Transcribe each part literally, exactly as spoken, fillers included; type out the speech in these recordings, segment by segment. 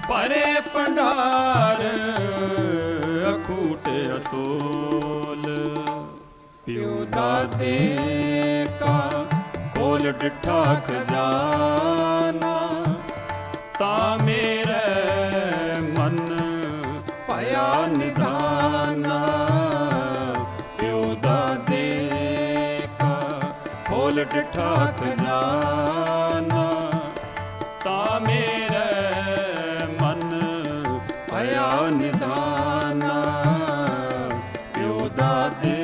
ਭਰੇ ਭੰਡਾਰ ਅਖੂਟ ਅਤੋਲ। ਪਿਉ ਦਾਦੇ ਕਾ ਖੋਲ ਡਿਠਾ ਖਜ਼ਾਨਾ, ਤਾਂ ਮੇਰੇ ਮਨ ਭਇਆ ਨਿਧਾਨਾ। ਪਿਉ ਦਾਦੇ ਕਾ ਖੋਲ ਡਿਠਾ ਖਜ਼ਾਨਾ, ਤਾਂ ਮੇਰੇ ਮਨ ਭਇਆ ਨਿਧਾਨਾ। ਪਿਉ ਦਾਦੇ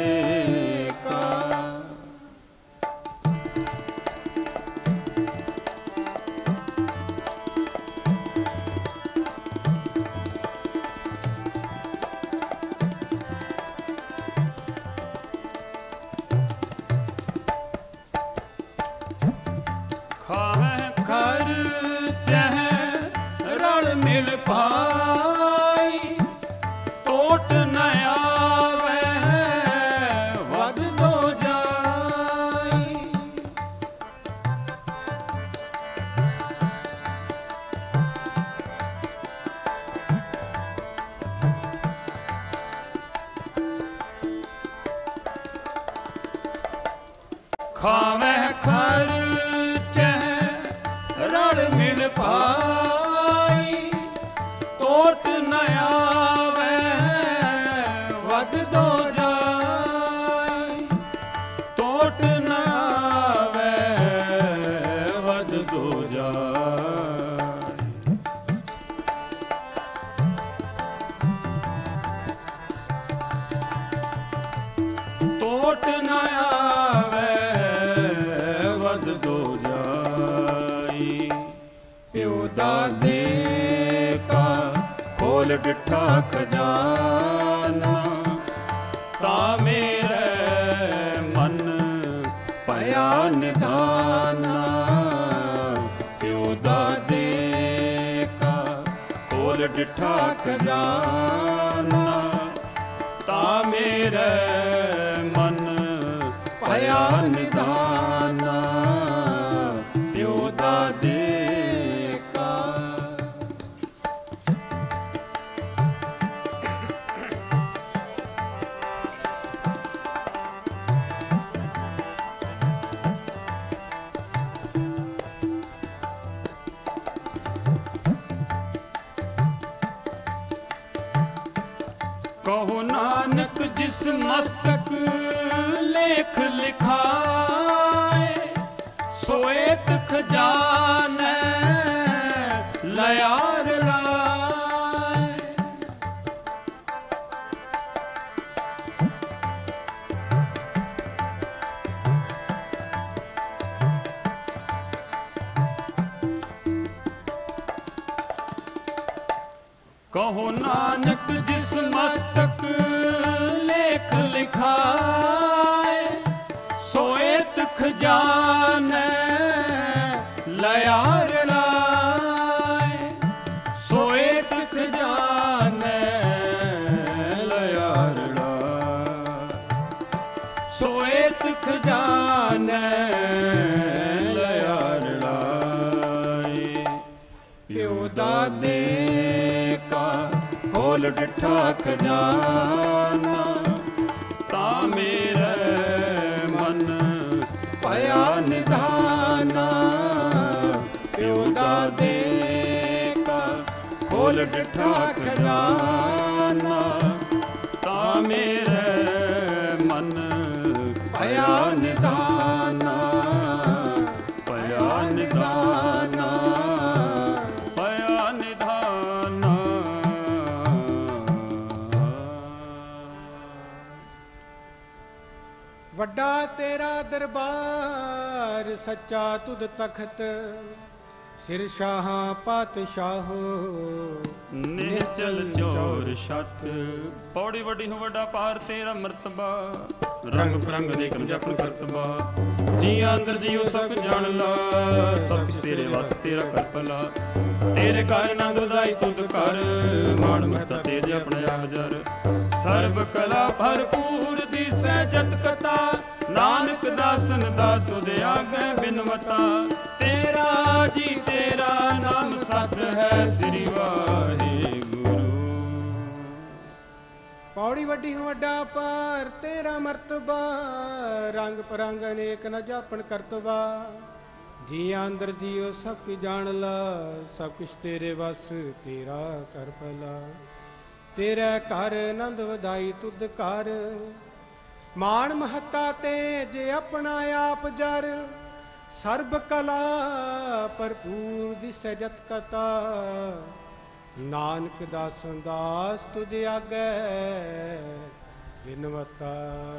ਪਾਈ, ਟੋਟ ਨ ਆਵੈ ਵਧ ਦੋ ਜਾਈ। ਖਾਵੈ ਖਰਚੈ ਰਲ ਮਿਲ ਪਾਈ, ਟੋਟ ਨ ਆਵੈ ਵਧ ਦੋ ਜਾਈ। ਟੋਟ ਨ ਆਵੈ ਵਧ ਦੋ ਜਾਈ। ਟੋਟ ਨ ਆਵੈ ਵਧ ਦੋ ਜਾਈ। ਪਿਉ ਦਾਦੇ ਕਾ ਖੋਲ ਡਿਠਾ ਖਜ਼ਾਨਾ, ਤਾਂ ਮੇਰੇ ਮਨ ਭਇਆ ਨਿਧਾਨਾ। ਪਿਉ ਦਾਦੇ ਕਾ ਖੋਲ ਡਿਠਾ ਖਜ਼ਾਨਾ, ਤਾਂ ਮੇਰੇ ਮਨ ਭਇਆ ਨਿਧਾਨਾ। ਪਿਉ ਦਾਦੇ ਕਹੋ ਨਾਨਕ ਜਿਸ ਮਸਤਕ ਲੇਖ ਲਿਖਾਏ, ਸੋਏਤ ਖਜ਼ਾਨੈ ਲਿਆਰ ਲਾਏ। ਕਹੋ ਨਾਨਕ ਜਿਸ ਮਸਤਕ ਲੇਖ ਲਿਖਾਏ, ਸੋਏਤ ਖਜ਼ਾਨੈ ਲਿਆਰ ਲਾਏ। ਸੋਏਤ ਖਜ਼ਾਨੈ ਲਿਆਰ ਲਾਏ। ਸੋਏਤ ਖਜ਼ਾਨੈ ਲਿਆਰ ਲਾਏ। ਪਿਉ ਦਾਦੇ ਖੋਲ ਡਿਠਾ ਖਜ਼ਾਨਾ, ਤਾਂ ਮੇਰੇ ਮਨ ਭਇਆ ਨਿਧਾਨਾ। ਪਿਉ ਦਾਦੇ ਕਾ ਖੋਲ ਡਿਠਾ ਖਜ਼ਾਨਾ, ਤਾਂ ਮੇਰੇ ਮਨ ਭਇਆ ਨਿਧਾਨਾ। ਭਇਆ ਨਿਧਾਨਾ। ਵੱਡਾ ਤੇਰਾ ਦਰਬਾਰ ਸੱਚਾ ਤੁਧ ਤਖਤ, ਸਿਰ ਸ਼ਾਹਾਂ ਪਾਤਸ਼ਾਹੋ ਨਿਹਚਲ ਚੋਰ ਛੱਤ। ਪੌੜੀ ਵੱਡੀ ਹੋ ਵੱਡਾ ਪਾਰ ਤੇਰਾ ਮਰਤਬਾ, ਰੰਗ ਬਰੰਗ ਅਨੇਕ ਜਪਨ ਕਰਤਬਾ। ਜੀਆਂ ਅੰਦਰ ਜੀਉ ਸਭ ਜਾਣ ਲਾ, ਸਭ ਕੁਛ ਤੇਰੇ ਵਸ ਤੇਰਾ ਕਰ ਭਲਾ। ਤੇਰੇ ਘਰ ਨੰਦ ਵਧਾਈ ਤੁਧ ਕਰ, ਮਾਣ ਮਹਤਾ ਤੇਜ ਆਪਣੇ ਆਪ ਜਰ। ਸਰਬ ਕਲਾ ਭਰਪੂਰ ਦੀਸੈ ਜਤ ਕਤਾ, ਨਾਨਕ ਦਾਸਨ ਦਾਸ ਤੁਧ ਆਗੈ ਬਿਨਵਤਾ। ਤੇਰਾ ਜੀ ਤੇਰਾ ਨਾਮ ਸਾ ਸਤ ਹੈ ਸ੍ਰੀ ਵਾਹਿਗੁਰੂ। ਪੌੜੀ ਵੱਡੀ ਵੱਡਾ ਪਰ ਤੇਰਾ ਮਰਤਬਾ, ਰੰਗ ਪਰੰਗ ਅਨੇਕ ਨ ਜਾਪਣ ਕਰਤਬਾ। ਜੀਆਂ ਅੰਦਰ ਜੀਓ ਸਭ ਕੀ ਜਾਣ ਲਾ, ਸਭ ਕੁਛ ਤੇਰੇ ਵਸ ਤੇਰਾ ਕਰ ਭਲਾ। ਤੇਰਾ ਘਰ ਆਨੰਦ ਵਧਾਈ ਤੁਧ ਘਰ, ਮਾਣ ਮਹੱਤਾ ਤੇ ਜੇ ਆਪਣਾ ਆਪ ਜਰ। ਸਰਬ ਕਲਾ ਭਰਪੂਰ ਦਿਸੈ ਜਤ ਕਤਾ, ਨਾਨਕ ਦਾਸਨ ਦਾਸ ਤੁਧ ਆਗੈ ਬਿਨਵਤਾ।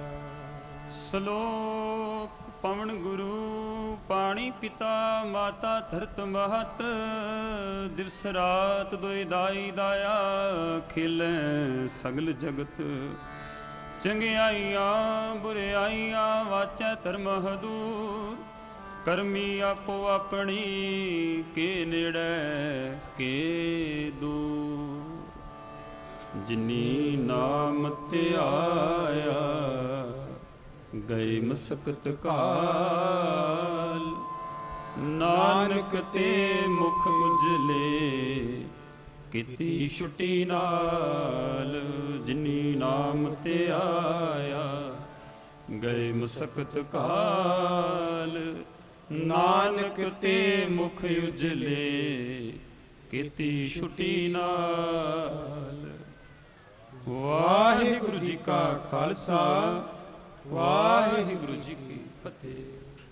ਸ਼ਲੋਕ ਪਵਨ ਗੁਰੂ ਪਾਣੀ ਪਿਤਾ ਮਾਤਾ ਧਰਤ ਮਹਤ, ਦਿਵਸ ਰਾਤ ਦੋਇ ਦਾਈ ਦਾਇਆ, ਖੇਲੇ ਸਗਲ ਜਗਤ। ਚੰਗਿਆਈਆਂ ਬੁਰਿਆਈਆਂ ਵਾਚੈ ਧਰਮ ਹਦੂਰ, ਕਰਮੀ ਆਪੋ ਆਪਣੀ ਕੇ ਨੇੜੇ ਕੇ ਦੂਰ। ਜਿਨੀ ਨਾਮ ਧਿਆਇਆ ਗਏ ਮਸਕਤ ਕਾਲ, ਨਾਨਕ ਤੇ ਮੁਖ ਉਜਲੇ ਕੀਤੀ ਛੁਟੀ ਨਾਲ। ਜਿਨੀ ਨਾਮ ਧਿਆਇਆ ਗਏ ਮਸਕਤ ਕਾਲ, ਨਾਨਕ ਤੇ ਮੁਖ ਉਜਲੇ ਕੀਤੀ ਛੁਟੀ ਨਾਲ। ਵਾਹਿਗੁਰੂ ਜੀ ਕਾ ਖਾਲਸਾ, ਵਾਹਿਗੁਰੂ ਜੀ ਕੀ ਫਤਿਹ।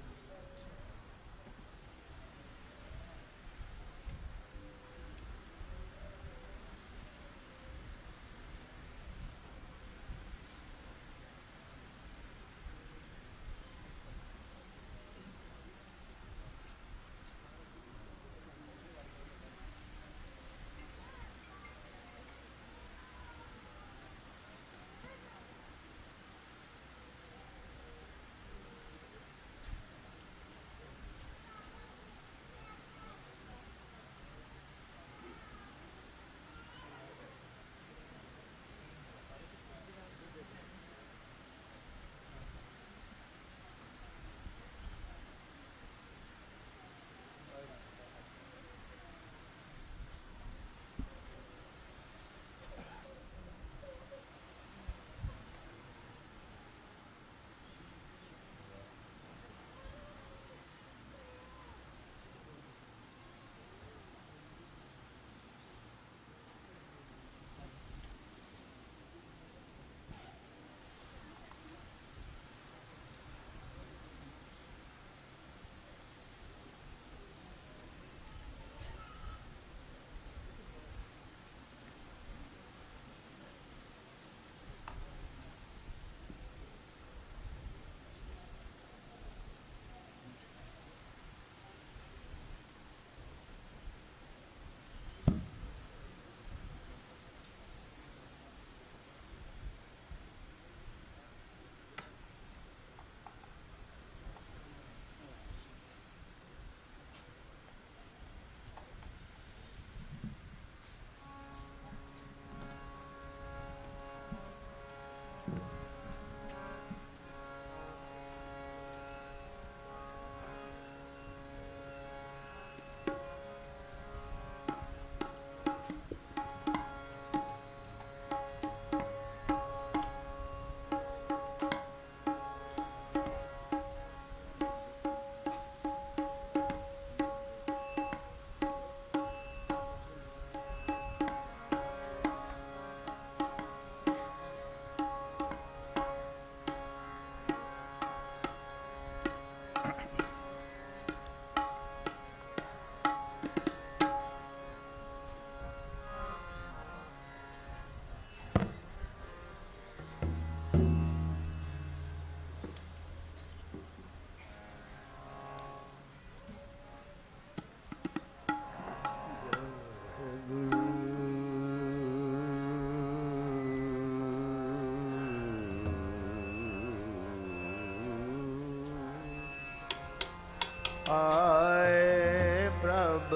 ਆਏ ਪ੍ਰਭ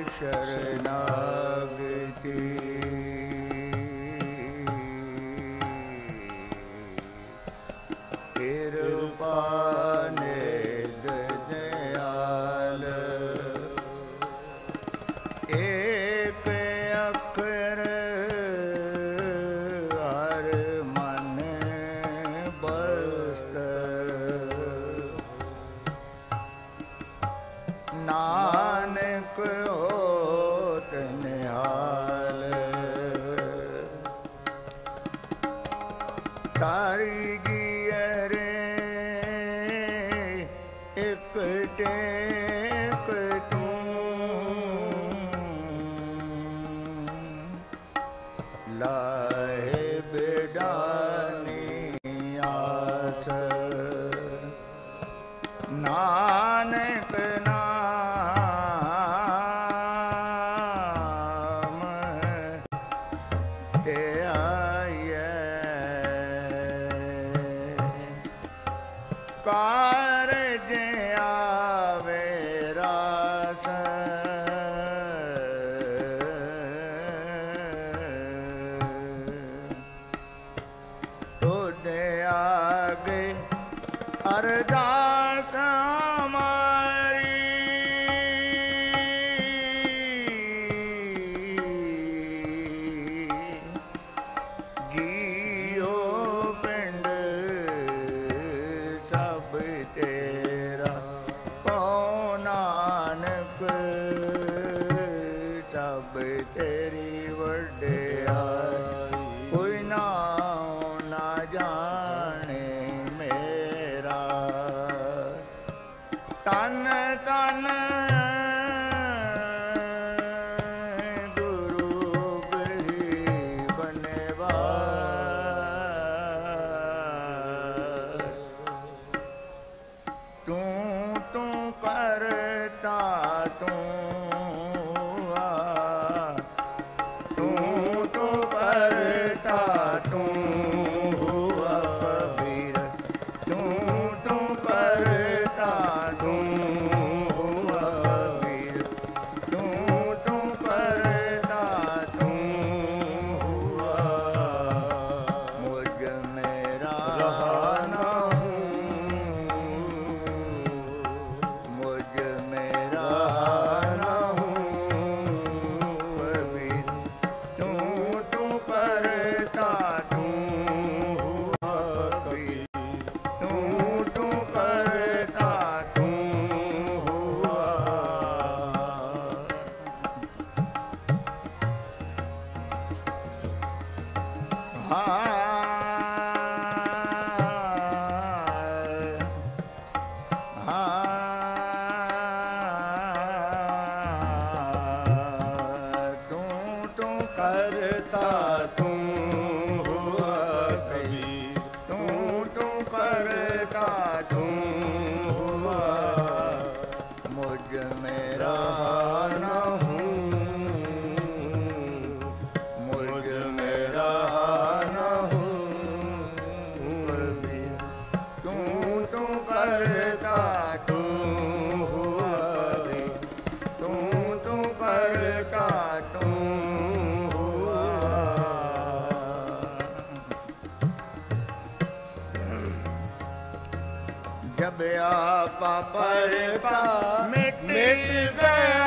ਸ਼ਰਨਾਗਤੀ ਕਿਰਪਾ ਨਿਧ ਦਿਆਲ ਏ ਨਾਨਕ ਨਾਮ ਤੇ ਆਈਐ ਕਾਰਜ ਆਵੇ ਰਾਸ ਤੁਧ ਆਗੇ ਅਰਦਾਸ ਹਮਾਰੀ ਗੀਓ ਪਿੰਡ ਸਭ ਤੇਰਾ ਕਉ ਨਾਨਕ ਸਭ ਤੇਰੀ ਵਡਿਆਈ ਕੋਈ ਨਾਉ ਨਾ ਜਾਣੇ ਮੇਰਾ ਤਨ ਤਨ ਗੁਰੂ ਗਰੀਬ ਨਿਵਾਜ ਤੂੰ ਤੂੰ ਕਰਤਾ ਤੂੰ ਆ ਤੂੰ ਤੂੰ ਕਰਤਾ ਤੂੰ ਹੁਆ ਕਬੀਰ ਤੂੰ ਤੂੰ ਕਰਤਾ ਤੂੰ ਹੁਆ ਕਬੀਰ ਤੂੰ ਤੂੰ ਕਰਤਾ ਤੂੰ ਹੁਆ ਮੁਝ ਮੇਰਾ ਰਹਾ ਹੂੰ ਮੁਝ ਮੇਰਾ ਨਾ ਹੂੰ ਕਬੀਰ ਤੂੰ ਤੂੰ ਕਰਤਾ ਤੂੰ ਹੁਆ ਕਬੀਰ ਤੂੰ ਤੂੰ ਕਰਤਾ ਤੂੰ ਹੁਆ ਹਾਂ ਹਾਂ ਤੂੰ ਤੂੰ ਕਰਤਾ ਤੂੰ ਹੁਆ ਕਬੀਰ ਤੂੰ ਤੂੰ ਕਰਤਾ ਤੂੰ ਹੁਆ ਮੁਝ ਮੇਰਾ ਨਾ ਹੂੰ ਮੁਝ ਮੇਰਾ ਨਾ ਹੂੰ ਕਬੀਰ ਤੂੰ ਤੂੰ ਕਰਤਾ ਤੂੰ ਹੁਆ ਕਬੀਰ ਤੂੰ ਤੂੰ ਕਰਤਾ ਤੂੰ ਹੁਆ जब आपा पर का मिट गया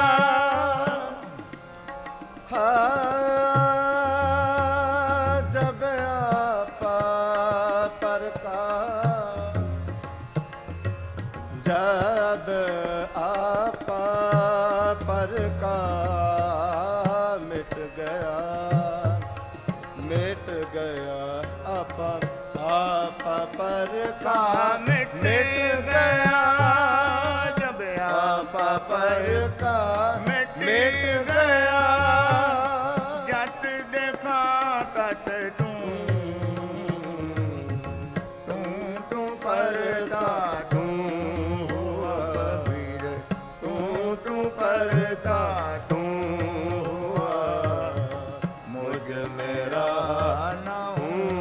हाँ जब आपा पर का जब आपा पर का मिट गया मिट गया आपा आपा पर का मिट गया जब आपा पर का मिट गया जट देखा तट तू तू तू करता तू हुआ कबीर तू तू करता तू हुआ मुझ मेरा ना हूँ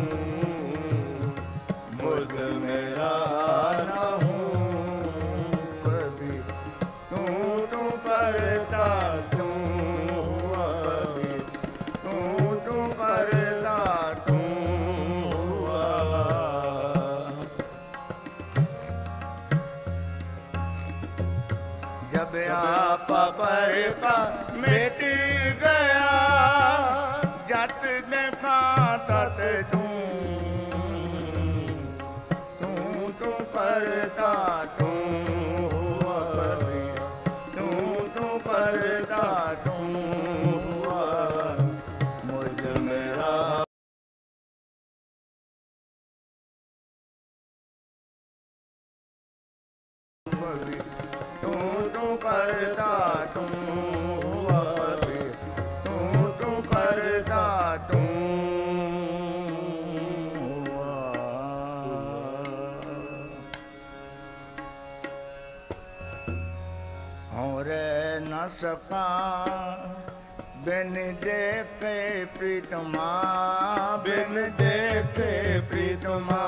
मुझ मेरा ना हूँ कबीर तू तू करता तू हुआ कबीर तू तू करता तू हुआ जब आपा पर का मिट गया जट देखा तत तू तू तू करता तू हुआ कबीर तू तू करता तू हुआ मुझ मेरा कबीर तू तू करता तू हुआ कबीर तू तू करता तू हुआ न सका बिन देखे प्रीतमा बिन देखे प्रीतमा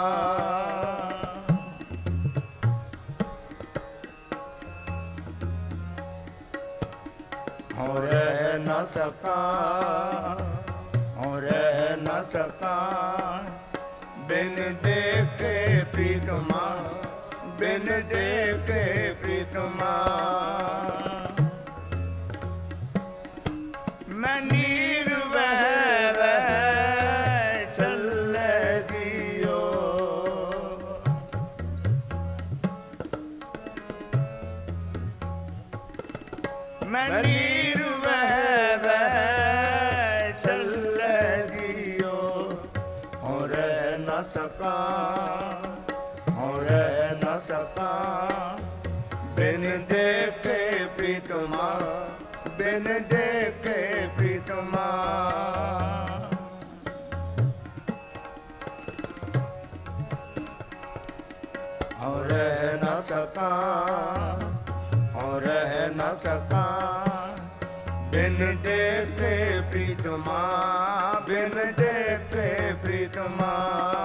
हो रह न सका हो रह न सका बिन देखे प्रीतमा बिन देखे प्रीतमा मैं नीर वह वह चल दियो मैं नीर वह वह चल दियो हो रह न सका हो रह न सका बिन देखे प्रीतमा बिन देखे प्रीतमा हो रह न सका हो रह न सका बिन देखे प्रीतमा बिन देखे प्रीतमा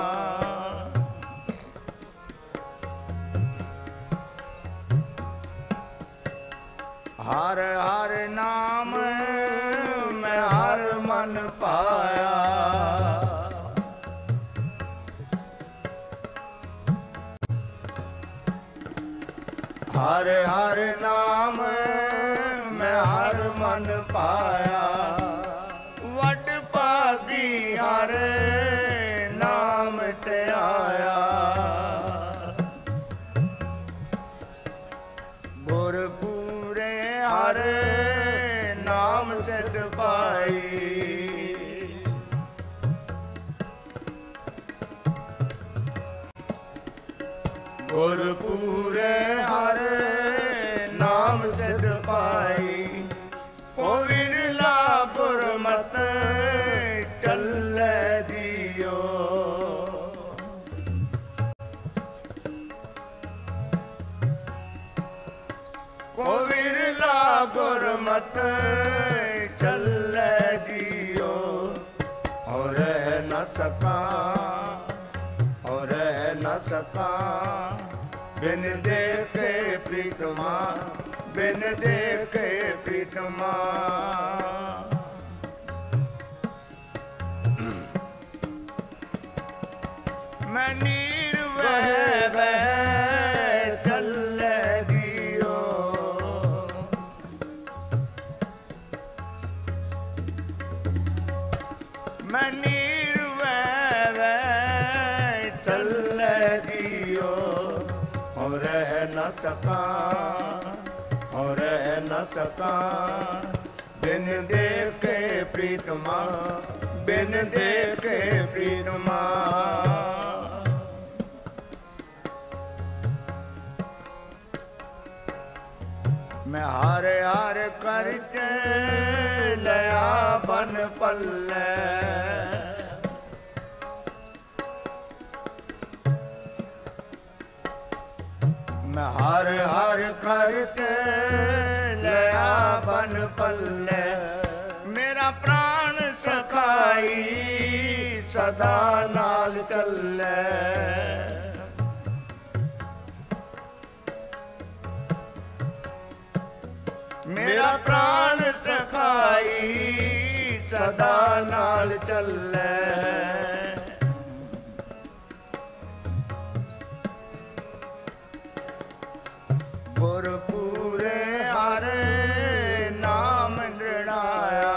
हर हर नाम मैं हर मन पाया हर हर नाम मैं हर मन पाया वड भागी हर नाम ते आया गुरपुर हर नाम सिद्ध पाई गुरपुर हर नाम सिद्ध पाई ओ विरला गुरमत चल दियो को विरला गुरमत चल दियो हो रह न सका हो रह न सका बिन देखे प्रीतमा बिन देखे प्रीतमा मैं नीर वह वह चल दियो मैं नीर वह वह चल दियो हो रह न सका हो रह न सका बिन देखे प्रीतमा बिन देखे प्रीतमा मैं हार हार करके लया बन पल्ले मैं हार हार करके लया बन पल्ले मेरा प्राण सखाई सदा नाल चले मेरा प्राण सखाई सदा नाल चले गुरपुरे हर नाम दृढ़ाया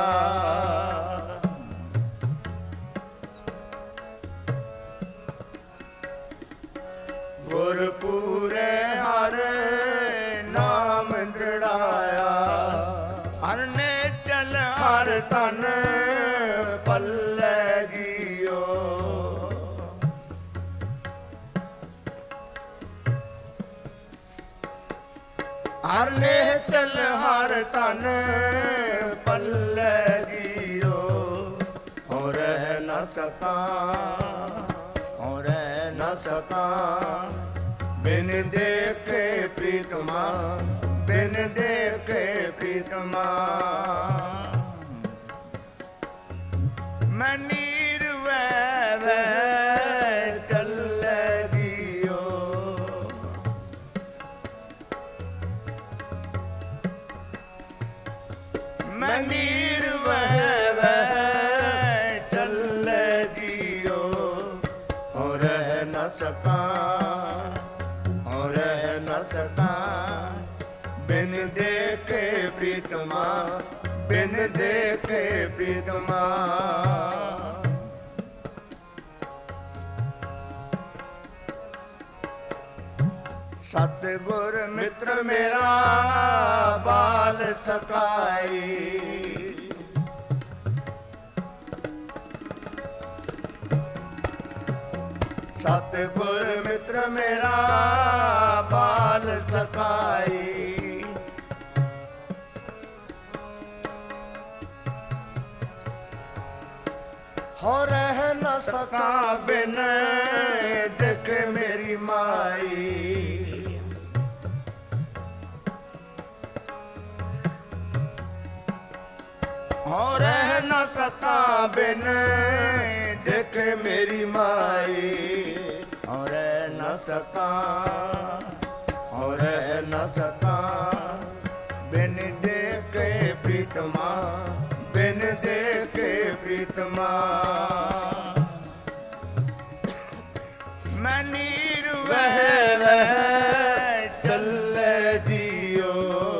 गुरपुरे हर नाम दृढ़ाया हर ने चल हर तन पल्ले जियो हर ने चल हर तन पल्ले जियो हो रह न सका हो रह न सका बिन देखे प्रीतमा बिन देखे प्रीतमा ਸਕਾਂ ਬਿਨ ਦੇਖੇ ਪ੍ਰੀਤਮਾ ਬਿਨ ਦੇਖੇ ਪ੍ਰੀਤਮਾ ਸਤਿਗੁਰ ਮਿੱਤਰ ਮੇਰਾ ਬਾਲ ਸਕਾਈ ਸਤਿਗੁਰ ਮਿੱਤਰ ਮੇਰਾ ਬਾਲ ਸਕਾਈ ਹੋ ਰਹਿ ਨ ਸਕਾਂ ਬਿਨ ਦੇਖੇ ਮੇਰੀ ਮਾਈ ਹੋ ਰਹਿ ਨ ਸਕਾਂ ਬਿਨ ਦੇਖੇ ਮੇਰੀ ਮਾਈ ਹੋ ਰਹਿ ਨ ਸਕਾਂ ਹੋ ਰਹਿ ਨ ਸਕਾਂ ਬਿਨ ਦੇਖੇ ਪ੍ਰੀਤਮਾ ਬਿਨ ਦੇਖੇ ਪ੍ਰੀਤਮਾ ਮੈਂ ਨੀਰ ਵਹਿ ਵਹਿ ਚੱਲੇ ਜੀਓ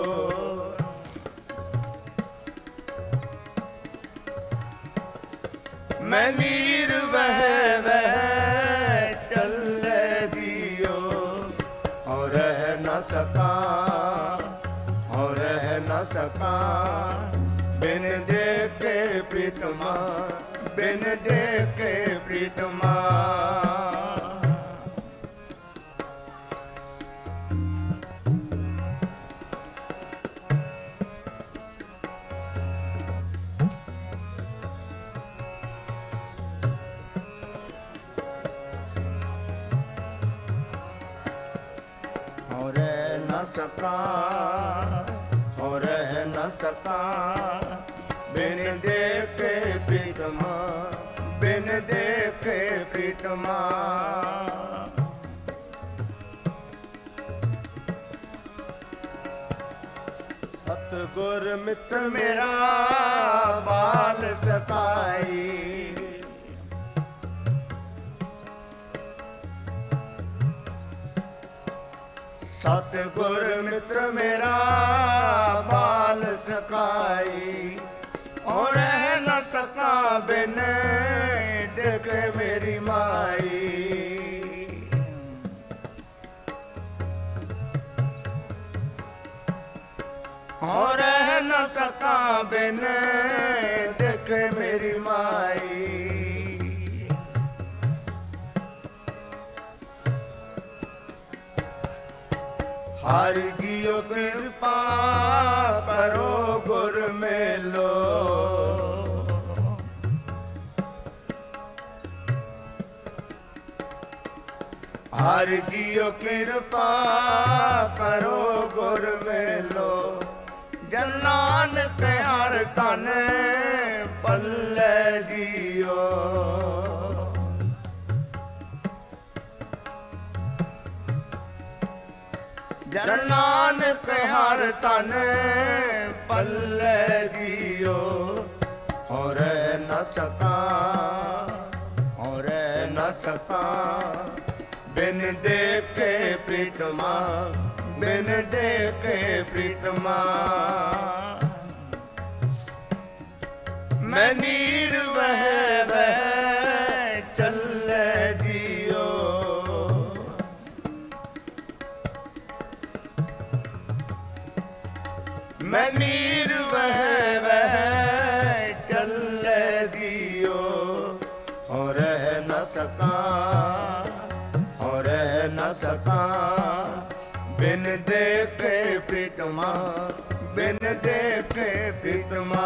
ਮੈਂ ਨੀਰ ਵਹਿ ਵਹਿ ਚੱਲੇ ਜੀਓ ਹੋ ਰਹਿ ਨ ਸਕਾਂ ਹੋ ਰਹਿ ਨ ਸਕਾਂ ਬਿਨ ਦੇਖੇ ਪ੍ਰੀਤਮਾ ਬਿਨ ਦੇਖੇ ਪ੍ਰੀਤਮਾ ਹੋ ਰਹਿ ਨ ਸਕਾਂ ਹੋ ਰਹਿ ਨ ਸਕਾਂ ਬਿਨ ਦੇਖੇ ਪ੍ਰੀਤਮਾ ਬਿਨ ਦੇਖੇ ਪ੍ਰੀਤਮਾ ਸਤਿਗੁਰ ਮਿੱਤਰ ਮੇਰਾ ਬਾਲ ਸਕਾਈ ਸਤਿਗੁਰ ਮਿੱਤਰ ਮੇਰਾ ਬਾਲ ਸਕਾਈ ਹੋ ਰਹਿ ਨ ਸਕਾਂ ਬਿਨ ਦੇਖੇ ਮੇਰੀ ਮਾਈ ਹੋ ਰਹਿ ਨ ਸਕਾਂ ਬਿਨ ਦੇਖੇ ਮੇਰੀ ਮਾਈ ਹਰਿ ਜੀਓ ਕਿਰਪਾ ਕਰੋ ਗੁਰ ਮੇਲੋ ਹਰਿ ਜੀਓ ਕਿਰਪਾ ਕਰੋ ਗੁਰ ਮੇਲੋ ਜਨ ਨਾਨਕ ਹਰ ਤਨ ਪੱਲੇ ਜੀਓ ਜਨ ਨਾਨਕ ਹਰ ਤਨ ਪੱਲੇ ਜੀਓ ਹੋ ਰਹਿ ਨ ਸਕਾਂ ਹੋ ਰਹਿ ਨ ਸਕਾਂ ਬਿਨ ਦੇਖੇ ਪ੍ਰੀਤਮਾ ਬਿਨ ਦੇਖੇ ਪ੍ਰੀਤਮਾ ਮੈਂ ਨੀਰ ਵਹਿ ਵਹਿ ਚੱਲੇ ਜੀਓ ਮੈਂ ਨੀਰ ਵਹਿ ਵਹਿ ਚੱਲੇ ਜੀਓ ਹੋ ਰਹਿ ਨ ਸਕਾਂ ਹੋ ਰਹਿ ਨ ਸਕਾਂ ਬਿਨ ਦੇਖੇ ਪ੍ਰੀਤਮਾ ਬਿਨ ਦੇਖੇ ਪ੍ਰੀਤਮਾ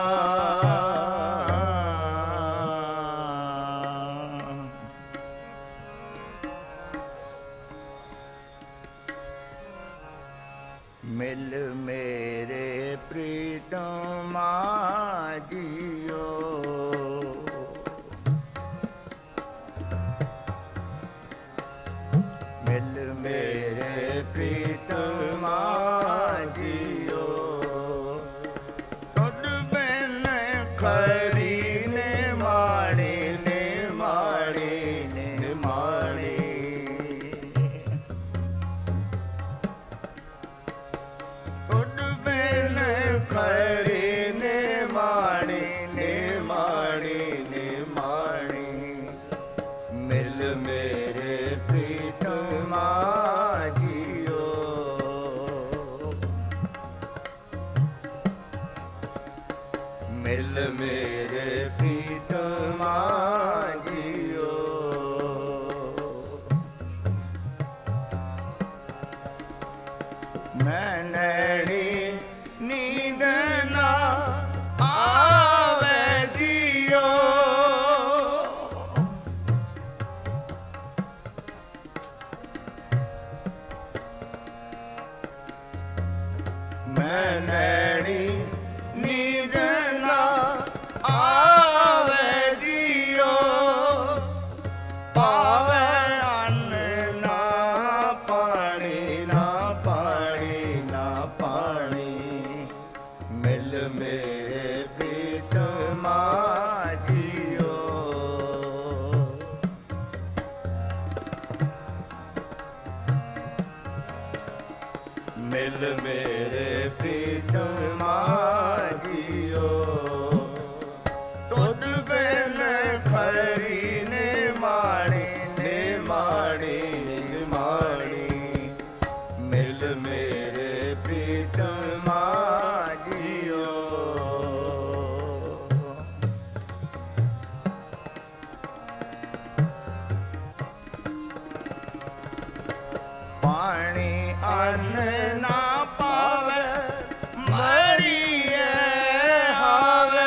ਮਿਲ ਮੇਰੇ ਪ੍ਰੀਤਮਾ ਜੀਓ ਮਿਲ ਮੇਰੇ ਪ੍ਰੀਤਮਾ ਜੀਓ ਤੁਧ ਬਿਨ ਖਰੀ ਨੇ ਮਾਣੇ ਨੇ ਮਾਣੇ ਨੇ ਮਾਣੇ ਮਿਲ ਮੇਰੇ ਪ੍ਰੀਤਮਾ ਜੀਓ। ਮੈਂ ਨੈਣੀ ਨੀਂਦ ਨਾ ਆਵੇ ਜੀਓ। ਮੈਂ ਨੈਣੀ ਨੀਂਦ ਨਾ ਆਵੇ ਜੀਓ। ਪਾਵੇ ਅੰਨ ਨਾ ਪਾਣੀ, ਨਾ ਪਾਣੀ, ਨਾ ਪਾਣੀ। ਮਿਲ ਮੇਰੇ ਪ੍ਰੀਤਮਾ ਜੀਓ। ਮਿਲ ਮੇਰੇ ਪ੍ਰੀਤਮਾ ਜੀਓ। ਤੁਧ ਬਿਨ ਖਰੀ ਨੇ ਮਾਣੀ, ਨੇ ਮਾਣੀ, ਨੇ ਮਾਣੀ। ਮਿਲ ਮੇਰੇ ਪ੍ਰੀਤਮਾ ਜੀਓ। ਪਾਣੀ ਅੰਨ ਨਾ ਪਾਵੇ ਮਰੀਏ ਹਾਵੇ।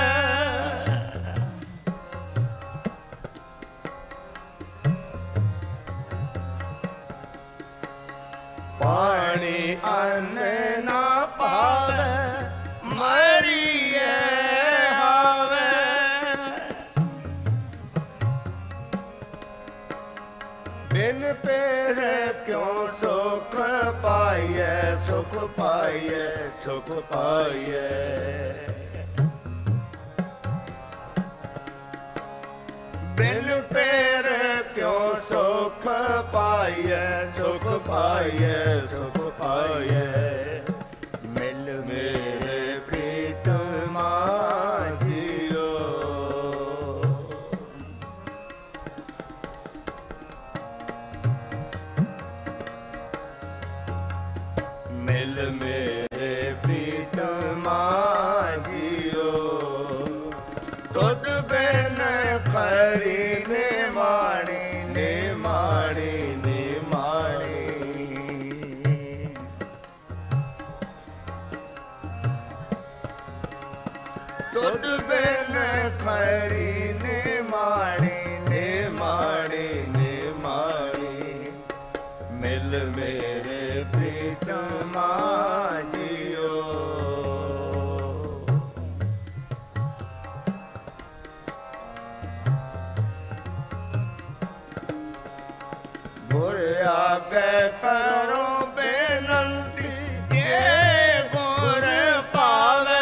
ਪਾਣੀ ਅੰਨ ਨਾ ਪਾਵੇ ਮਰੀਏ ਹਾਵੇ। ਬਿਨ ਪੇਰ ਕਿਉਂ ਸੁਖ ਪਾਈਐ, ਸੁਖ ਪਾਈਐ, ਸੁਖ ਪਾਈਐ। ਬਿਨ ਪੇਰ ਕਿਉਂ ਸੁਖ ਪਾਈਐ, ਸੁਖ ਪਾਈਐ, ਸੁਖ ਪਾਈਐ। ਮਿਲ ਮੇਰੇ ਪ੍ਰੀਤਮਾ ਜੀਓ। ਮਿਲ ਮੇਰੇ ਪ੍ਰੀਤਮਾ ਜੀਓ। ਤੁਧ ਬਿਨ ਖਰੀ ਨੇ ਮਾਣੀ, ਨੇ ਮਾਣੀ, ਨੇ ਮਾਣੀ। ਤੁਧ ਬਿਨ ਖਰੀ ਨੇ ਮਾਣੀ, ਨੇ ਮਾਣੀ, ਨੇ ਮਾਣੀ। ਮਿਲ ਮੇਰੇ ਪ੍ਰੀਤਮਾ ਜੀਓ। ਗੁਰ ਆਗੇ ਕਰੋ ਬੇਨੰਤੀ, ਜੇ ਗੁਰ ਪਾਵੇ।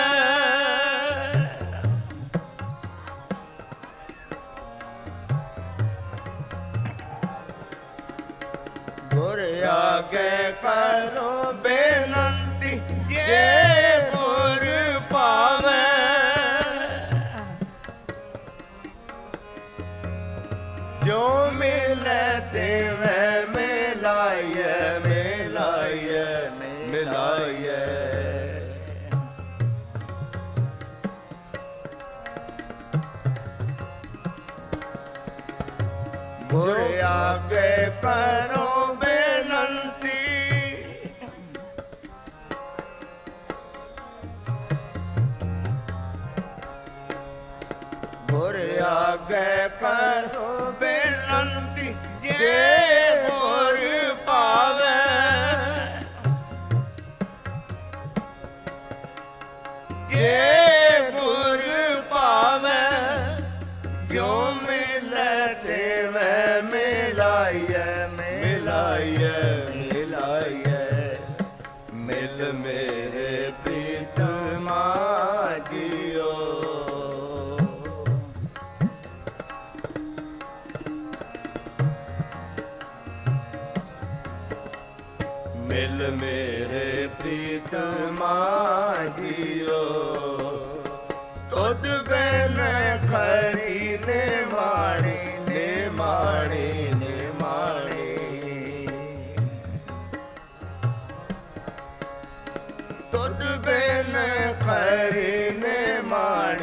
ਗੁਰ ਆਗੇ ਕਰੋ ਬੇਨੰਤੀ, ਜੇ ਗੁਰ ਪਾਵੇ। ਜੋ ਮਿਲੇ ਤਿਵੇਂ ਮਿਲਾਈਐ, ਮਿਲਾਈਐ, ਮਿਲਾਈਐ। ਗੁਰ ਆਗੇ ਕਰੋ ਬੇਨੰਤੀ, ਗੁਰ ਆਗੇ ਕਰੋ ਬੇਨੰਤੀ, ਜੇ ਗੁਰ ਪਾਵੇ। ਜੇ ਗੁਰ ਪਾਵੇ। ਜੋ ਮਿਲੇ ਤਿਵੇਂ ਮਿਲਾਈਐ, ਮਿਲਾਈਐ, ਮਿਲਾਈਐ। ਮਿਲ ਮੇਰੇ ਪ੍ਰੀਤਮਾ ਜੀਓ। ਮਿਲ ਮੇਰੇ ਪ੍ਰੀਤਮਾ ਜੀਓ। ਤੁਧ ਬਿਨ ਖਰੀ ਨੇ ਮਾਣੀ, ਨੇ ਮਾਣੀ, ਨੇ ਮਾਣੀ। ਤੁਧ ਬਿਨ ਖਰੀ ਨੇ ਮਾਣੀ।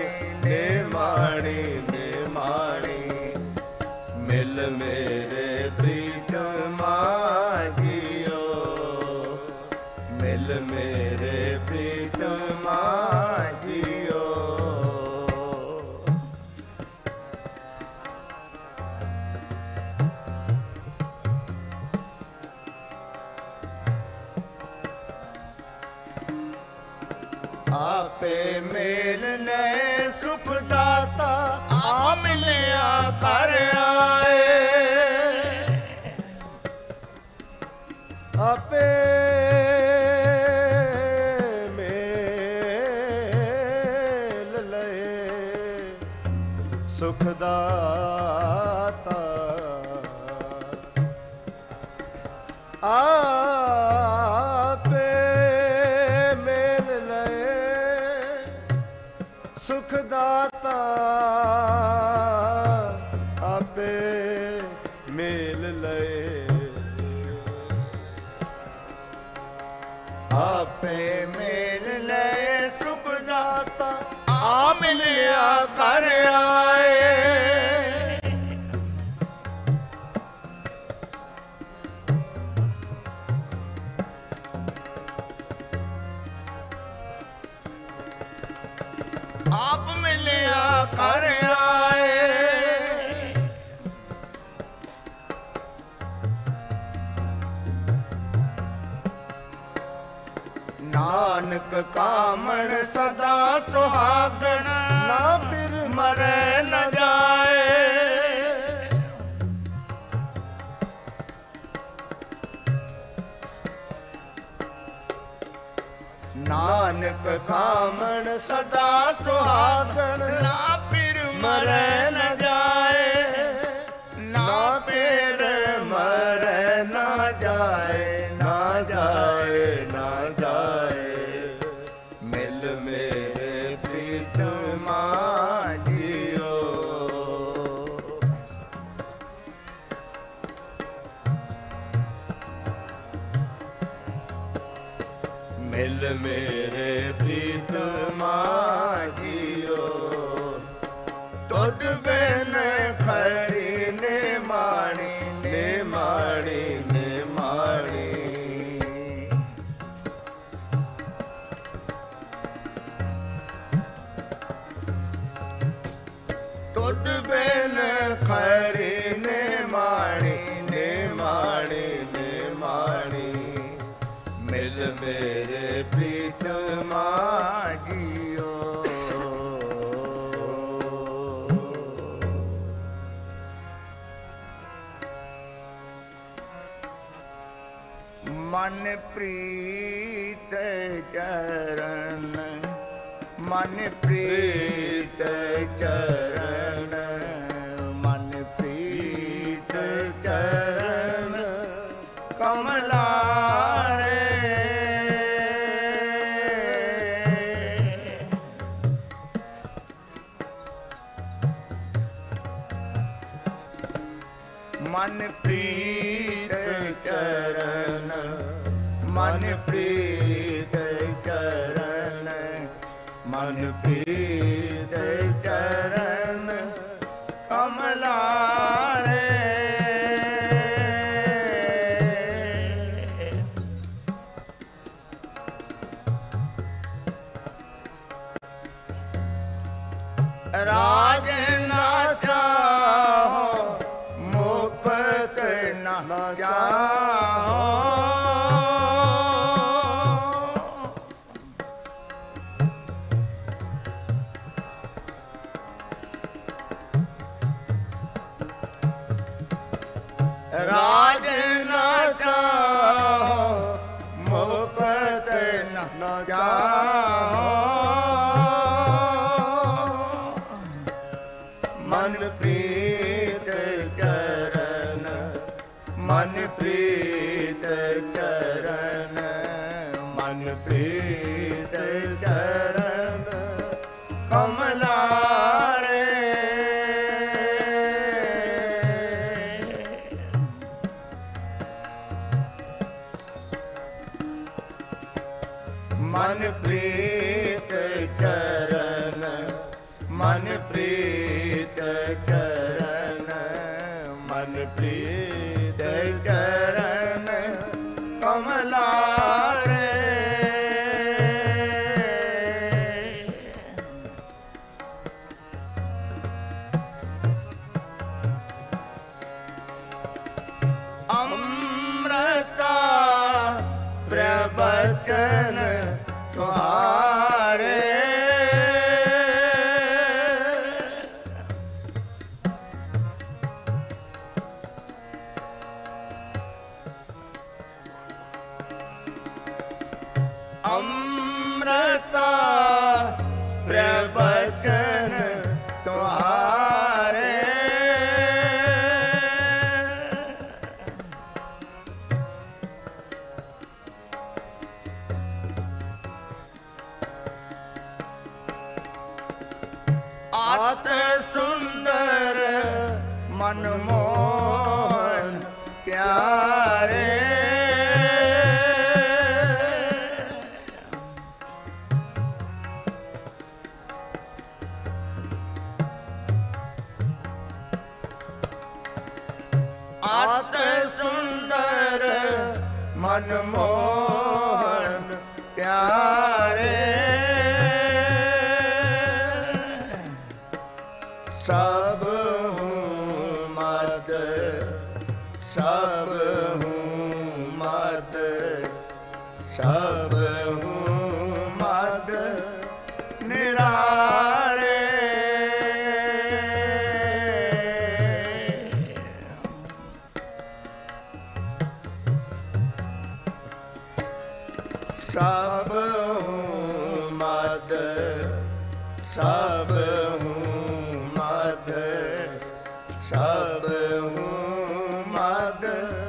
ਮਿਲ ਮੇਰੇ ਪ੍ਰੀਤਮਾ ਜੀਓ। ਆਪੇ ਮੇਲ ਨੇ ਸੁਖ ਦਾਤਾ ਆ ਮਿਲਿਆ ਕਰ ਆਏ। ਆਪੇ ਮੇਲ ਲਏ ਸੁਖ ਦਾਤਾ ਆਪੇ ਮੇਲ ਲਏ ਸੁਖ ਦਾਤਾ ਆਪੇ ਮੇਲ ਲਏ ਆਪੇ ਮੇਲ ਲਏ ਸੁਖ ਦਾਤਾ ਆ ਮਿਲਿਆ ਕਰ ਆਏ। ਆਪ ਮਿਲਿਆ ਕਰ ਆਏ। ਨਾਨਕ ਕਾਮਣ ਸਦਾ ਸੁਹਾਗਣ ਨਾ ਫਿਰ ਮਰੇ ਨ ਜਾਏ। ਨਾਨਕ ਕਾਮਣ ਸਦਾ ਸੁਹਾਗਣ ਨਾ ਫਿਰ ਮਰੇ ਨ ਜਾਏ। ਨਾ ਫਿਰ ਮਰੇ ਨ ਜਾਏ ਨਾ ਜਾਏ ਨਾ ਜਾਏ। ਮਿਲ ਮੇਰੇ ਪ੍ਰੀਤਮਾ ਜੀਓ। ਮਿਲ ਮੇਰੇ ਪ੍ਰੀਤਮਾ ਜੀਓ। ਤੁਧ ਬਿਨ ਖਰੀ ਨੇ ਮਾਣੀ ਨੇ ਮਾਣੀ ਨੇ ਮਾਣੀ। ਤੁਧ ਬਿਨ ਖਰੀ ਨੇ ਮਾਣੀ ਨੇ ਮਾਣੀ ਨੇ ਮਾਣੀ। ਮਿਲ ਮੇਰੇ ਪ੍ਰੀਤਮਾ ਜੀਓ। ਮਨ ਪ੍ਰੀਤ ਚਰਨ ਮਨ ਪ੍ਰੀਤ ਚਰਨ ਮਨ ਪ੍ਰੀਤ ਚਰਨ ਕਮਲਾਰੇ। ਮਨ ਪ੍ਰੀਤ ਚਰਨ ਮਨ ਪ੍ਰੀਤ ਚਰਨ ਮਨ ਪ੍ਰੀਤ ਚਰਨ ਕਮਲਾਰੇ। ਰਾਜ ਨਾ ਚਾਹੋ ਮੁਕਤ ਨਾ ਚਾਹੋ। ਰਾਜ ਨਾ ਚਾਹੋ ਮੁਕਤ ਨਾ ਚਾਹੋ। ਮਨ ਪ੍ਰੀਤ ਚਰਨ ਮਨ ਪ੍ਰੀਤ ਚਰਨ ਮਨ ਪ੍ਰੀਤ ਚਰਨ ਕਮਲਾਰੇ। ਮਨ ਪ੍ਰੀਤ ਚਰਨ ਮਨ ਪ੍ਰੀਤ ਚਰਨ ਮਨ ਪ੍ਰੀਤ ਚਰਨ ਕਮਲਾਰੇ। बचन तुम्हारे अमृता प्रवचन तुम्हारे आत सुंदर मनमोहन प्यारे आत सुंदर मनमोहन प्यारे सब हूँ मद सब हूँ मद सब हूँ मद निरारे सब हूँ मद सब हूँ मद सब हूँ मद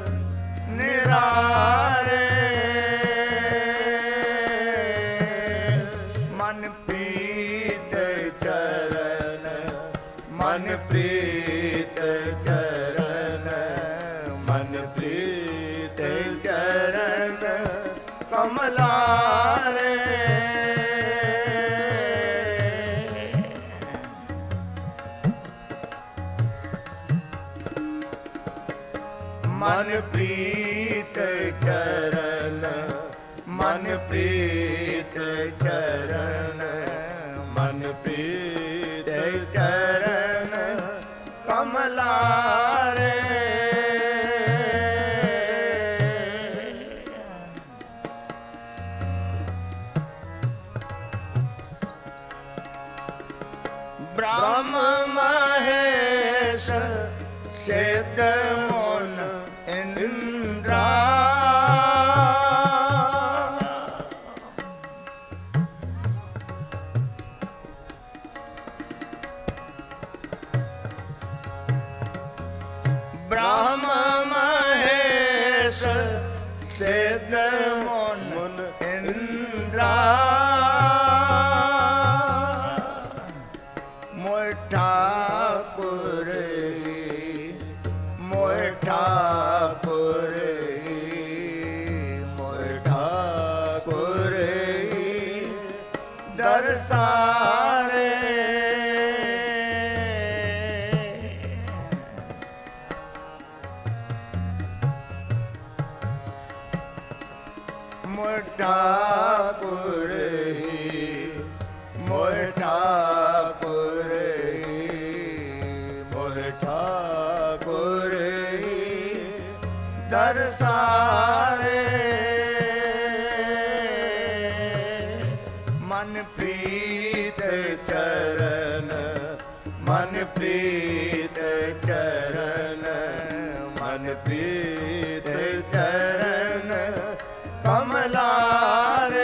निरारे मन प्रीत चरण मन प्रीत चरण मन प्रीत चरण कमलारे मन प्रीत चरण मन प्रीत चरण मन प्रीत चरण कमलारे ब्रह्म महेश सिद्ध मुन इंद्रा ब्रह्म महेश सिद्ध मुन इंद्रा मोर ठाकुर मोर ठाकुर मोर ठाकुर दरसारे मोर ठाकुर मोर ठाकुर मोर ठाकुर दरसारे मन प्रीत चरण मन प्रीत चरण मन प्रीत चरण कमलारे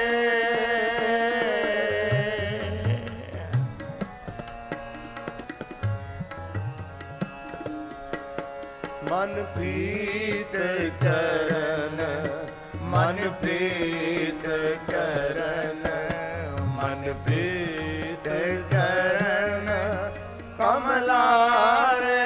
मन प्रीत चरण मन प्रीत चरण मन प्रीत चरण कमलारे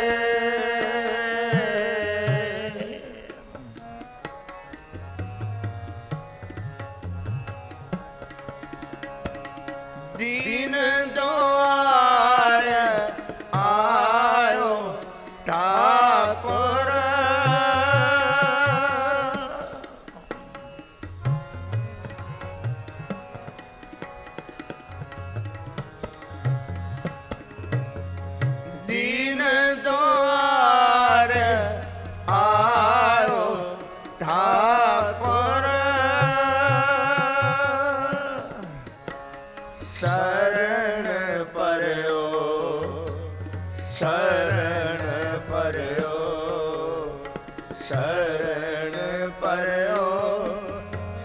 दीन द्वार आयो ठाकुर दीन द्वार आयो ठाकुर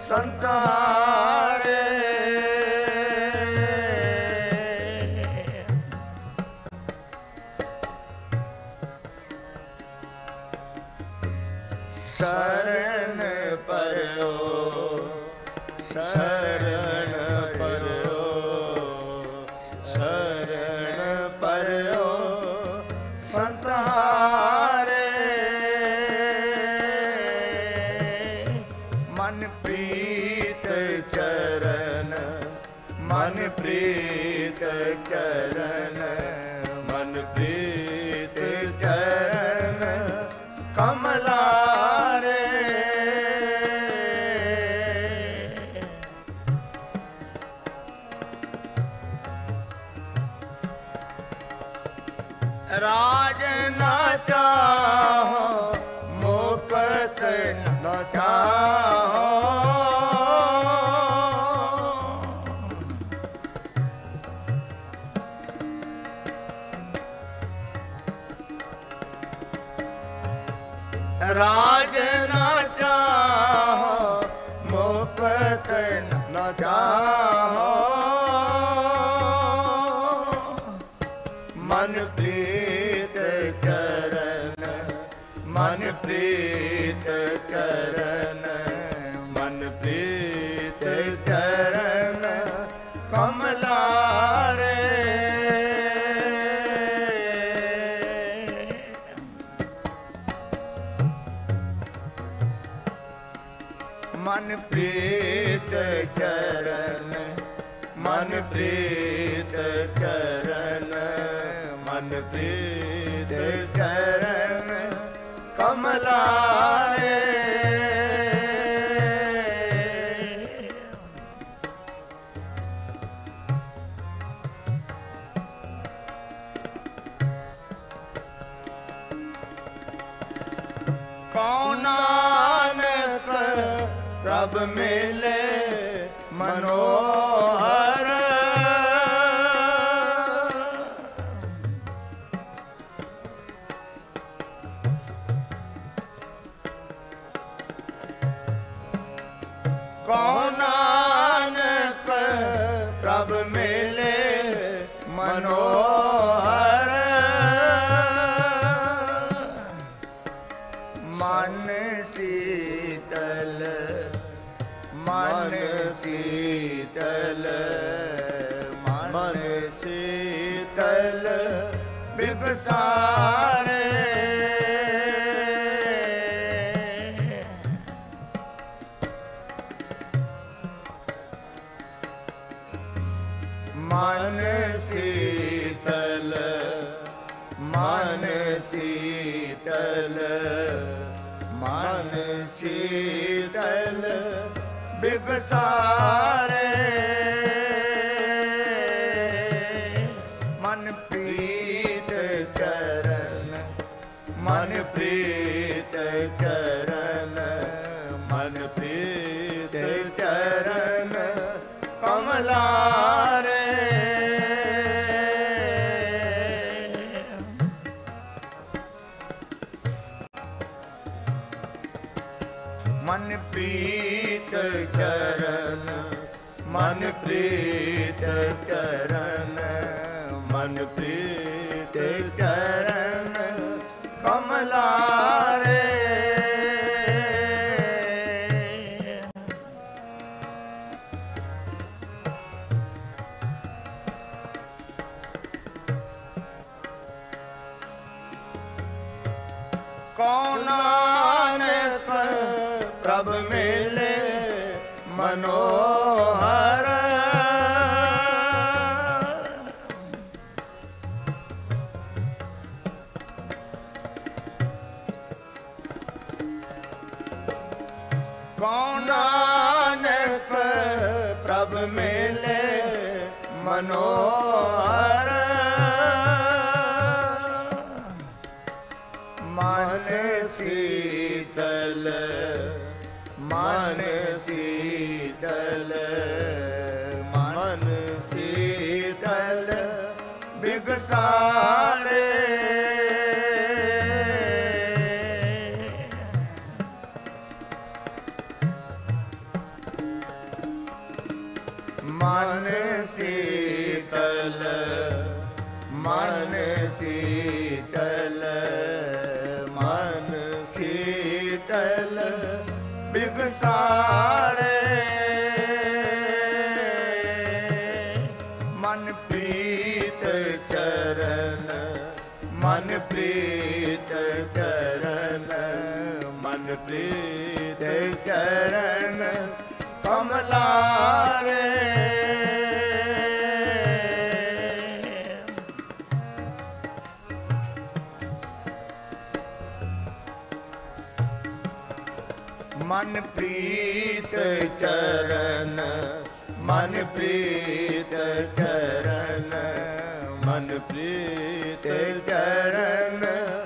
ਸੰਤਾਰੇ शरण परो शरण परो शरण परो संतारे मन प्रीत चरण मन प्रीत चरण मन प्रीत चरण कमला राज न चाहो मुकत न चाहो राज न चाहो मुकत न चाहो मन प्रीत चरण मन प्रीत चरण मन प्रीत चरण कमला रे मन प्रीत चरण मन प्रीत चरण मन प्रीत चरण कमला रे कौन नानक प्रभ मिले मनोहर कौन नानक प्रभ मिले मनोहर मन शीतल मन शीतल मन शीतल बिगसारे मन शीतल मन शीतल मन शीतल बिगसारे मन प्रीत चरण मन प्रीत चरण मन प्रीत चरण कमला रे मन प्रीत चरण मन प्रीत चरण मन प्रीत चरण कमला रे कौन नानक प्रभ मिले मनोहर कौन नानक प्रभ मिले मनोहर मन शीतल मन शीतल मन शीतल बिगसारे ਮਨ ਸੀਤਲ ਮਨ ਸੀਤਲ ਮਨ ਸੀਤਲ ਬਿਗਸਾਰੇ ਮਨ ਪ੍ਰੀਤ ਚਰਨ ਮਨ ਪ੍ਰੀਤ ਚਰਨ ਮਨ ਪ੍ਰੀਤ ਚਰਨ ਕਮਲਾਰੇ ਮਨ ਪ੍ਰੀਤ ਚਰਨ ਮਨ ਪ੍ਰੀਤ ਚਰਨ ਮਨ ਪ੍ਰੀਤ ਚਰਨ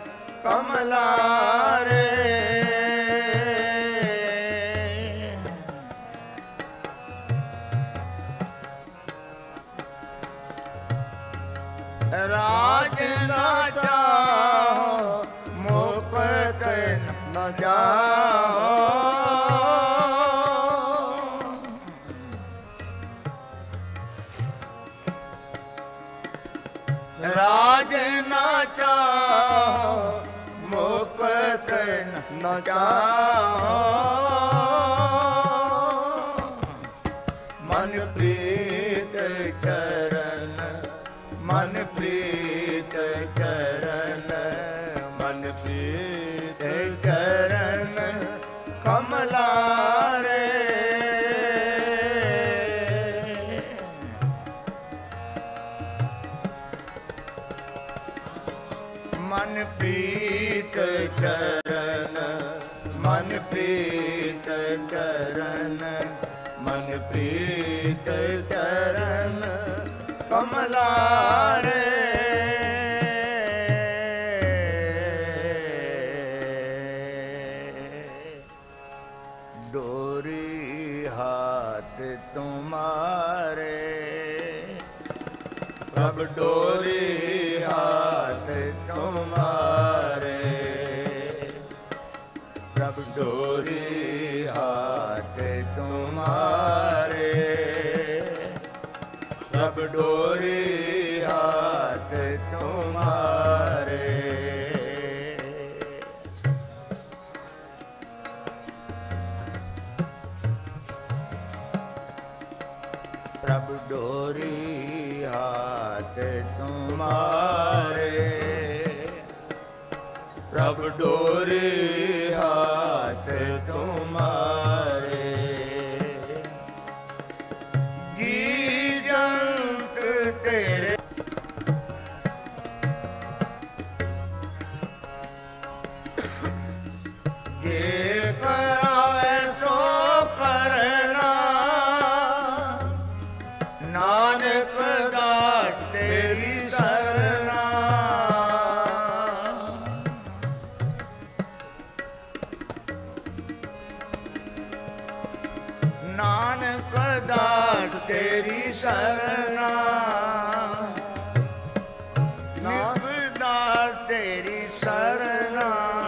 ਕਮਲਾਰੇ ਰਾਜ ਨਾ ਚਾਹੋ ਮੁਕਤ ਨ ਜਾਓ ਰਾਜ ਨਾ ਚਾਹੋ ਮੁਕਤ ਨ ਜਾਓ ਮਨ ਪ੍ਰੀਤ ਚਰਨ ਮਨ ਪ੍ਰੀਤ ਚਰਨ ਮਨ ਪ੍ਰੀਤ ਚਰਨ ਕਮਲਾਰੇ ਮਨ ਪ੍ਰੀਤ ਚਰਨ ਮਨ ਪ੍ਰੀਤ ਚਰਨ ਮਨ ਪ੍ਰੀਤ ਚਰਨ ਕਮਲਾਰੇ ਡੋਰੀ ਹਾਥ ਤੁਮਾਰੇ ਪ੍ਰਭ ਡੋਰੀ ਹਾਥ ਤੁਮਾਰੇ ਪ੍ਰਭ ਡੋਰੀ ਹਾਥ ਤੁਮਾਰੇ ਪ੍ਰਭ ਡੋਰੀ ਹਾਥ ਤੁਮਾਰੇ ਪ੍ਰਭ ਡੋਰੀ ਹਾਥ ਤੁਮਾਰੇ ਪ੍ਰਭ ਡੋਰੀ ਹਾਥ ਤੁਮਾਰੇ ਜੀ ਜੰਤ ਤੇਰੇ ਜੇ ਕਰਾਏ ਸੋ ਕਰਨਾ ਨਾਨਕ ਦਾਸ ਤੇਰੀ ਸਰਨਾ ਨਾਨਕ ਦਾਸ ਤੇਰੀ ਸਰਨਾ ਨਾਨਕ ਦਾਸ ਤੇਰੀ ਸਰਨਾ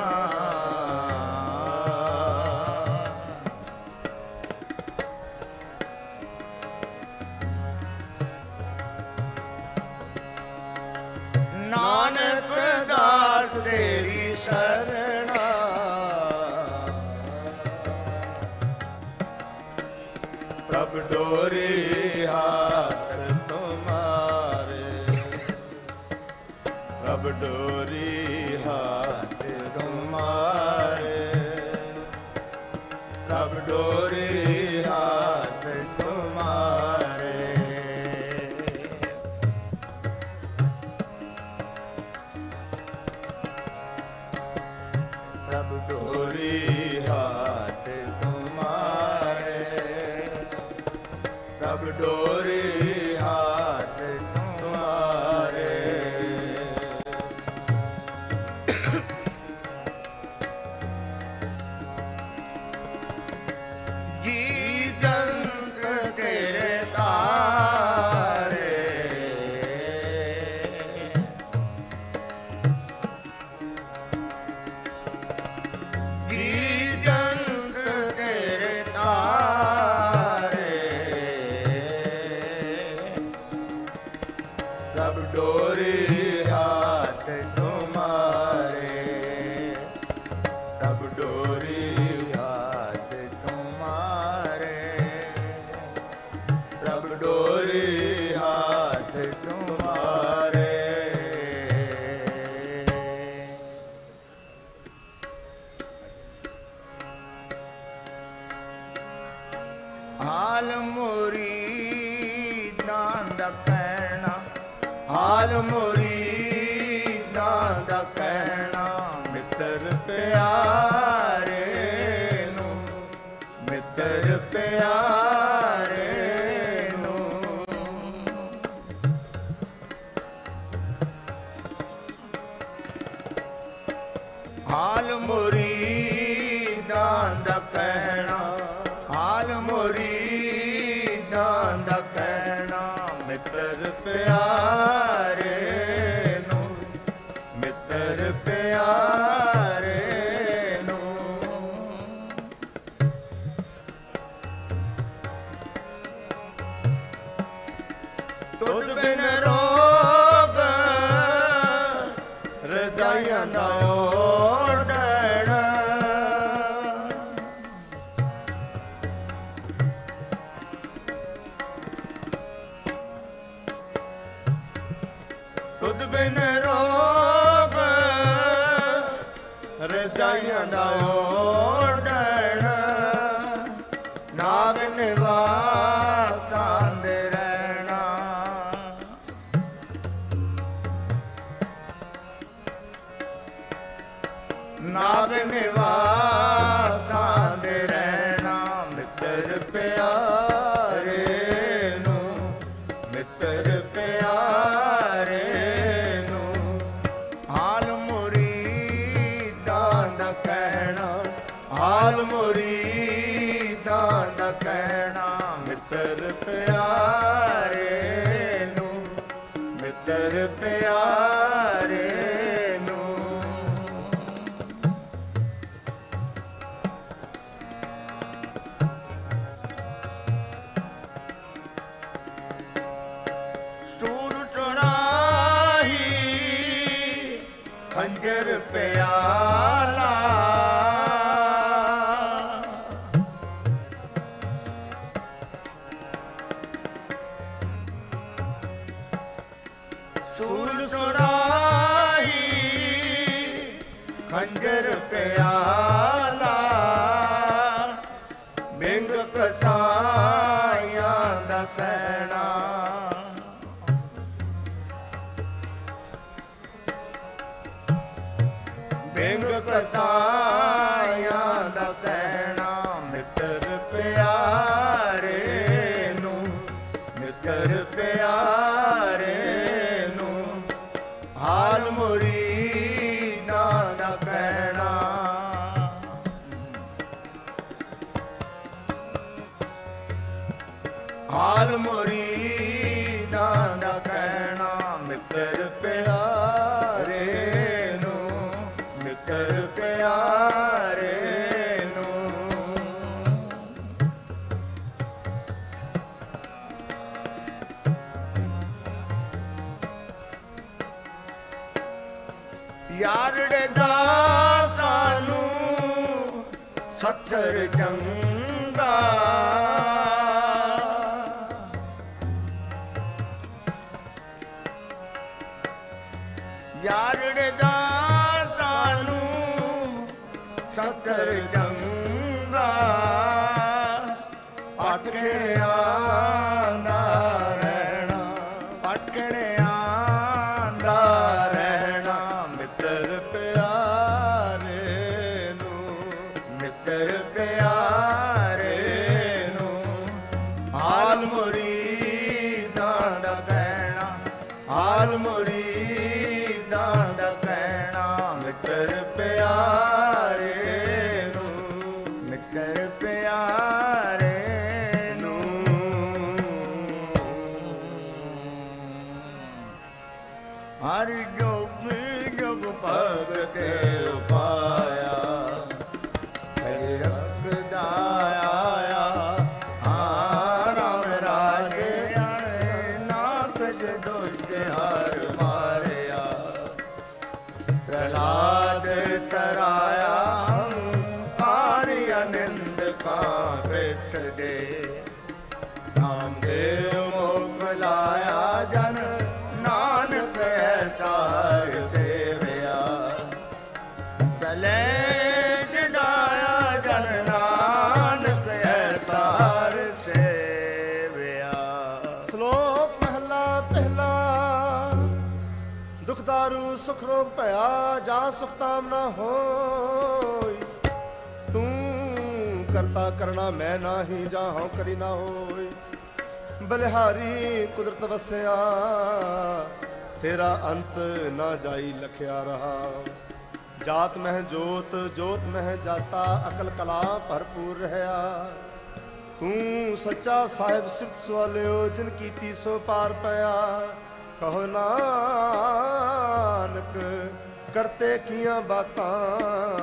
ਨਾਨਕ ਦਾਸ ਤੇਰੀ ਸਰਣਾ ਪ੍ਰਭ ਡੋਰੀ ਹਾਥ ਤੁਮਾਰੇ ਪ੍ਰਭ ਡੋਰੀ ਹਾਥ ਤੁਮਾਰੇ ਪ੍ਰਭ ਡੋਰੀ ਹਾਥ ਤੁਮਾਰੇ ਪ੍ਰਭ ਡੋਰੀ ਹਾਥ ਤੁਮਾਰੇ ਪ੍ਰਭ ਡੋਰੀ ਹਾਥ ਤੁਮਾਰੇ ਜੀ ਜੰਤ ਤੇਰੇ ਤਾਰੇ ਜੀ ਜੰਤ ਤੇਰੇ ਤਾਰੇ ਹਾਲ ਮੁਰੀਦਾਂ ਦਾ ਕਹਿਣਾ, ਹਾਲ ਮੁਰੀਦਾਂ ਦਾ ਕਹਿਣਾ, ਮਿੱਤਰ ਪਿਆਰੇ ਨੂੰ, ਮਿੱਤਰ ਪਿਆਰੇ ਨੂੰ। ਹਾਲ ਮੁਰੀਦਾਂ ਦਾ ਕਹਿਣਾ, ਹਾਲ ਮੁਰੀਦਾਂ ਦਾ ਕਹਿਣਾ, ਮਿੱਤਰ ਪਿਆਰੇ ਨੂੰ, ਮਿੱਤਰ ਪਿਆਰੇ ਨੂੰ। ਤੁਧ ਬਿਨ ਰੋਗ ਰਜਾਈਆਂ ਦਾ ਓੜਨਾ, ਤੁਧ ਬਿਨ ਰੋਗ ਰਜਾਈਆਂ ਦਾ ਓੜਨਾ, ਨਾਗ ਨਿਵਾਸਾਂ ਦੇ ਰਹਿਣਾ, ਨਾਗ ਨਿਵਾਸਾਂ ਦੇ ਰਹਿਣਾ, ਮਿੱਤਰ ਪਿਆਰੇ ਨੂੰ, ਮਿੱਤਰ ਪਿਆਰੇ ਨੂੰ। ਹਾਲ ਮੁਰੀਦਾਂ ਦਾ ਕਹਿਣਾ, ਹਾਲ ਮੁਰੀਦਾਂ ਦਾ ਕਹਿਣਾ, ਮਿੱਤਰ ਪਿਆਰੇ ਨੂੰ, ਮਿੱਤਰ ਪਿਆਰੇ ਨੂੰ। ਸੂਰ ਚੁਰਾਹੀ ਖੰਜਰ ਪਿਆਲਾ, ਸੂਰ ਚੁਰਾਹੀ ਖੰਜਰ ਪਿਆਲਾ, ਬਿੰਗ ਕਸਾਈਆਂ ਦਾ ਸੈਣਾ, ਬਿੰਗ ਕਸਾਈਆਂ ਦਾ ਸੈਣਾ, ਮਿੱਤਰ ਪਿਆਰੇ ਨੂੰ, ਮਿੱਤਰ ਪਿਆਰੇ ਨੂੰ। ਹਾਲ ਮੁਰੀਦਾਂ ਦਾ ਕਹਿਣਾ, ਹਾਲ ਮੁਰੀਦਾਂ ਦਾ ਕਹਿਣਾ, ਮਿੱਤਰ ਪਿਆਰੇ ਨੂੰ, ਮਿੱਤਰ ਪਿਆਰੇ ਨੂੰ। ਯਾਰੜੇ ਦਾ ਸਾਨੂੰ ਸੱਤਰ ਚੰਗਾ, ਯਾਰੜੇ ਦਾ ਸਾਨੂੰ ਸੱਤਰ ਚੰਗਾ, ਪਟਕਿਆਂ ਦਾ ਰਹਿਣਾ, ਪਟਕਿਆਂ ਦਾ ਰਹਿਣਾ, ਮਿੱਤਰ ਪਿਆਰੇ ਨੂੰ, ਮਿੱਤਰ ਪਿਆਰੇ ਨੂੰ। ਹਾਲ ਮੁਰੀਦਾਂ ਦਾ ਕਹਿਣਾ, ਹਾਲ ਮੁਰੀਦਾਂ ਦਾ ਕਹਿਣਾ, ਮਿੱਤਰ ਪਿਆਰੇ ਨੂੰ, ਮਿੱਤਰ ਪਿਆਰੇ ਨੂੰ। ਹਰ ਜੋਗ ਜੁਗ ਭਗਤ ਉਪਾਇਆ, ਹਰਿ ਰੱਖਦਾ ਆਇਆ, ਹਾਂ ਰਾਮ ਰਾਜੇ ਆਏ, ਨਾਕਸ਼ ਦੁਸ਼ਟ ਹਰ ਮਾਰਿਆ, ਪ੍ਰਹਲਾਦ ਤਰਾਇਆ, ਹੰਕਾਰਿਆ ਨਿੰਦ ਕਾ ਪਿੱਠ ਦੇ, ਨਾਮਦੇਵ ਮੁਖ ਲਾਇਆ ਜਨ, ਨਾਨਕ ਐਸਾ ਸੇਵਿਆ, ਤਲੇ ਛਡਾਇਆ ਜਨ, ਨਾਨਕ ਐਸਾ ਸੁਖ ਰੋਗ ਭਇਆ ਜਾਂ ਸੁਖਤਾਮ ਨਾ ਹੋਈ। ਤੂੰ ਕਰਤਾ ਕਰਨਾ ਮੈਂ ਨਾਹੀ, ਜਾਂ ਹਉ ਕਰੀ ਨਾ ਹੋਈ। ਬਲਿਹਾਰੀ ਕੁਦਰਤ ਵਸਿਆ ਤੇਰਾ ਅੰਤ ਨਾ ਜਾਈ ਲਖਿਆ ਰਹਾ। ਜਾਤ ਮਹਿ ਜੋਤ ਜੋਤ ਮਹਿ ਜਾਤਾ, ਅਕਲ ਕਲਾ ਭਰਪੂਰ ਰਹਾ। ਤੂੰ ਸੱਚਾ ਸਾਹਿਬ ਸਿਫਤ ਸਵਾਲਿਓ, ਜਿਨ ਕੀਤੀ ਸੋ ਪਾਰ ਪਿਆ। ਕਹੋ ਨਾਨਕ ਕਰਤੇ ਕੀਆਂ ਬਾਤਾਂ,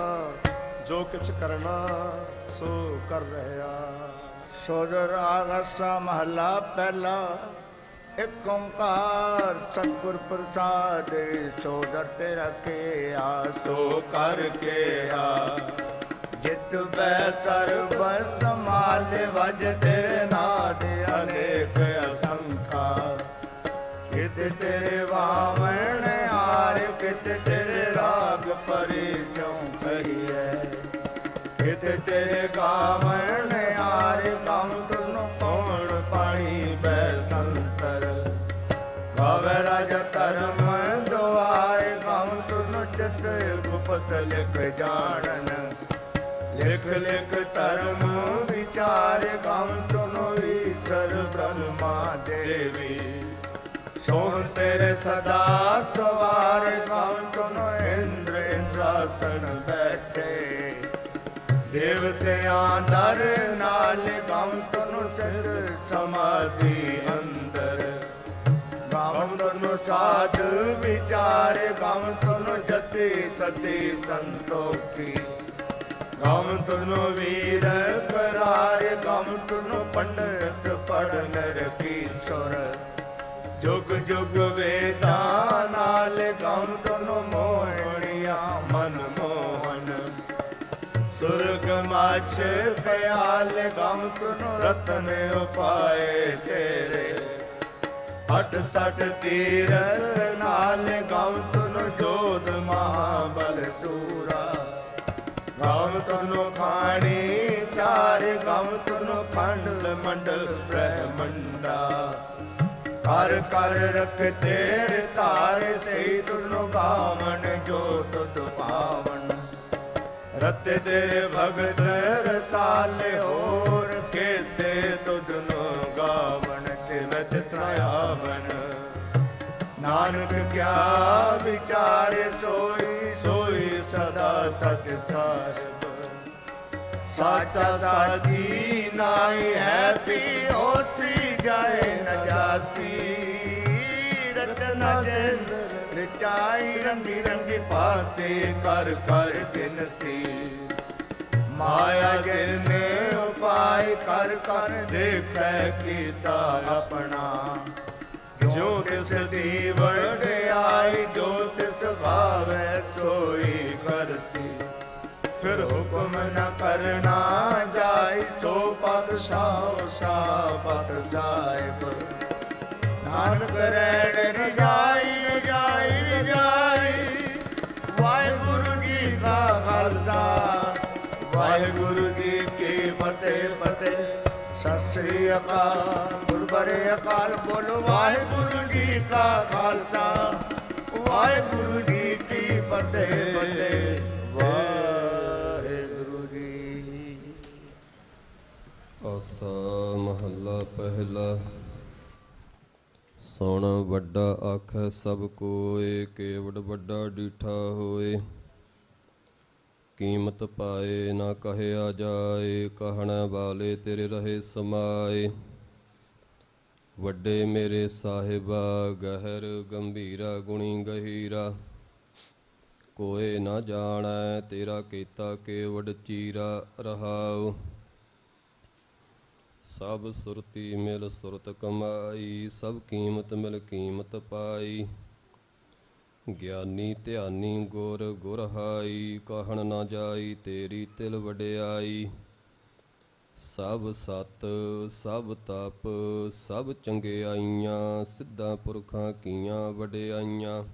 ਜੋ ਕਿਛ ਕਰਨਾ ਸੋ ਕਰ ਰਹਾ। ਸੁਰ ਰਾਗ ਅਸਾ ਮਹਲਾ ਪਹਿਲਾ। ਇੱਕ ਓੰਕਾਰ ਸਤਿਗੁਰ ਪ੍ਰਸਾਦਿ, ਸੋਦਰ ਤੇਰਾ ਕੇ ਆਸੋ ਕਰਕੇ ਆ। ਜਿਤ ਬੈ ਸਰਬ ਸਮਾਲ ਵਜ ਤੇਰੇ ਨਾਦ ਅਨੇਕ ਅਸੰਖਾ। ਕਿਤ ਤੇਰੇ ਵਾਵਣ ਹਾਰ, ਕਿਤ ਤੇਰੇ ਰਾਗ ਪਰੇ ਸਿਉ ਕਹੀਐ। ਕਿਤ ਤੇਰੇ ਗਾਵਣ ਹਾਰ, ਗਮ ਤੁਨ ਕੌਣ ਪਾਣੀ ਬੈ ਸੰਤਰ। ਗਾਵੇ ਰਾਜ ਧਰਮ ਦੁਆਰੇ, ਗਮ ਤੁਨ ਚਿਤ ਗੁਪਤ ਲਿਖ ਜਾਣਨ। ਲਿਖ ਲਿਖ ਧਰਮ ਵਿਚਾਰ, ਗਮ ਤੁਨ ਈਸ਼ਰ ਬ੍ਰਹਮਾ ਦੇਵੀ। ਸੋਹਣ ਤੇਰੇ ਸਦਾ ਸਵਾਰ, ਗਮ ਤੁਨ ਇੰਦਰ ਇੰਦਰਾਸਣ ਬੈਠੇ। ਦੇਵਤਿਆਂ ਦਰ ਨਾਲ, ਗਮ ਤੁਨ ਸਿਧ ਸਮਾਧੀ ਅੰਦਰ। ਗਮ ਤੁਨ ਸਾਧ ਵਿਚਾਰ, ਗਮ ਤੁਨ ਜਤੀ ਸਤੀ ਸੰਤੋਖੀ। ਗਮ ਤੁਨ ਵੀਰ ਕਰਾਰ, ਗਮ ਤੁਨ ਪੰਡਤ ਪੜਨ ਰਖੀ ਸੁਰ। ਜੁਗ ਜੁਗ ਵੇਦਾਂ ਨਾਲ, ਗਮ ਤੁਨ ਮੋਹਣੀਆਂ ਮਨ ਮੋਹਨ। ਸੁਰਗ ਮਾਛ ਪਿਆਲ, ਗਮ ਤੁਨ ਰਤਨ ਉਪਾਏ ਤੇਰੇ। ਅਠ ਸਠ ਤੀਰਥ ਨਾਲ, ਗਮ ਤੁਨ ਜੋਧ ਮਹਾਬਲ ਸੂਰਾ। ਗਮ ਤੁਨ ਖਾਣੀ ਚਾਰ, ਗਮ ਤੁਨ ਖੰਡ ਮੰਡਲ ਬ੍ਰਹਮੰਡਾ। ਕਰ ਕਰ ਰਖ ਤੇਰੇ ਧਾਰੇ, ਸਹੀ ਤੁਧਨੁ ਗਾਵਣ ਜੋ ਤੁਧ ਪਾਵਨ। ਰਤੇ ਤੇਰੇ ਭਗਤ ਰਸਾਲੇ, ਹੋਰ ਕੇਤੇ ਤੁਧਨੁ ਗਾਵਣ। ਸਿਵ ਚਿਤਨਾ ਆਵਣ। ਨਾਨਕ ਕਿਆ ਵਿਚਾਰੇ, ਸੋਈ ਸੋਈ ਸਦਾ ਸਤ ਸਾਹਿਬ। ਸਾਚਾ ਸਾਚੀ ਨਾਹੀ ਹੈ ਪੀ, ਹੋਸੀ ਜਾਏ ਨ ਜਾਸੀ। ਰਤਨ ਜਿਨ ਰਚਾਈ, ਰੰਗੀ ਰੰਗੀ ਭਾਂਤੇ ਕਰ ਕਰ ਜਿਨਸੀ। ਮਾਇਆ ਜਿਨ ਉਪਾਇ ਕਰ ਕਰ, ਦੇਖੈ ਕੀਤਾ ਆਪਣਾ। ਜੋ ਤਿਸ ਦੀ ਵਡਿਆਈ, ਜੋ ਤਿਸ ਭਾਵੈ ਸੋਈ ਕਰਸੀ। ਫਿਰ ਹੁਕਮ ਨ ਕਰਨਾ ਜਾਈ, ਸੋ ਪਾਤਸ਼ਾਹ ਸ਼ਾਬਤ ਸਾਹਿਬ। ਨਾਨਕ ਰਹਿਣ ਰਜਾਈ ਰਜਾਈ ਰਜਾਈ। ਵਾਹਿਗੁਰੂ ਜੀ ਕਾ ਖਾਲਸਾ, ਵਾਹਿਗੁਰੂ ਜੀ ਕੀ ਫਤਿਹ ਫਤਿਹ। ਸਤਿ ਸ੍ਰੀ ਅਕਾਲ। ਗੁਰਬਰੇ ਅਕਾਲ ਬੋਲੋ, ਵਾਹਿਗੁਰੂ ਜੀ ਕਾ ਖਾਲਸਾ, ਵਾਹਿਗੁਰੂ ਜੀ ਕੀ ਫਤਿਹ ਫਤਿਹ। ਵਾਹਿਗੁਰੂ ਜੀ। ਆਸਾ ਮਹੱਲਾ ਪਹਿਲਾ। ਸੁਣ ਵੱਡਾ ਆਖੈ ਸਭ ਕੋਇ, ਕੇਵੜ ਵੱਡਾ ਡੀਠਾ ਹੋਏ। ਕੀਮਤ ਪਾਏ ਨਾ ਕਹਿਆ ਜਾਏ, ਕਹਿਣ ਵਾਲੇ ਤੇਰੇ ਰਹੇ ਸਮਾਏ। ਵੱਡੇ ਮੇਰੇ ਸਾਹਿਬਾ, ਗਹਿਰ ਗੰਭੀਰਾ ਗੁਣੀ ਗਹੀਰਾ। ਕੋਏ ਨਾ ਜਾਣੈ ਤੇਰਾ ਕੀਤਾ ਕੇਵੜ ਚੀਰਾ। ਰਹਾਉ ਸਭ ਸੁਰਤੀ ਮਿਲ ਸੁਰਤ ਕਮਾਈ, ਸਭ ਕੀਮਤ ਮਿਲ ਕੀਮਤ ਪਾਈ। ਗਿਆਨੀ ਧਿਆਨੀ ਗੁਰ ਗੁਰ ਹਾਈ, ਕਹਿਣ ਨਾ ਜਾਈ ਤੇਰੀ ਤਿਲ ਵਡਿਆਈ। ਸਭ ਸਤ ਸਭ ਤਪ ਸਭ ਚੰਗਿਆਈਆਂ, ਸਿੱਧਾਂ ਪੁਰਖਾਂ ਕੀਆਂ ਵਡਿਆਈਆਂ।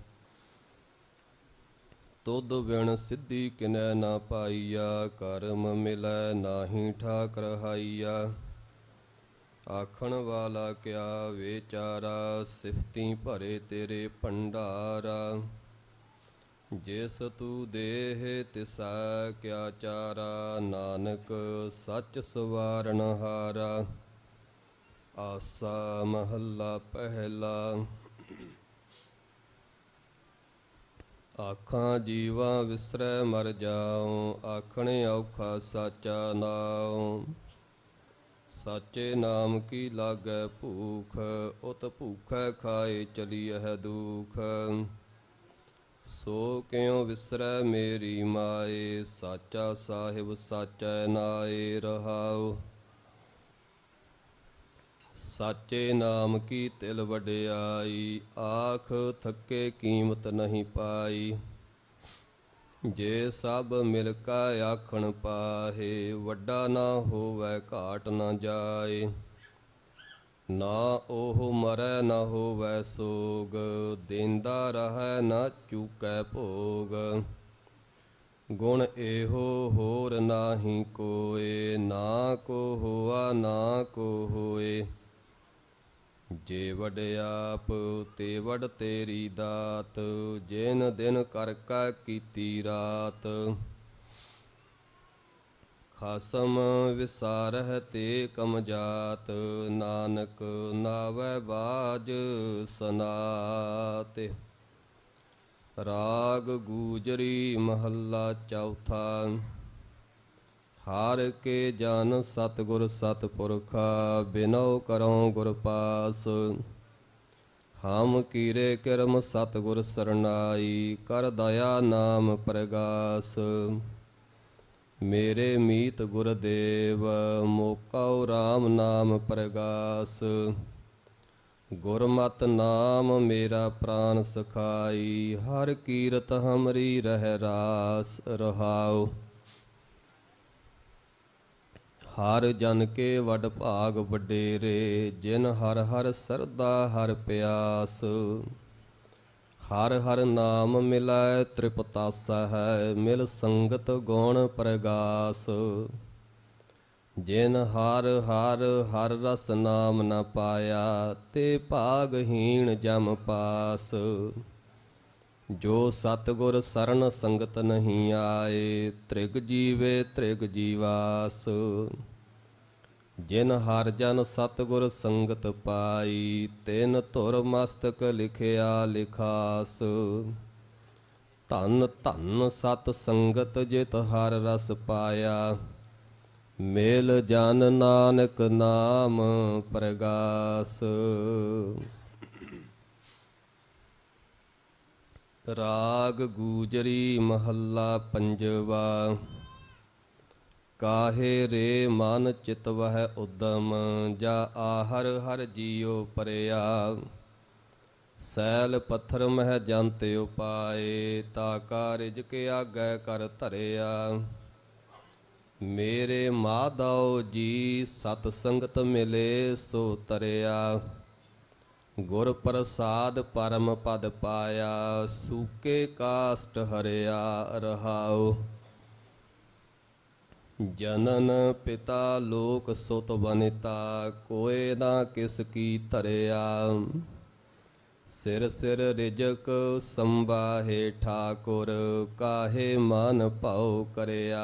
ਤੁਧ ਬਿਨ ਸਿੱਧੀ ਕਿਨੈ ਨਾ ਪਾਈਆ, ਕਰਮ ਮਿਲੈ ਨਾਹੀ ਠਾਕ ਰਹਾਈਆ। ਆਖਣ ਵਾਲਾ ਕਿਆ ਵਿਚਾਰਾ, ਸਿਫਤੀ ਭਰੇ ਤੇਰੇ ਭੰਡਾਰਾ। ਜਿਸ ਤੂ ਦੇਹ ਤਿਸਾ ਕਿਆ ਚਾਰਾ, ਨਾਨਕ ਸੱਚ ਸਵਾਰਨ ਹਾਰਾ। ਆਸਾ ਮਹੱਲਾ ਪਹਿਲਾ। ਆਖਾਂ ਜੀਵਾ ਵਿਸਰੈ ਮਰ ਜਾਉ, ਆਖਣੇ ਔਖਾ ਸਾਚਾ ਨਾਉ। ਸਾਚੇ ਨਾਮ ਕੀ ਲਾਗੈ ਭੂਖ, ਉਤ ਭੂਖੈ ਖਾਏ ਚਲੀਐ ਦੁਖ। ਸੋ ਕਿਉ ਵਿਸਰੈ ਮੇਰੀ ਮਾਏ, ਸਾਚਾ ਸਾਹਿਬ ਸਾਚੈ ਨਾਏ ਰਹਾਉ। ਸਾਚੇ ਨਾਮ ਕੀ ਤਿਲ ਵਡਿਆਈ, ਆਖ ਥੱਕੇ ਕੀਮਤ ਨਹੀਂ ਪਾਈ। ਜੇ ਸਭ ਮਿਲ ਕੈ ਆਖਣ ਪਾਹੇ, ਵੱਡਾ ਨਾ ਹੋਵੈ ਘਾਟ ਨਾ ਜਾਏ। ਨਾ ਉਹ ਮਰੈ ਨਾ ਹੋਵੈ ਸੋਗ, ਦੇਂਦਾ ਰਹੈ ਨਾ ਚੂਕੈ ਭੋਗ। ਗੁਣ ਇਹੋ ਹੋਰ ਨਾਹੀ ਕੋਇ, ਨਾ ਕੋ ਹੋਆ ਨਾ ਕੋ ਹੋਏ। ਜੇ ਵਡਿਆਪ ਤੇ ਵਡ ਤੇਰੀ ਦਾਤ, ਜਿਨ ਦਿਨ ਕਰ ਕੈ ਕੀਤੀ ਰਾਤ। ਖਾਸਮ ਵਿਸਾਰਹਿ ਤੇ ਕਮਜਾਤ, ਨਾਨਕ ਨਾਵੈ ਬਾਜ ਸਨਾਤੇ। ਰਾਗ ਗੂਜਰੀ ਮਹੱਲਾ ਚੌਥਾ। ਹਾਰ ਕੇ ਜਨ ਸਤਿਗੁਰ ਸਤਿਪੁਰਖਾ, ਬਿਨਉ ਕਰਉ ਗੁਰ ਪਾਸ। ਹਮ ਕੀਰੇ ਕਿਰਮ ਸਤਿਗੁਰ ਸਰਨਾਈ, ਕਰ ਦਇਆ ਨਾਮ ਪ੍ਰਗਾਸ। ਮੇਰੇ ਮੀਤ ਗੁਰਦੇਵ, ਮੋਕਉ ਰਾਮ ਨਾਮ ਪ੍ਰਗਾਸ। ਗੁਰਮਤਿ ਨਾਮ ਮੇਰਾ ਪ੍ਰਾਨ ਸਖਾਈ, ਹਰ ਕੀਰਤ ਹਮਰੀ ਰਹਿ ਰਾਸ ਰਹਾਉ। ਹਰ ਜਨ ਕੇ ਵਡ ਭਾਗ ਵਡੇਰੇ, ਜਿਨ ਹਰ ਹਰ ਸਰਦਾ ਹਰ ਪਿਆਸ। ਹਰ ਹਰ ਨਾਮ ਮਿਲੈ ਤ੍ਰਿਪਤਾਸਾ ਹੈ, ਮਿਲ ਸੰਗਤ ਗੁਣ ਪ੍ਰਗਾਸ। ਜਿਨ ਹਰ ਹਰ ਹਰ ਰਸ ਨਾਮ ਨ ਪਾਇਆ, ਤੇ ਭਾਗਹੀਣ ਜਮ ਪਾਸ। ਜੋ ਸਤਿਗੁਰ ਸਰਨ ਸੰਗਤ ਨਹੀਂ ਆਏ, ਤ੍ਰਿਗ ਜੀਵੇ ਤ੍ਰਿਗ ਜੀਵਾਸ। ਜਿਨ ਹਰ ਜਨ ਸਤਿਗੁਰ ਸੰਗਤ ਪਾਈ, ਤਿਨ ਧੁਰ ਮਸਤਕ ਲਿਖਿਆ ਲਿਖਾਸ। ਧੰਨ ਧੰਨ ਸਤ ਸੰਗਤ ਜਿਤ ਹਰ ਰਸ ਪਾਇਆ, ਮੇਲ ਜਨ ਨਾਨਕ ਨਾਮ ਪ੍ਰਗਾਸ। ਰਾਗ ਗੂਜਰੀ ਮਹੱਲਾ ਪੰਜਵਾ। ਕਾਹੇ ਰੇ ਮਨ ਚਿਤ ਵਹਿ ਉਦਮ, ਜਾ ਆਹਰ ਹਰ ਜੀਉ ਪਰਿਆ। ਸੈਲ ਪੱਥਰ ਮਹਿ ਜੰਤ ਉਪਾਏ, ਤਾ ਕਾ ਰਿਜਕ ਆਗੈ ਕਰ ਧਰਿਆ। ਮੇਰੇ ਮਾਧਵ ਜੀ ਸਤ ਸੰਗਤ ਮਿਲੇ ਸੋ ਤਰਿਆ। ਗੁਰ ਪ੍ਰਸਾਦ ਪਰਮ ਪਦ ਪਾਇਆ, ਸੂਕੇ ਕਾਸਟ ਹਰਿਆ ਰਹਾਉ। ਜਨਨ ਪਿਤਾ ਲੋਕ ਸੁਤ ਬਨਿਤਾ, ਕੋਇ ਨਾ ਕਿਸ ਕੀ ਧਰਿਆ। ਸਿਰ ਸਿਰ ਰਿਜਕ ਸੰਬਾਹੇ ਠਾਕੁਰ, ਕਾਹੇ ਮਨ ਭਉ ਕਰਿਆ।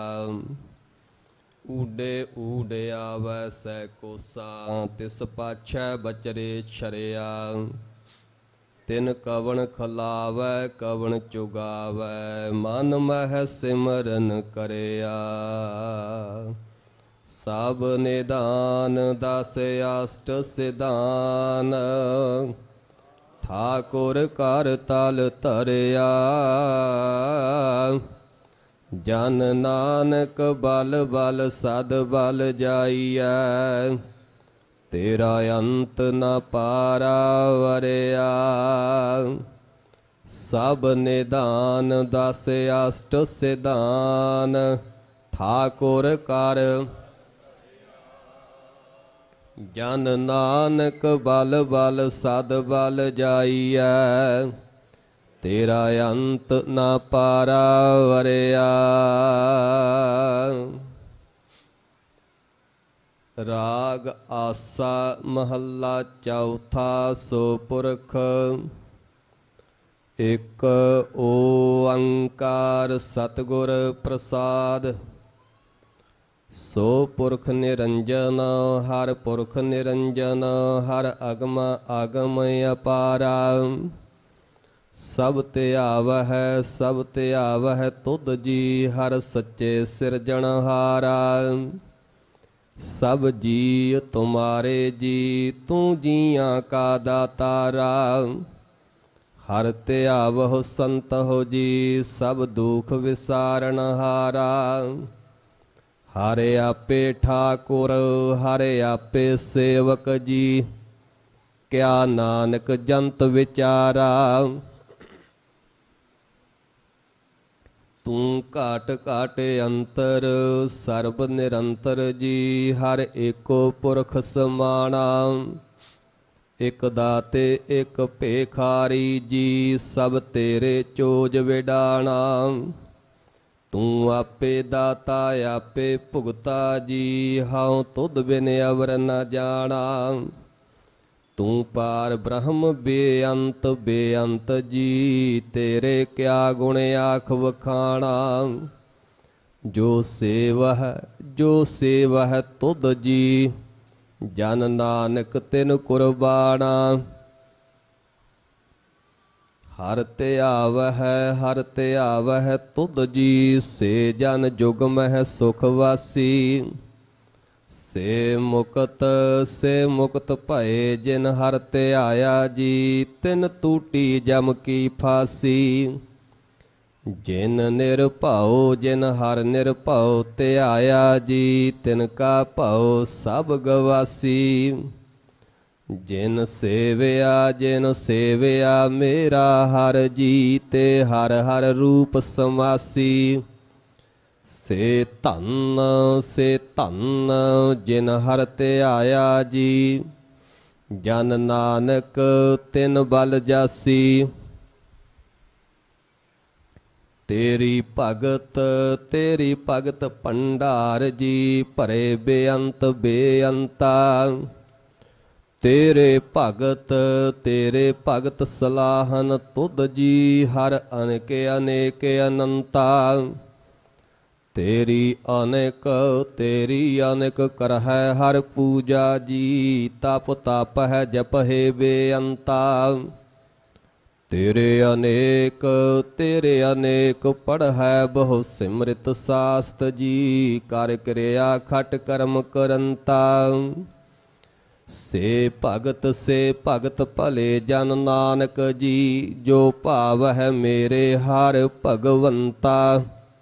ਊਡੇ ਊਡ ਆਵੈ ਸੈ ਕੋਸਾ, ਤਿਸ ਪਾਛੈ ਬਚਰੇ ਛਰਿਆ। ਤਿਨ ਕਵਣ ਖਲਾਵੈ ਕਵਣ ਚੁਗਾਵੈ, ਮਨ ਮਹਿ ਸਿਮਰਨ ਕਰਿਆ। ਸਭ ਨਿਦਾਨ ਦਸ ਅਸ਼ਟ ਸਿਧਾਨ, ਠਾਕੁਰ ਕਰ ਤਲ ਧਰਿਆ। ਜਨ ਨਾਨਕ ਬਲ ਬਲ ਸਦ ਬਲ ਜਾਈਐ, ਤੇਰਾ ਅੰਤ ਨ ਪਾਰਾ ਵਰਿਆ। ਸਭ ਨਿਦਾਨ ਦਸ ਅਸ਼ਟ ਸਿਧਾਨ, ਠਾਕੁਰ ਕਰ। ਜਨ ਨਾਨਕ ਬਲ ਬਲ ਸਦ ਬਲ ਜਾਈਐ, ਤੇਰਾ ਅੰਤ ਨਾ ਪਾਰਾ ਵਰਿਆ। ਰਾਗ ਆਸਾ। ਮਹੱਲਾ ਚੌਥਾ। ਸੋ ਪੁਰਖ ਇਕ ਓੰਕਾਰ ਸਤਿਗੁਰ ਪ੍ਰਸਾਦ। ਸੋ ਪੁਰਖ ਨਿਰੰਜਨ ਹਰ ਪੁਰਖ ਨਿਰੰਜਨ ਹਰ ਅਗਮ ਆਗਮ ਅਪਾਰਾ। ਸਭ ਧਿਆਵਹਿ ਸਭ ਧਿਆਵਹਿ ਤੁਧ ਜੀ ਹਰ ਸੱਚੇ ਸਿਰਜਣਹਾਰਾ। ਸਭ ਜੀ ਤੁਮਾਰੇ ਜੀ ਤੂੰ ਜੀਆਂ ਕਾ ਦਾਤਾਰਾ। ਹਰ ਧਿਆਵਹੁ ਸੰਤਹੁ ਜੀ ਸਭ ਦੁਖ ਵਿਸਾਰਣਹਾਰਾ। ਹਰ ਆਪੇ ਠਾਕੁਰ ਹਰ ਆਪੇ ਸੇਵਕ ਜੀ ਕਿਆ ਨਾਨਕ ਜੰਤ ਵਿਚਾਰਾ। ਤੂੰ ਘਾਟ ਘਾਟ ਅੰਤਰ ਸਰਬ ਨਿਰੰਤਰ ਜੀ ਹਰ ਏਕੋ ਪੁਰਖ ਸਮਾਣਾ। ਇਕ ਦਾਤੇ ਇਕ ਭੇਖਾਰੀ ਜੀ ਸਭ ਤੇਰੇ ਚੋਜ ਵਿਡਾਣਾ। ਤੂੰ ਆਪੇ ਦਾਤਾ ਆਪੇ ਭੁਗਤਾ ਜੀ ਹਉ ਤੁਧ ਬਿਨ ਅਵਰ ਨ ਜਾਣਾ। ਤੂੰ ਪਾਰ ਬ੍ਰਹਮ ਬੇਅੰਤ ਬੇਅੰਤ ਜੀ ਤੇਰੇ ਕਿਆ ਗੁਣ ਆਖ ਵਖਾਣਾ। ਜੋ ਸੇਵਹ ਜੋ ਸੇਵਹ ਤੁਧ ਜੀ ਜਨ ਨਾਨਕ ਤਿਨ ਕੁਰਬਾਨਾ। ਹਰ ਧਿਆਵਹਿ ਹਰ ਧਿਆਵਹਿ ਤੁਧ ਜੀ ਸੇ ਜਨ ਜੁਗ ਮਹਿ ਸੁਖ ਵਾਸੀ। ਸੇ ਮੁਕਤ ਸੇ ਮੁਕਤ ਭਏ ਜਿਨ ਹਰ ਧਿਆਇਆ ਜੀ ਤਿਨ ਟੂਟੀ ਜਮ ਕੀ ਫਾਸੀ। ਜਿਨ ਨਿਰਭਉ ਜਿਨ ਹਰ ਨਿਰਭਉ ਧਿਆਇਆ ਜੀ ਤਿਨ ਕਾ ਭਉ ਸਭ ਗਵਾਸੀ। ਜਿਨ ਸੇਵਿਆ ਜਿਨ ਸੇਵਿਆ ਮੇਰਾ ਹਰ ਜੀ ਤੇ ਹਰ ਹਰ ਰੂਪ ਸਮਾਸੀ। ਸੇ ਧੰਨ ਸੇ ਧੰਨ ਜਿਨ ਹਰ ਧਿਆਇਆ ਜੀ ਜਨ ਨਾਨਕ ਤਿਨ ਬਲ ਜਾਸੀ। ਤੇਰੀ ਭਗਤ ਤੇਰੀ ਭਗਤ ਭੰਡਾਰ ਜੀ ਭਰੇ ਬੇਅੰਤ ਬੇਅੰਤਾ। ਤੇਰੇ ਭਗਤ ਤੇਰੇ ਭਗਤ ਸਲਾਹਨ ਤੁਧ ਜੀ ਹਰ ਅਨੇਕ ਅਨੇਕ ਅਨੰਤਾ। ਤੇਰੀ ਅਨੇਕ ਤੇਰੀ ਅਨੇਕ ਕਰਹਿ ਹਰ ਪੂਜਾ ਜੀ ਤਪ ਤਪ ਹੈ ਜਪਹਿ ਬੇਅੰਤਾ। ਤੇਰੇ ਅਨੇਕ ਤੇਰੇ ਅਨੇਕ ਪੜ੍ਹੈ ਬਹੁ ਸਿਮਰਿਤ ਸਾਸਤ ਜੀ ਕਰ ਕਿਰਿਆ ਖਟ ਕਰਮ ਕਰੰਤਾ। ਸੇ ਭਗਤ ਸੇ ਭਗਤ ਭਲੇ ਜਨ ਨਾਨਕ ਜੀ ਜੋ ਭਾਵ ਹੈ ਮੇਰੇ ਹਰ ਭਗਵੰਤਾ।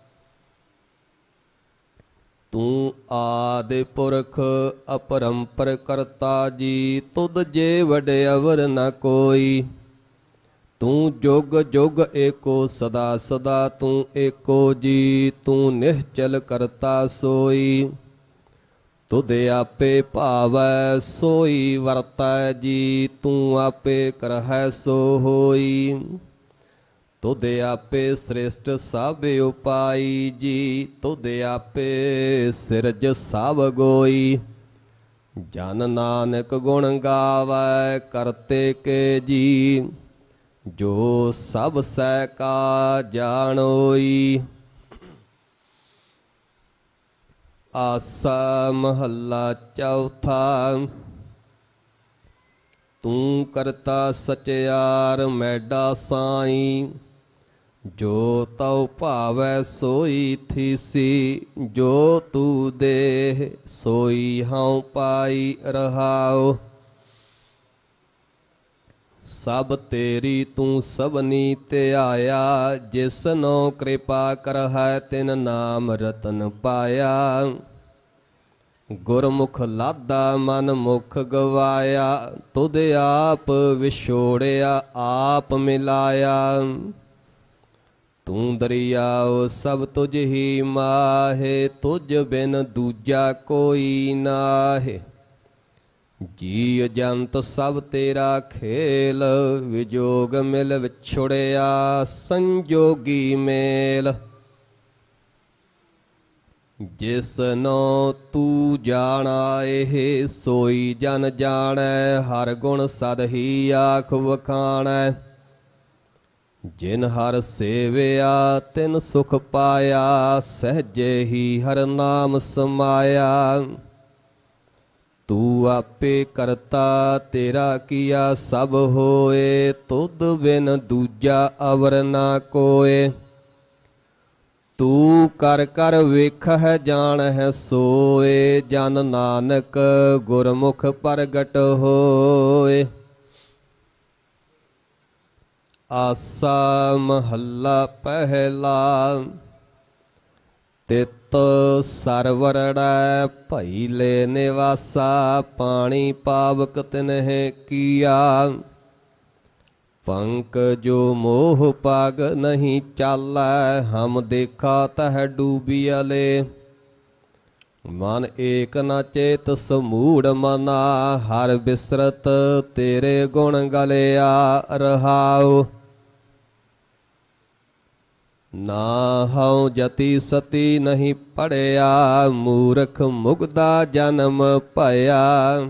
ਤੂੰ ਆਦਿ ਪੁਰਖ ਅਪਰੰਪਰ ਕਰਤਾ ਜੀ ਤੁਧ ਜੇ ਵਡਿਆਵਰ ਨ ਕੋਈ। ਤੂੰ ਜੁਗ ਜੁਗ ਏਕੋ ਸਦਾ ਸਦਾ ਤੂੰ ਏਕੋ ਜੀ ਤੂੰ ਨਿਹਚਲ ਕਰਤਾ ਸੋਈ। ਤੁਧ ਆਪੇ ਭਾਵੈ ਸੋਈ ਵਰਤੈ ਜੀ ਤੂੰ ਆਪੇ ਕਰਹਿ ਸੋ ਹੋਈ। ਤੁਧ ਆਪੇ ਸ੍ਰਿਸ਼ਟ ਸਭ ਉਪਾਈ ਜੀ ਤੁਧ ਆਪੇ ਸਿਰਜ ਸਭ ਗੋਈ। ਜਨ ਨਾਨਕ ਗੁਣ ਗਾਵੈ ਕਰਤੇ ਕੇ ਜੀ ਜੋ ਸਭ ਸਹਿ ਕਾ ਜਾਣੋਈ। ਆਸਾ ਮਹੱਲਾ ਚੌਥਾ। ਤੂੰ ਕਰਤਾ ਸਚਿਆਰ ਮੈਡਾ ਸਾਈ। ਜੋ ਤਉ ਭਾਵੈ ਸੋਈ ਥੀਸੀ ਜੋ ਤੂੰ ਦੇ ਸੋਈ ਹਉ ਪਾਈ ਰਹਾਉ। ਸਭ ਤੇਰੀ ਤੂੰ ਸਭਨੀ ਧਿਆਇਆ ਜਿਸਨੋ ਕਿਰਪਾ ਕਰਹਿ ਤਿਨ ਨਾਮ ਰਤਨ ਪਾਇਆ। ਗੁਰਮੁਖ ਲਾਦਾ ਮਨ ਮੁਖ ਗਵਾਇਆ ਤੁਧ ਆਪ ਵਿਛੋੜਿਆ ਆਪ ਮਿਲਾਇਆ। ਤੂੰ ਦਰਿਆਉ ਸਭ ਤੁਝ ਹੀ ਮਾਹੇ ਤੁਝ ਬਿਨ ਦੂਜਾ ਕੋਈ ਨਾਹੇ। ਜੀ ਜੰਤ ਸਭ ਤੇਰਾ ਖੇਲ ਵਿਜੋਗ ਮਿਲ ਵਿਛੁੜਿਆ ਸੰਜੋਗੀ ਮੇਲ। ਜਿਸਨੋ ਤੂੰ ਜਾਣਾ ਇਹ ਸੋਈ ਜਨ ਜਾਣੈ ਹਰ ਗੁਣ ਸਦ ਹੀ ਆਖ ਵਖਾਣੈ। ਜਿਨ ਹਰ ਸੇਵਿਆ ਤਿਨ ਸੁਖ ਪਾਇਆ, ਸਹਜੇ ਹੀ ਹਰ ਨਾਮ ਸਮਾਇਆ। ਤੂੰ ਆਪੇ ਕਰਤਾ ਤੇਰਾ ਕੀਆ ਸਭ ਹੋਏ, ਤੁਧ ਬਿਨ ਦੂਜਾ ਅਵਰ ਨਾ ਕੋਏ। ਤੂੰ ਕਰ ਕਰ ਵੇਖਹਿ ਜਾਣਹਿ ਸੋਏ, ਜਨ ਨਾਨਕ ਗੁਰਮੁਖ ਪ੍ਰਗਟ ਹੋਏ। ਆਸਾ ਮਹੱਲਾ ਪਹਿਲਾ। ਤਿਤ ਸਰਵਰੜੈ ਭਈ ਲੈ ਨਿਵਾਸਾ, ਪਾਣੀ ਪਾਵਕ ਤਿਨਹਿ ਕੀਆ। ਪੰਕ ਜੋ ਮੋਹ ਪਾਗ ਨਹੀਂ ਚਾਲੈ, ਹਮ ਦੇਖਾ ਤਹ ਡੂਬੀਅਲੇ। ਮਨ ਏਕ ਨ ਚੇਤ ਸਮੂੜ ਮਨਾ, ਹਰ ਬਿਸਰਤ ਤੇਰੇ ਗੁਣ ਗਲਿਆ ਰਹਾਉ। ਨਾ ਹਉ ਜਤੀ ਸਤੀ ਨਹੀਂ ਪੜਿਆ, ਮੂਰਖ ਮੁਗਦਾ ਜਨਮ ਭਇਆ।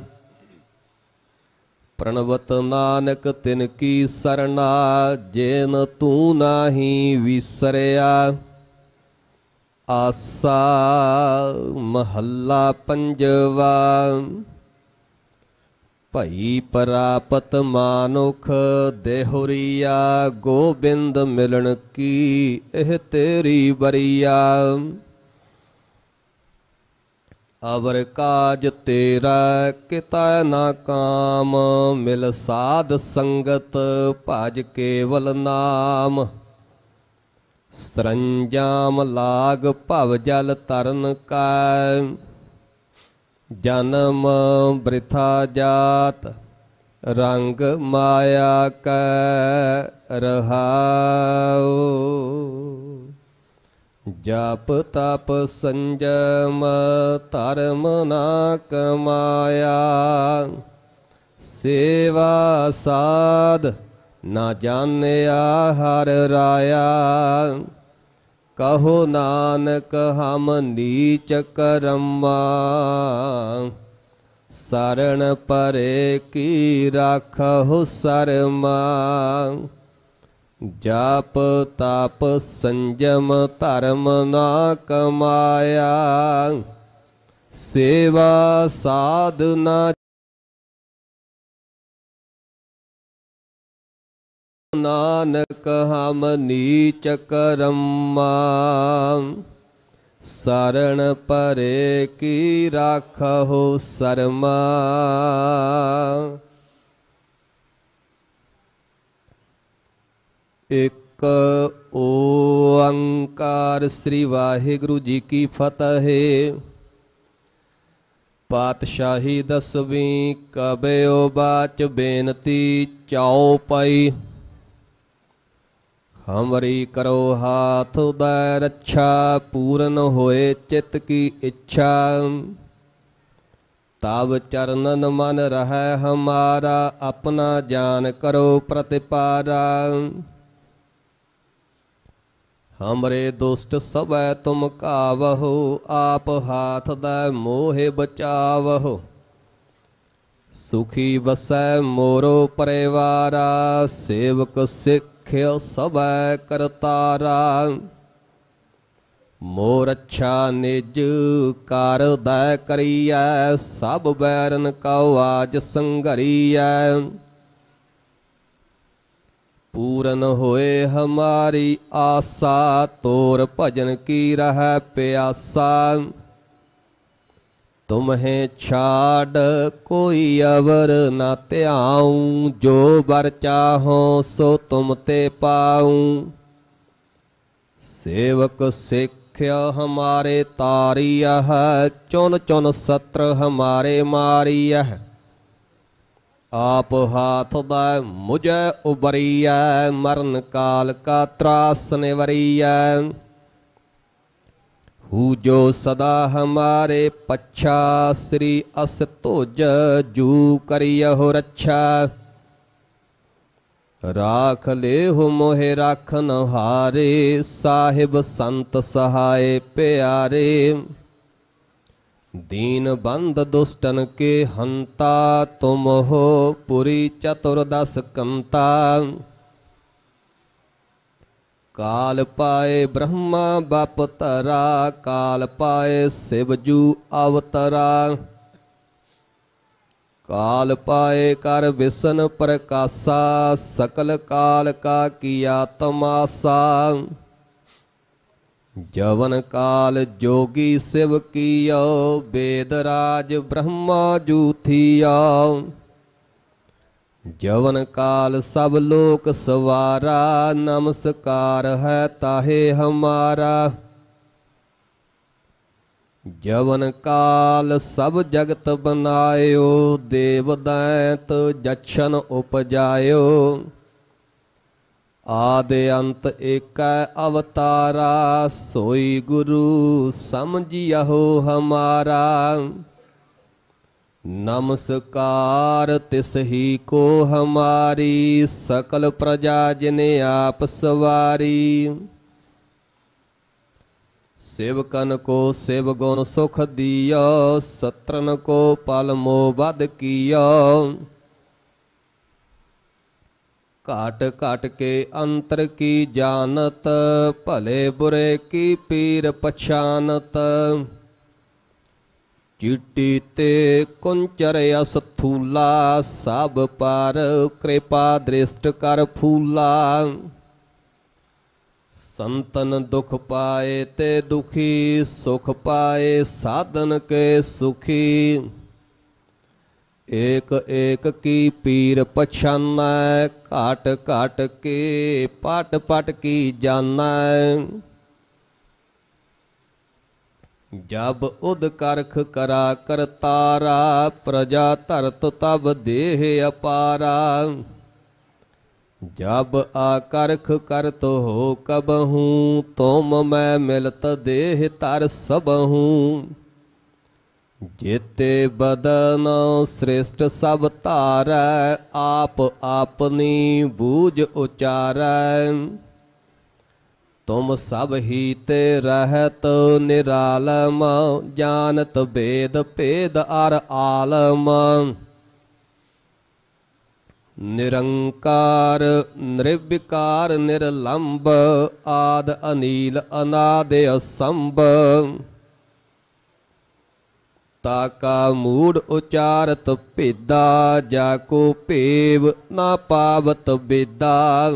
ਪ੍ਰਣਵਤ ਨਾਨਕ ਤਿਨ ਕੀ ਸਰਣਾ, ਜੇਨ ਤੂੰ ਨਾਹੀ ਵਿਸਰਿਆ। ਆਸਾ ਮਹੱਲਾ ਪੰਜਵਾ। ਭਈ ਪ੍ਰਾਪਤ ਮਾਨੁਖ ਦੇਹੁਰੀਆ, ਗੋਬਿੰਦ ਮਿਲਣ ਕੀ ਇਹ ਤੇਰੀ ਬਰੀਆ। ਅਵਰ ਕਾਜ ਤੇਰਾ ਕਿਤਾ ਨਾ ਕਾਮ, ਮਿਲ ਸਾਧ ਸੰਗਤ ਭਜ ਕੇਵਲ ਨਾਮ। ਸਰੰਜਾਮ ਲਾਗ ਭਵ ਜਲ ਤਰਨ ਕਾ, ਜਨਮ ਬ੍ਰਿਥਾ ਜਾਤ ਰੰਗ ਮਾਇਆ ਕੈ ਰਹਾਉ। ਜਪ ਤਪ ਸੰਜਮ ਧਰਮ ਨਾ ਕਮਾਇਆ, ਸੇਵਾ ਸਾਧ ਨਾ ਜਾਣਿਆ ਹਰ ਰਾਇਆ। ਕਹੋ ਨਾਨਕ ਹਮ ਨੀਚ ਕਰਮਾ, ਸਰਣ ਪਰੇ ਕੀ ਰਾਖਹੁ ਸਰਮਾ। ਜਪ ਤਪ ਸੰਜਮ ਧਰਮ ਨਾ ਕਮਾਇਆ, ਸੇਵਾ ਸਾਧ ਨਾ ਨਾਨਕ ਹਮ ਨੀਚ ਕਰਮਾ। ਸਰਣ ਪਰੇ ਕੀ ਰਾਖਹੁ ਸਰਮਾ। ਇੱਕ ਓੰਕਾਰ ਸ੍ਰੀ ਵਾਹਿਗੁਰੂ ਜੀ ਕੀ ਫਤਿਹ। ਪਾਤਸ਼ਾਹੀ ਦਸਵੀਂ ਕਬਿਓ ਬਾਚ ਬੇਨਤੀ ਚਉਪਈ। ਹਮਰੀ ਕਰੋ ਹਾਥ ਉਦੈ ਰੱਛਾ, ਪੂਰਨ ਹੋਏ ਚਿਤ ਕੀ ਇੱਛਾ। ਤਬ ਚਰਨਨ ਮਨ ਰਹੈ ਹਮਾਰਾ, ਆਪਣਾ ਜਾਨ ਕਰੋ ਪ੍ਰਤਿਪਾਰਾ। ਹਮਰੇ ਦੁਸ਼ਟ ਸਭੈ ਤੁਮ ਕਾਵਹੁ, ਆਪ ਹਾਥ ਦੈ ਮੋਹਿ ਬਚਾਵਹੁ। ਸੁਖੀ ਵਸੈ ਮੋਰੋ ਪਰਿਵਾਰਾ, ਸੇਵਕ ਸਿੱਖ ਖਿਓ ਸਭੈ ਕਰਤਾਰਾ। ਮੋਰ ਅੱਛਾ ਨਿਜ ਕਰ ਦੈ ਕਰੀਐ, ਸਭ ਬੈਰਨ ਕਉ ਆਜ ਸੰਘਰੀਐ। ਪੂਰਨ ਹੋਏ ਹਮਾਰੀ ਆਸਾ, ਤੋਰ ਭਜਨ ਕੀ ਰਹੈ ਪਿਆਸਾ। ਤੁਮਹਿ ਛਾੜ ਕੋਈ ਅਵਰ ਨਾ ਧਿਆਉ, ਜੋ ਬਰ ਚਾਹੋ ਸੋ ਤੁਮ ਤੇ ਪਾਉ। ਸੇਵਕ ਸਿੱਖਿਆ ਹਮਾਰੇ ਤਾਰੀਅਹ, ਚੁਨ ਚੁਨ ਸਤਰ ਹਮਾਰੇ ਮਾਰੀਅਹ। ਆਪ ਹਾਥ ਦੈ ਮੁਝੈ ਉਬਰੀਐ, ਮਰਨ ਕਾਲ ਕਾ ਤਰਾਸ ਨਿਵਰੀਐ। ਹੂ ਜੋ ਸਦਾ ਹਮਾਰੇ ਪੱਛਾ, ਸ੍ਰੀ ਅਸ ਧੁਜ ਜੂ ਕਰਿਯਹੁ ਰੱਛਾ। ਰਾਖ ਲੇਹੁ ਮੋਹਿ ਰਾਖਨ ਹਾਰੇ, ਸਾਹਿਬ ਸੰਤ ਸਹਾਏ ਪਿਆਰੇ। ਦੀਨ ਬੰਦ ਦੁਸ਼ਟਨ ਕੇ ਹੰਤਾ, ਤੁਮ ਹੋ ਪੁਰੀ ਚਤੁਰਦਸ ਕੰਤਾ। ਕਾਲ ਪਾਏ ਬ੍ਰਹਮਾ ਬਪ ਧਰਾ, ਕਾਲ ਪਾਏ ਸਿਵਜੂ ਅਵਤਰਾ। ਕਾਲ ਪਾਏ ਕਰ ਵਿਸ਼ਨ ਪ੍ਰਕਾਸ਼ਾ, ਸਕਲ ਕਾਲ ਕਾ ਕੀਆ ਤਮਾਸਾ। ਜਵਨ ਕਾਲ ਜੋਗੀ ਸਿਵ ਕੀਓ, ਬੇਦ ਰਾਜ ਬ੍ਰਹਮਾ ਜੂਥੀਓ। ਜਵਨ ਕਾਲ ਸਭ ਲੋਕ ਸਵਾਰਾ, ਨਮਸਕਾਰ ਹੈ ਤਾਹੇ ਹਮਾਰਾ। ਜਵਨ ਕਾਲ ਸਭ ਜਗਤ ਬਨਾਇਓ, ਦੇਵ ਦੈਂਤ ਜਛਨ ਉਪਜਾਇਓ। ਆਦਿ ਅੰਤ ਏਕੈ ਅਵਤਾਰਾ, ਸੋਈ ਗੁਰੂ ਸਮਝਿਓ ਹਮਾਰਾ। ਨਮਸਕਾਰ ਤਿਸ ਹੀ ਕੋ ਹਮਾਰੀ, ਸਕਲ ਪ੍ਰਜਾ ਜਿਨ ਆਪ ਸਵਾਰੀ। सेवकन को शिव गुण सुख दियो, सत्रन को पल मोह बद कियो। घाट घाट के अंतर की जानत, भले बुरे की पीर पछानत। चिट्टी ते कुंचर अस थूला, सब पर कृपा दृष्ट कर फूला। संतन दुख पाए ते दुखी, सुख पाए साधन के सुखी। एक एक की पीर पछाना, घाट घाट के पट पट की जाना। जब उद करख करा करतारा, प्रजा धरत तब देह अपारा। जब आकर्ख करत हो कबहूँ, तुम मैं मिलत देह तर सबहूँ। जेते बदन श्रेष्ठ सब तारै, आप आपनी बूझ उचारै। तुम सब ही ते रहत निरालम, जानत भेद भेद अर आलम। निरंकार निर्विकार निर्लंब, आद अनील अनादि असंभ। ताका मूड उचारत भेदा, जाको पेव ना पावत बेदा।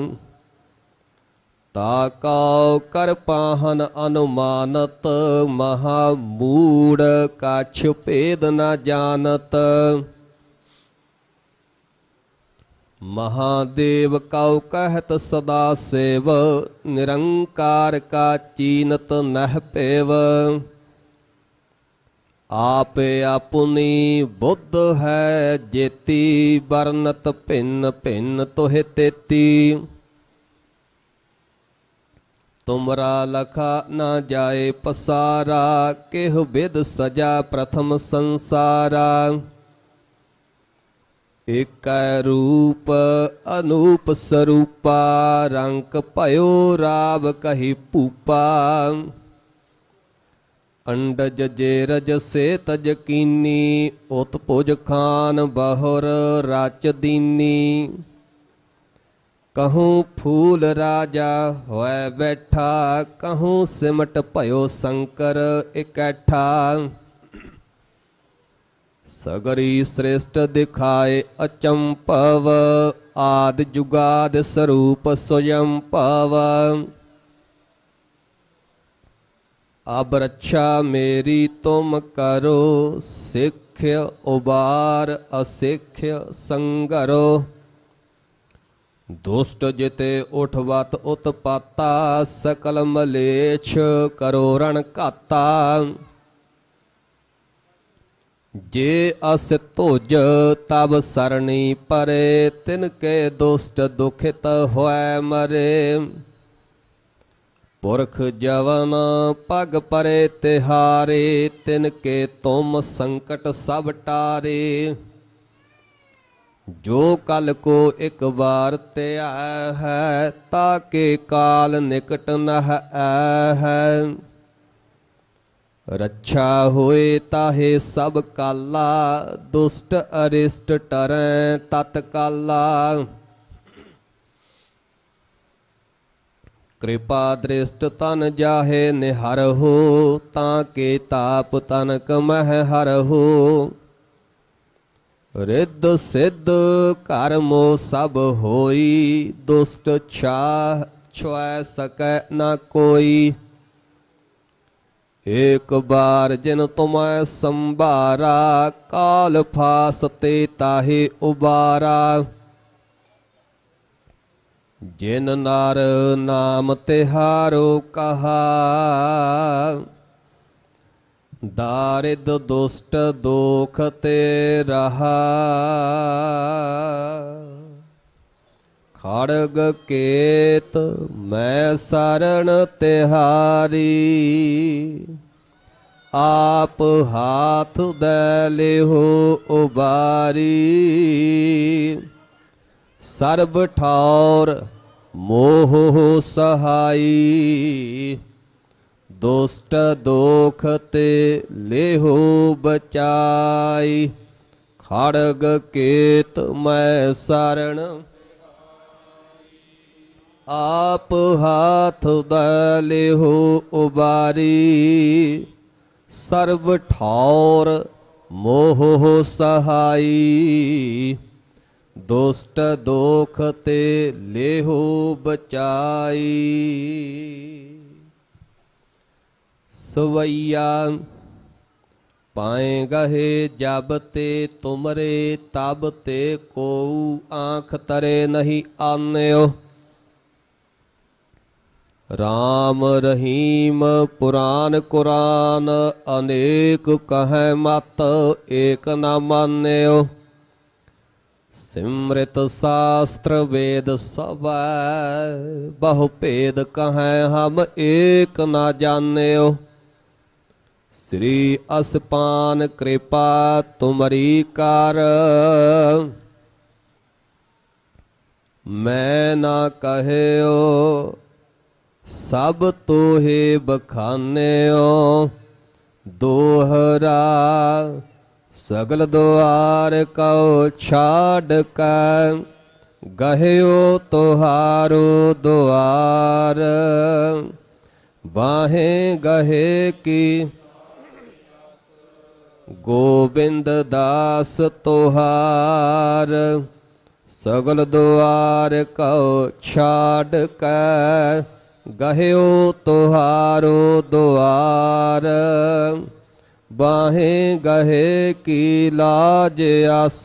ताका कर पाहन अनुमानत, महामूड काछ भेद न जानत। महादेव कौ कहत सदा सेव, निरंकार का चीनत नह पेव। आप अपनी बुद्ध है जेती, बरनत भिन्न भिन्न तोहे तेती। तुमरा लखा न जाए पसारा, केह विद सजा प्रथम संसारा। एक रूप अनूप स्वरूपा, रंक भयो राव कही पूपा। अंडज जेरज से तज कीनी, उत्पुज खान बहुर राच दीनी। कहूँ फूल राजा होए बैठा, कहूँ सिमट भयो शंकर इकट्ठा। सगरी श्रेष्ठ दिखाए अचंपव, आदि जुगाद स्वरूप स्वयं पव। अब रक्षा मेरी तुम करो, सिख्य उबार असिख्य संगरो। दुष्ट जिते उठवत उत्पाता, सकल मलेच्छ करो रण घाता। जे अस तुज तब सरणी परे, तिनके दुष्ट दुखित होए मरे। पुरख जवन पग परे तिहारे, तिनके तुम संकट सब टारे। जो कल को एक बार त्या है, ताके काल निकट नह है। रक्षा होए ताहे सब काला, दुष्ट अरिष्ट टरै तत्काला। कृपा दृष्ट तन जाहे निहरहु, ताके ताप तनक मह हरहु। रिद्ध सिद्ध कर्मो सब होई, दुष्ट छाह छुए सकै न कोई। एक बार जिन तुम्हें संभारा, काल फासते ताहे उबारा। जिन नार नाम तिहारो कहा, दारिद दुष्ट दोख ते रहा। खड़ग केत मैं शरण तिहारी, आप हाथ दे लेहो उबारी। सर्ब ठौर मोह सहाई, दुष्ट दोख ते लेहो बचाई। खड़ग केत मैं शरण, आप हाथ दे लेहो उबारी। सर्ब ठौर मोह सहाई, दुष्ट दोख ते लेहो बचाई। सवैया पाए गहे जब ते तुमरे, तब ते कोऊ आँख तरे नहीं आन्यो। राम रहीम पुराण कुरान, अनेक कह मत एक न मान्यो। सिमृत शास्त्र वेद सब, बहु भेद कहें हम एक न जान्यो। श्री असपान कृपा तुमरी कर, मैं न कहयो सब तोहे बखान्यो। दोहरा सगल द्वार कौ छाड़ कर, गहयो तोहारो द्वार। बाहें गहे की गोविंद दास तोहार। सगल द्वार कौ छाड़ कर, गहयो तोहारो द्वार। बाहें गहे की लाज आस,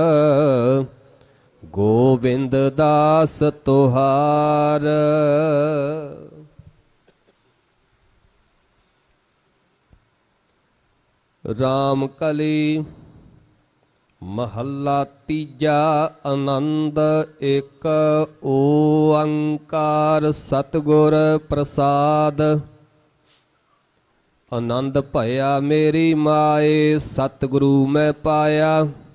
गोविंद दास तोहार। राम कली महला तीजा। आनंद एक ओंकार सतगुर प्रसाद। आनंद भया मेरी माए, सतगुरु मैं पाया।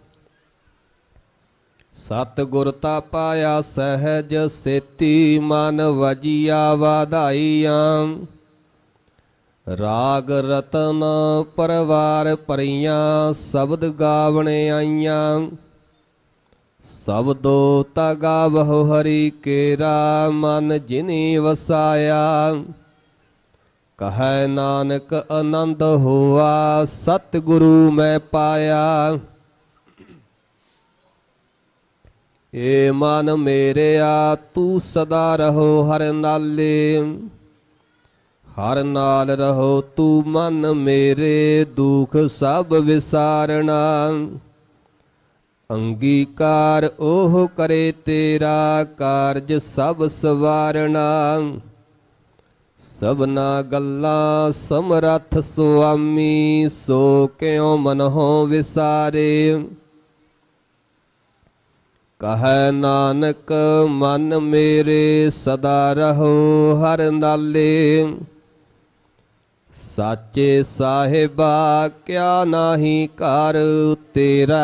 सतगुर ता पाया सहज सेती, मन वजिया वाधाइया। राग रतन परवार परियां, शब्द गावने आईयां। शब्दो ता गावहु हरि केरा, मन जिनी वसाया। कहे नानक आनंद हुआ, सतगुरु मैं पाया। ए मन मेरे आ तू सदा रहो हर नाले। हर नाल रहो तू मन मेरे, दुख सब विसारना। अंगीकार ओह करे तेरा, कारज सब सवारना। सबना गल्लां समरथ सुआमी, सो क्यों मनहों विसारे। कहे नानक मन मेरे, सदा रहो हर नाले। साचे साहिबा क्या नाही कर तेरा।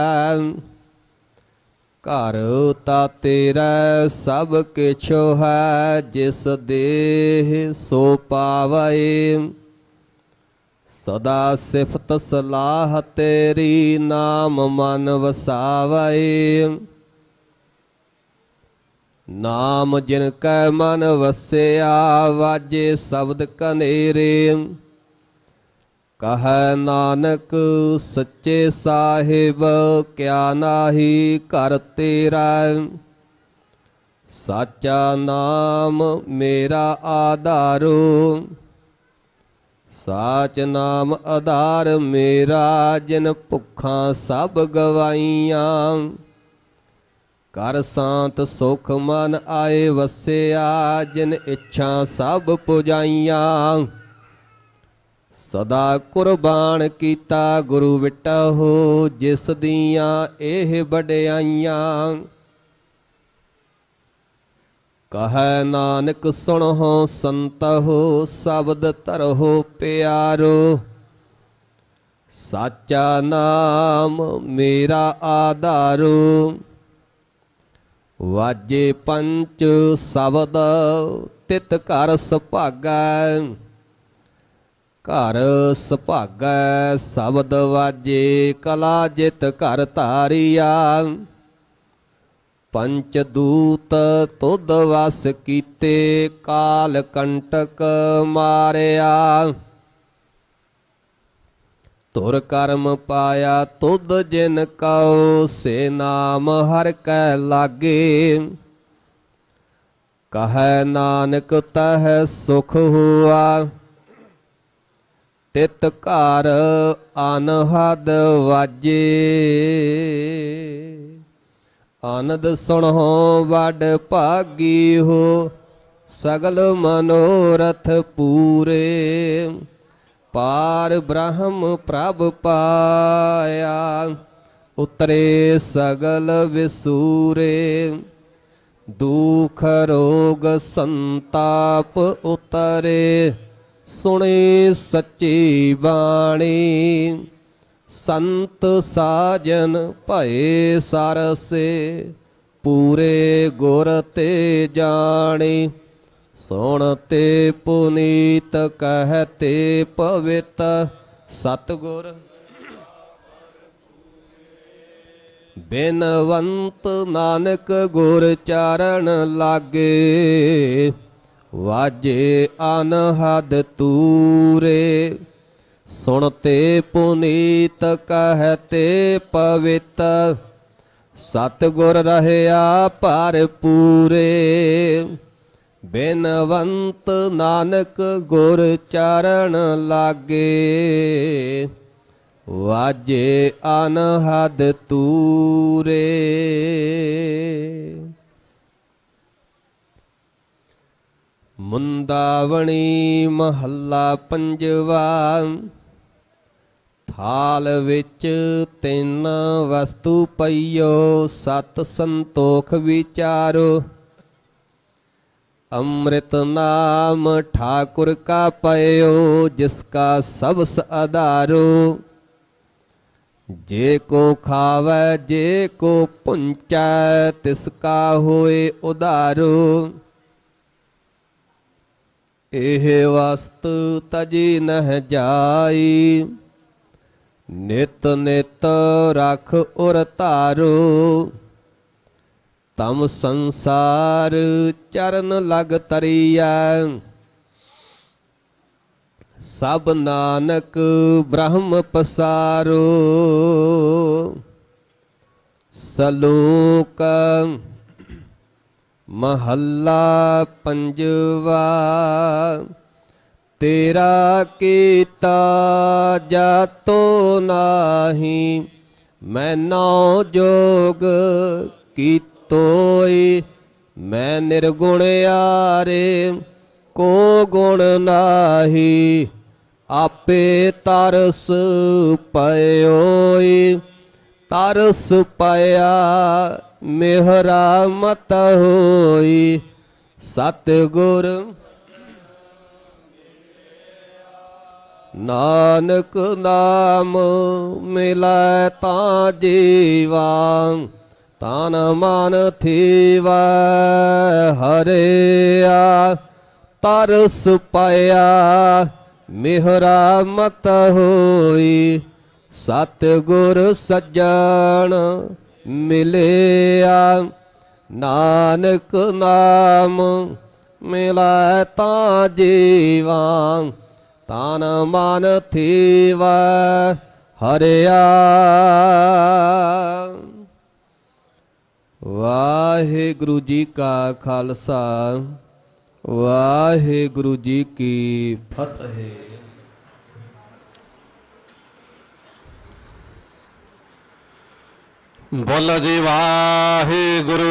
घर ता तेरा सब किछ है, जिस देह सो पावे। सदा सिफत सलाह तेरी, नाम मन वसावे। ਨਾਮ ਜਿਨ ਕੈ ਮਨ ਵਸਿਆ ਵਾਜੇ ਸ਼ਬਦ ਕਨੇਰੇ। ਕਹੈ ਨਾਨਕ ਸੱਚੇ ਸਾਹਿਬ ਕਿਆ ਨਾਹੀ ਘਰ ਤੇਰਾ। ਸਾਚਾ ਨਾਮ ਮੇਰਾ ਆਧਾਰੋ ਸਾਚ ਨਾਮ ਆਧਾਰ ਮੇਰਾ। ਜਿਨ ਭੁੱਖਾਂ ਸਭ ਗਵਾਈਆਂ ਕਰ ਸ਼ਾਂਤ ਸੁਖ ਮਨ ਆਏ ਵਸਿਆ। ਜਿਨ ਇੱਛਾ ਸਭ ਪੁਜਾਈਆਂ ਸਦਾ ਕੁਰਬਾਨ ਕੀਤਾ ਗੁਰੂ ਵਿਟਹੁ। ਜਿਸ ਦੀਆਂ ਇਹ ਵਡਿਆਈਆਂ ਕਹੈ ਨਾਨਕ ਸੁਣਹੁ ਸੰਤਹੁ ਸ਼ਬਦ ਧਰਹੁ ਪਿਆਰੋ। ਸਾਚਾ ਨਾਮ ਮੇਰਾ ਆਧਾਰੋ ਵਾਜੇ ਪੰਚ ਸ਼ਬਦ ਤਿਤ ਘਰ ਸੁਭਾਗੈ। ਘਰ ਸੁਭਾਗੈ ਸ਼ਬਦ ਵਾਜੇ ਕਲਾ ਜਿਤ ਘਰ ਧਾਰੀਆ। ਪੰਚ ਦੂਤ ਤੁਧ ਵਸ ਕੀਤੇ ਕਾਲ ਕੰਟਕ ਮਾਰਿਆ। ਧੁਰ ਕਰਮ ਪਾਇਆ ਤੁਧ ਜਿਨ ਕਉ ਸੇ ਨਾਮ ਹਰਿ ਕੈ ਲਾਗੇ। ਕਹੈ ਨਾਨਕ ਤਹ ਸੁਖ ਹੁਆ ਤਿਤ ਘਰ ਅਨਹਦ ਵਾਜੇ। ਆਨੰਦ ਸੁਣਹੁ ਵਡ ਭਾਗੀ ਹੋ ਸਗਲ ਮਨੋਰਥ ਪੂਰੇ। ਪਾਰ ਬ੍ਰਹਮ ਪ੍ਰਭ ਪਾਇਆ ਉਤਰੇ ਸਗਲ ਵਿਸੂਰੇ। ਦੁਖ ਰੋਗ ਸੰਤਾਪ ਉਤਰੇ ਸੁਣੀ ਸੱਚੀ ਬਾਣੀ। ਸੰਤ ਸਾਜਨ ਭਏ ਸਰਸੇ ਪੂਰੇ ਗੁਰ ਤੇ ਜਾਣੀ। ਸੁਣ ਤੇ ਪੁਨੀਤ ਕਹਤੇ ਪਵਿੱਤ ਸਤਿਗੁਰ। ਬਿਨਵੰਤ ਨਾਨਕ ਗੁਰ ਚਰਨ ਲਾਗੇ। ਵਾਜੇ ਅਨਹਦ ਤੂਰੇ ਸੁਣ ਤੇ ਪੁਨੀਤ ਕਹਤੇ ਪਵਿੱਤ। ਸਤਿਗੁਰ ਰਹਿਆ ਭਰਪੂਰੇ। ਬਿਨਵੰਤ ਨਾਨਕ ਗੁਰ ਚਰਨ ਲਾਗੇ। ਵਾਜੇ ਅਨਹਦ ਤੂਰੇ। ਮੁੰਦਾਵਣੀ ਮਹੱਲਾ ਪੰਜਵਾ। ਥਾਲ ਵਿੱਚ ਤਿੰਨ ਵਸਤੂ ਪਈਓ ਸਤ ਸੰਤੋਖ ਵਿਚਾਰੋ। ਅੰਮ੍ਰਿਤ ਨਾਮ ਠਾਕੁਰ ਕਾ ਪਇਓ ਜਿਸਕਾ ਸਬਸ ਆਧਾਰੋ। ਜੇ ਕੋ ਖਾਵੈ ਜੇ ਕੋ ਪੁੰਚੈ ਤਿਸਕਾ ਹੋਏ ਉਧਾਰੋ। ਇਹ ਵਸਤ ਤਜੀ ਨਹਿ ਜਾਈ ਨਿਤ ਨਿਤ ਰਖ ਉਰ ਧਾਰੋ। ਤਮ ਸੰਸਾਰ ਚਰਨ ਲਗ ਤਰੀਐ ਸਭ ਨਾਨਕ ਬ੍ਰਹਮ ਪਸਾਰੋ। ਸਲੋਕ ਮਹੱਲਾ ਪੰਜਵਾ। ਤੇਰਾ ਕੀਤਾ ਜਾਤੋ ਨਾਹੀ ਮੈਨੋ ਜੋਗ ਕੀਤੋਈ। ਮੈਂ ਨਿਰਗੁਣ ਆਰੇ ਕੋ ਗੁਣ ਨਾਹੀ ਆਪੇ ਤਰਸ ਪਇਓਈ। ਤਰਸ ਪਾਇਆ ਮਿਹਰਾ ਮਤ ਹੋਈ। ਸਤਿਗੁਰ ਨਾਨਕ ਨਾਮ ਮਿਲੈ ਤਾਂ ਜੀਵਾ। ਤਨ ਮਨ ਥੀਵੈ ਹਰਿਆ। ਤਰਸ ਪਾਇਆ ਮਿਹਰਾ ਮਤ ਹੋਈ। ਸਤਿਗੁਰ ਸੱਜਣ ਮਿਲਿਆ ਨਾਨਕ ਨਾਮ ਮਿਲੈ ਤਾਂ ਜੀਵਾਂ ਤਨ ਮਨ ਥੀਵੈ ਹਰਿਆ। ਵਾਹਿਗੁਰੂ ਜੀ ਕਾ ਖਾਲਸਾ ਵਾਹਿਗੁਰੂ ਜੀ ਕੀ ਫਤਿਹ। ਬੋਲੋ ਜੀ ਵਾਹਿਗੁਰੂ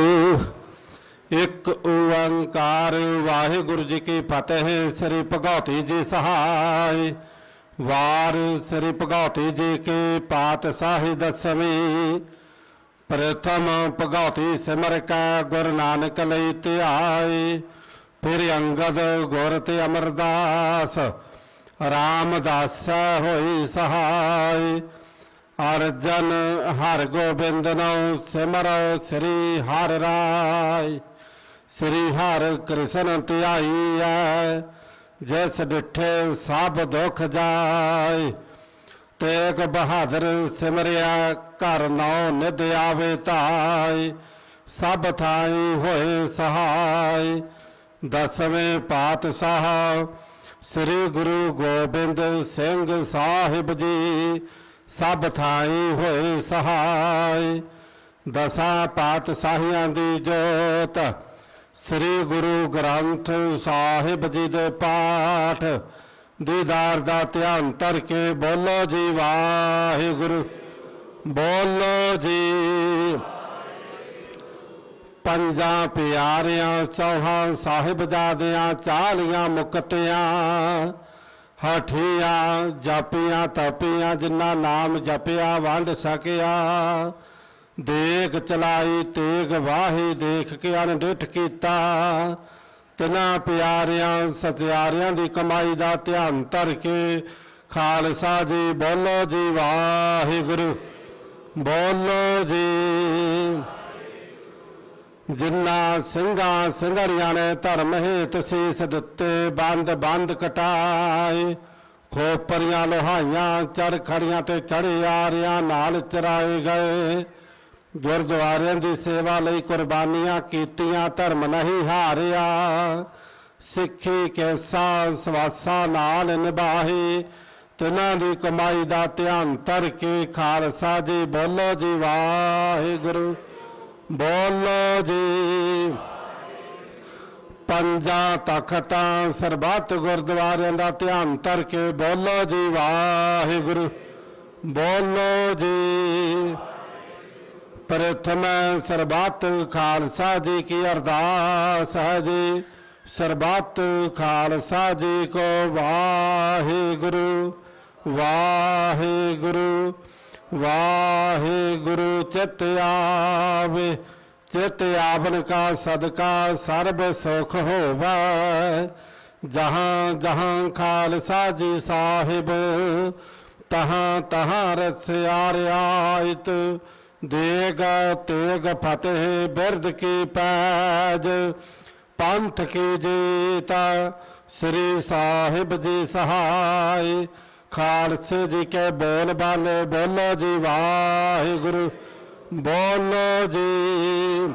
ਇੱਕ ਓੰਕਾਰ। ਵਾਹਿਗੁਰੂ ਜੀ ਕੀ ਫਤਿਹ। ਸ੍ਰੀ ਭਗਉਤੀ ਜੀ ਸਹਾਇ। ਵਾਰ ਸ੍ਰੀ ਭਗਉਤੀ ਜੀ ਕੀ ਪਾਤਸ਼ਾਹੀ ਦਸਵੀਂ। ਪ੍ਰਥਮ ਭਗਉਤੀ ਸਿਮਰ ਕੈ ਗੁਰੂ ਨਾਨਕ ਲਈ ਧਿਆਏ। ਫਿਰ ਅੰਗਦ ਗੁਰ ਤੇ ਅਮਰਦਾਸ ਰਾਮਦਾਸ ਹੋਈ ਸਹਾਇ। ਅਰਜਨ ਹਰ ਗੋਬਿੰਦ ਨਉ ਸਿਮਰੋ ਸ੍ਰੀ ਹਰਿ ਰਾਇ। ਸ੍ਰੀ ਹਰਿ ਕ੍ਰਿਸ਼ਨ ਧਿਆਈਐ ਜਿਸ ਡਿਠੇ ਸਭ ਦੁਖ ਜਾਇ। ਤੇਗ ਬਹਾਦਰ ਸਿਮਰਿਆ ਘਰ ਨੌ ਨਿਧ ਆਵੇ ਧਾਇ। ਸਭ ਥਾਈ ਹੋਏ ਸਹਾਇ। ਦਸਵੇਂ ਪਾਤਸ਼ਾਹ ਸ੍ਰੀ ਗੁਰੂ ਗੋਬਿੰਦ ਸਿੰਘ ਸਾਹਿਬ ਜੀ ਸਭ ਥਾਈ ਹੋਏ ਸਹਾਇ। ਦਸਾਂ ਪਾਤਸ਼ਾਹੀਆਂ ਦੀ ਜੋਤ ਸ੍ਰੀ ਗੁਰੂ ਗ੍ਰੰਥ ਸਾਹਿਬ ਜੀ ਦੇ ਪਾਠ ਦੀਦਾਰ ਦਾ ਧਿਆਨ ਧਰ ਕੇ ਬੋਲੋ ਜੀ ਵਾਹਿਗੁਰੂ। ਬੋਲੋ ਜੀ। ਪੰਜਾਂ ਪਿਆਰਿਆਂ ਚੌਹਾਂ ਸਾਹਿਬਜ਼ਾਦਿਆਂ ਚਾਲੀਆਂ ਮੁਕਤਿਆਂ ਹਠੀਆਂ ਜਪੀਆਂ ਤਪੀਆਂ ਜਿਨ੍ਹਾਂ ਨਾਮ ਜਪਿਆ ਵੰਡ ਸਕਿਆ। ਦੇਖ ਚਲਾਈ ਤੇਗ ਵਾਹੀ ਦੇਖ ਕੇ ਅਣਡਿੱਠ ਕੀਤਾ। ਤਿਨਾਂ ਪਿਆਰਿਆਂ ਸਤਿਆਰਿਆਂ ਦੀ ਕਮਾਈ ਦਾ ਧਿਆਨ ਧਰ ਕੇ ਖਾਲਸਾ ਜੀ ਬੋਲੋ ਜੀ ਵਾਹਿਗੁਰੂ। ਬੋਲੋ ਜੀ। ਜਿਨ੍ਹਾਂ ਸਿੰਘਾਂ ਸਿੰਘੜੀਆਂ ਨੇ ਧਰਮ ਹੇਤ ਸੀਸ ਦਿੱਤੇ ਬੰਦ ਬੰਦ ਕਟਾਏ। ਖੋਪਰੀਆਂ ਲੋਹਾਈਆਂ ਚੜ ਖੜੀਆਂ ਤੇ ਚੜੇ ਆਰਿਆਂ ਨਾਲ ਚਰਾਏ ਗਏ। ਗੁਰਦੁਆਰਿਆਂ ਦੀ ਸੇਵਾ ਲਈ ਕੁਰਬਾਨੀਆਂ ਕੀਤੀਆਂ ਧਰਮ ਨਹੀਂ ਹਾਰਿਆ। ਸਿੱਖੀ ਕੈਸਾ ਸਵਾਸਾ ਨਾਲ ਨਿਭਾਹੀ ਤਿਨਾਂ ਦੀ ਕਮਾਈ ਦਾ ਧਿਆਨ ਧਰ ਕੇ ਖਾਲਸਾ ਜੀ ਬੋਲੋ ਜੀ ਵਾਹਿਗੁਰੂ। ਬੋਲੋ ਜੀ। ਪੰਜਾਂ ਤਖਤਾਂ ਸਰਬੱਤ ਗੁਰਦੁਆਰਿਆਂ ਦਾ ਧਿਆਨ ਧਰ ਕੇ ਬੋਲੋ ਜੀ ਵਾਹਿਗੁਰੂ। ਬੋਲੋ ਜੀ। ਪ੍ਰਥਮ ਸਰਬੱਤ ਖਾਲਸਾ ਜੀ ਕੀ ਅਰਦਾਸ ਹੈ ਜੀ। ਸਰਬੱਤ ਖਾਲਸਾ ਜੀ ਕੋ ਵਾਹਿਗੁਰੂ ਵਾਹਿਗੁਰੂ ਵਾਹਿਗੁਰੂ। ਚਿਤ ਆਵੇ ਚਿਤ ਆਵਨ ਕਾ ਸਦਕਾ ਸਰਬ ਸੁਖ ਹੋਵੈ। ਜਹਾਂ ਜਹਾਂ ਖਾਲਸਾ ਜੀ ਸਾਹਿਬ ਤਹਾਂ ਤਹਾਂ ਰਸਿਆ ਰਿਆਇਤ। ਦੇਗ ਤੇਗ ਫਤਿਹ ਬਿਰਦ ਕੀ ਪੈਜ ਪੰਥ ਕੀ ਜੀਤਾ ਸ੍ਰੀ ਸਾਹਿਬ ਜੀ ਸਹਾਇ। ਖਾਲਸੇ ਜੀ ਕੇ ਬੋਲ ਬਾਲੇ ਬੋਲੋ ਜੀ ਵਾਹਿਗੁਰੂ। ਬੋਲੋ ਜੀ।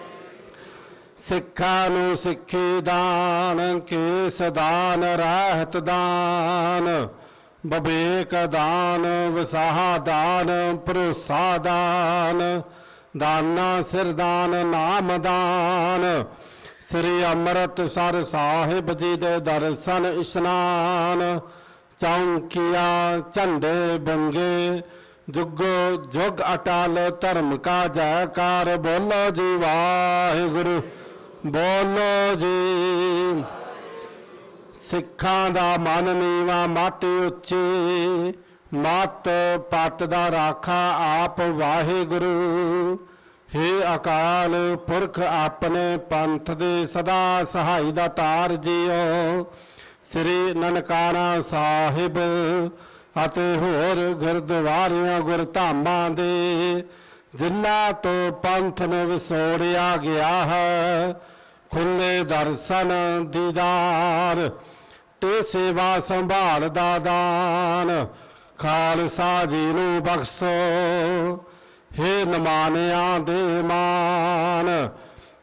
ਸਿੱਖਾਂ ਨੂੰ ਸਿੱਖੀ ਦਾਨ ਕੇਸ ਦਾਨ ਰਹਿਤ ਦਾਨ ਬਵੇਕ ਦਾਨ ਵਿਸਾਹਾ ਦਾਨ ਭਰੋਸਾ ਦਾਨ ਦਾਨਾ ਸਿਰਦਾਨ ਨਾਮ ਦਾਨ। ਸ੍ਰੀ ਅੰਮ੍ਰਿਤਸਰ ਸਾਹਿਬ ਜੀ ਦੇ ਦਰਸ਼ਨ ਇਸ਼ਨਾਨ ਚੌਂਕੀਆਂ ਝੰਡੇ ਬੰਗੇ ਜੁਗੋ ਜੁਗ ਅਟਲ ਧਰਮ ਕਾ ਜੈਕਾਰ। ਬੋਲੋ ਜੀ ਵਾਹਿਗੁਰੂ। ਬੋਲੋ ਜੀ। ਸਿੱਖਾਂ ਦਾ ਮਨ ਨੀਵਾਂ ਮਤ ਉੱਚੀ ਮਤ ਪਤ ਦਾ ਰਾਖਾ ਆਪ ਵਾਹਿਗੁਰੂ। ਹੇ ਅਕਾਲ ਪੁਰਖ ਆਪਣੇ ਪੰਥ ਦੇ ਸਦਾ ਸਹਾਈ ਦਾ ਤਾਰ ਜੀਓ। ਸ੍ਰੀ ਨਨਕਾਣਾ ਸਾਹਿਬ ਅਤੇ ਹੋਰ ਗੁਰਦੁਆਰਿਆਂ ਗੁਰਧਾਮਾਂ ਦੇ ਜਿਨ੍ਹਾਂ ਤੋਂ ਪੰਥ ਨੂੰ ਵਿਸੋੜਿਆ ਗਿਆ ਹੈ ਖੁੱਲੇ ਦਰਸ਼ਨ ਦੀਦਾਰ ਤੇ ਸੇਵਾ ਸੰਭਾਲ ਦਾ ਦਾਨ ਖਾਲਸਾ ਜੀ ਨੂੰ ਬਖਸ਼ੋ। ਹੇ ਨਿਮਾਣਿਆਂ ਦੇ ਮਾਨ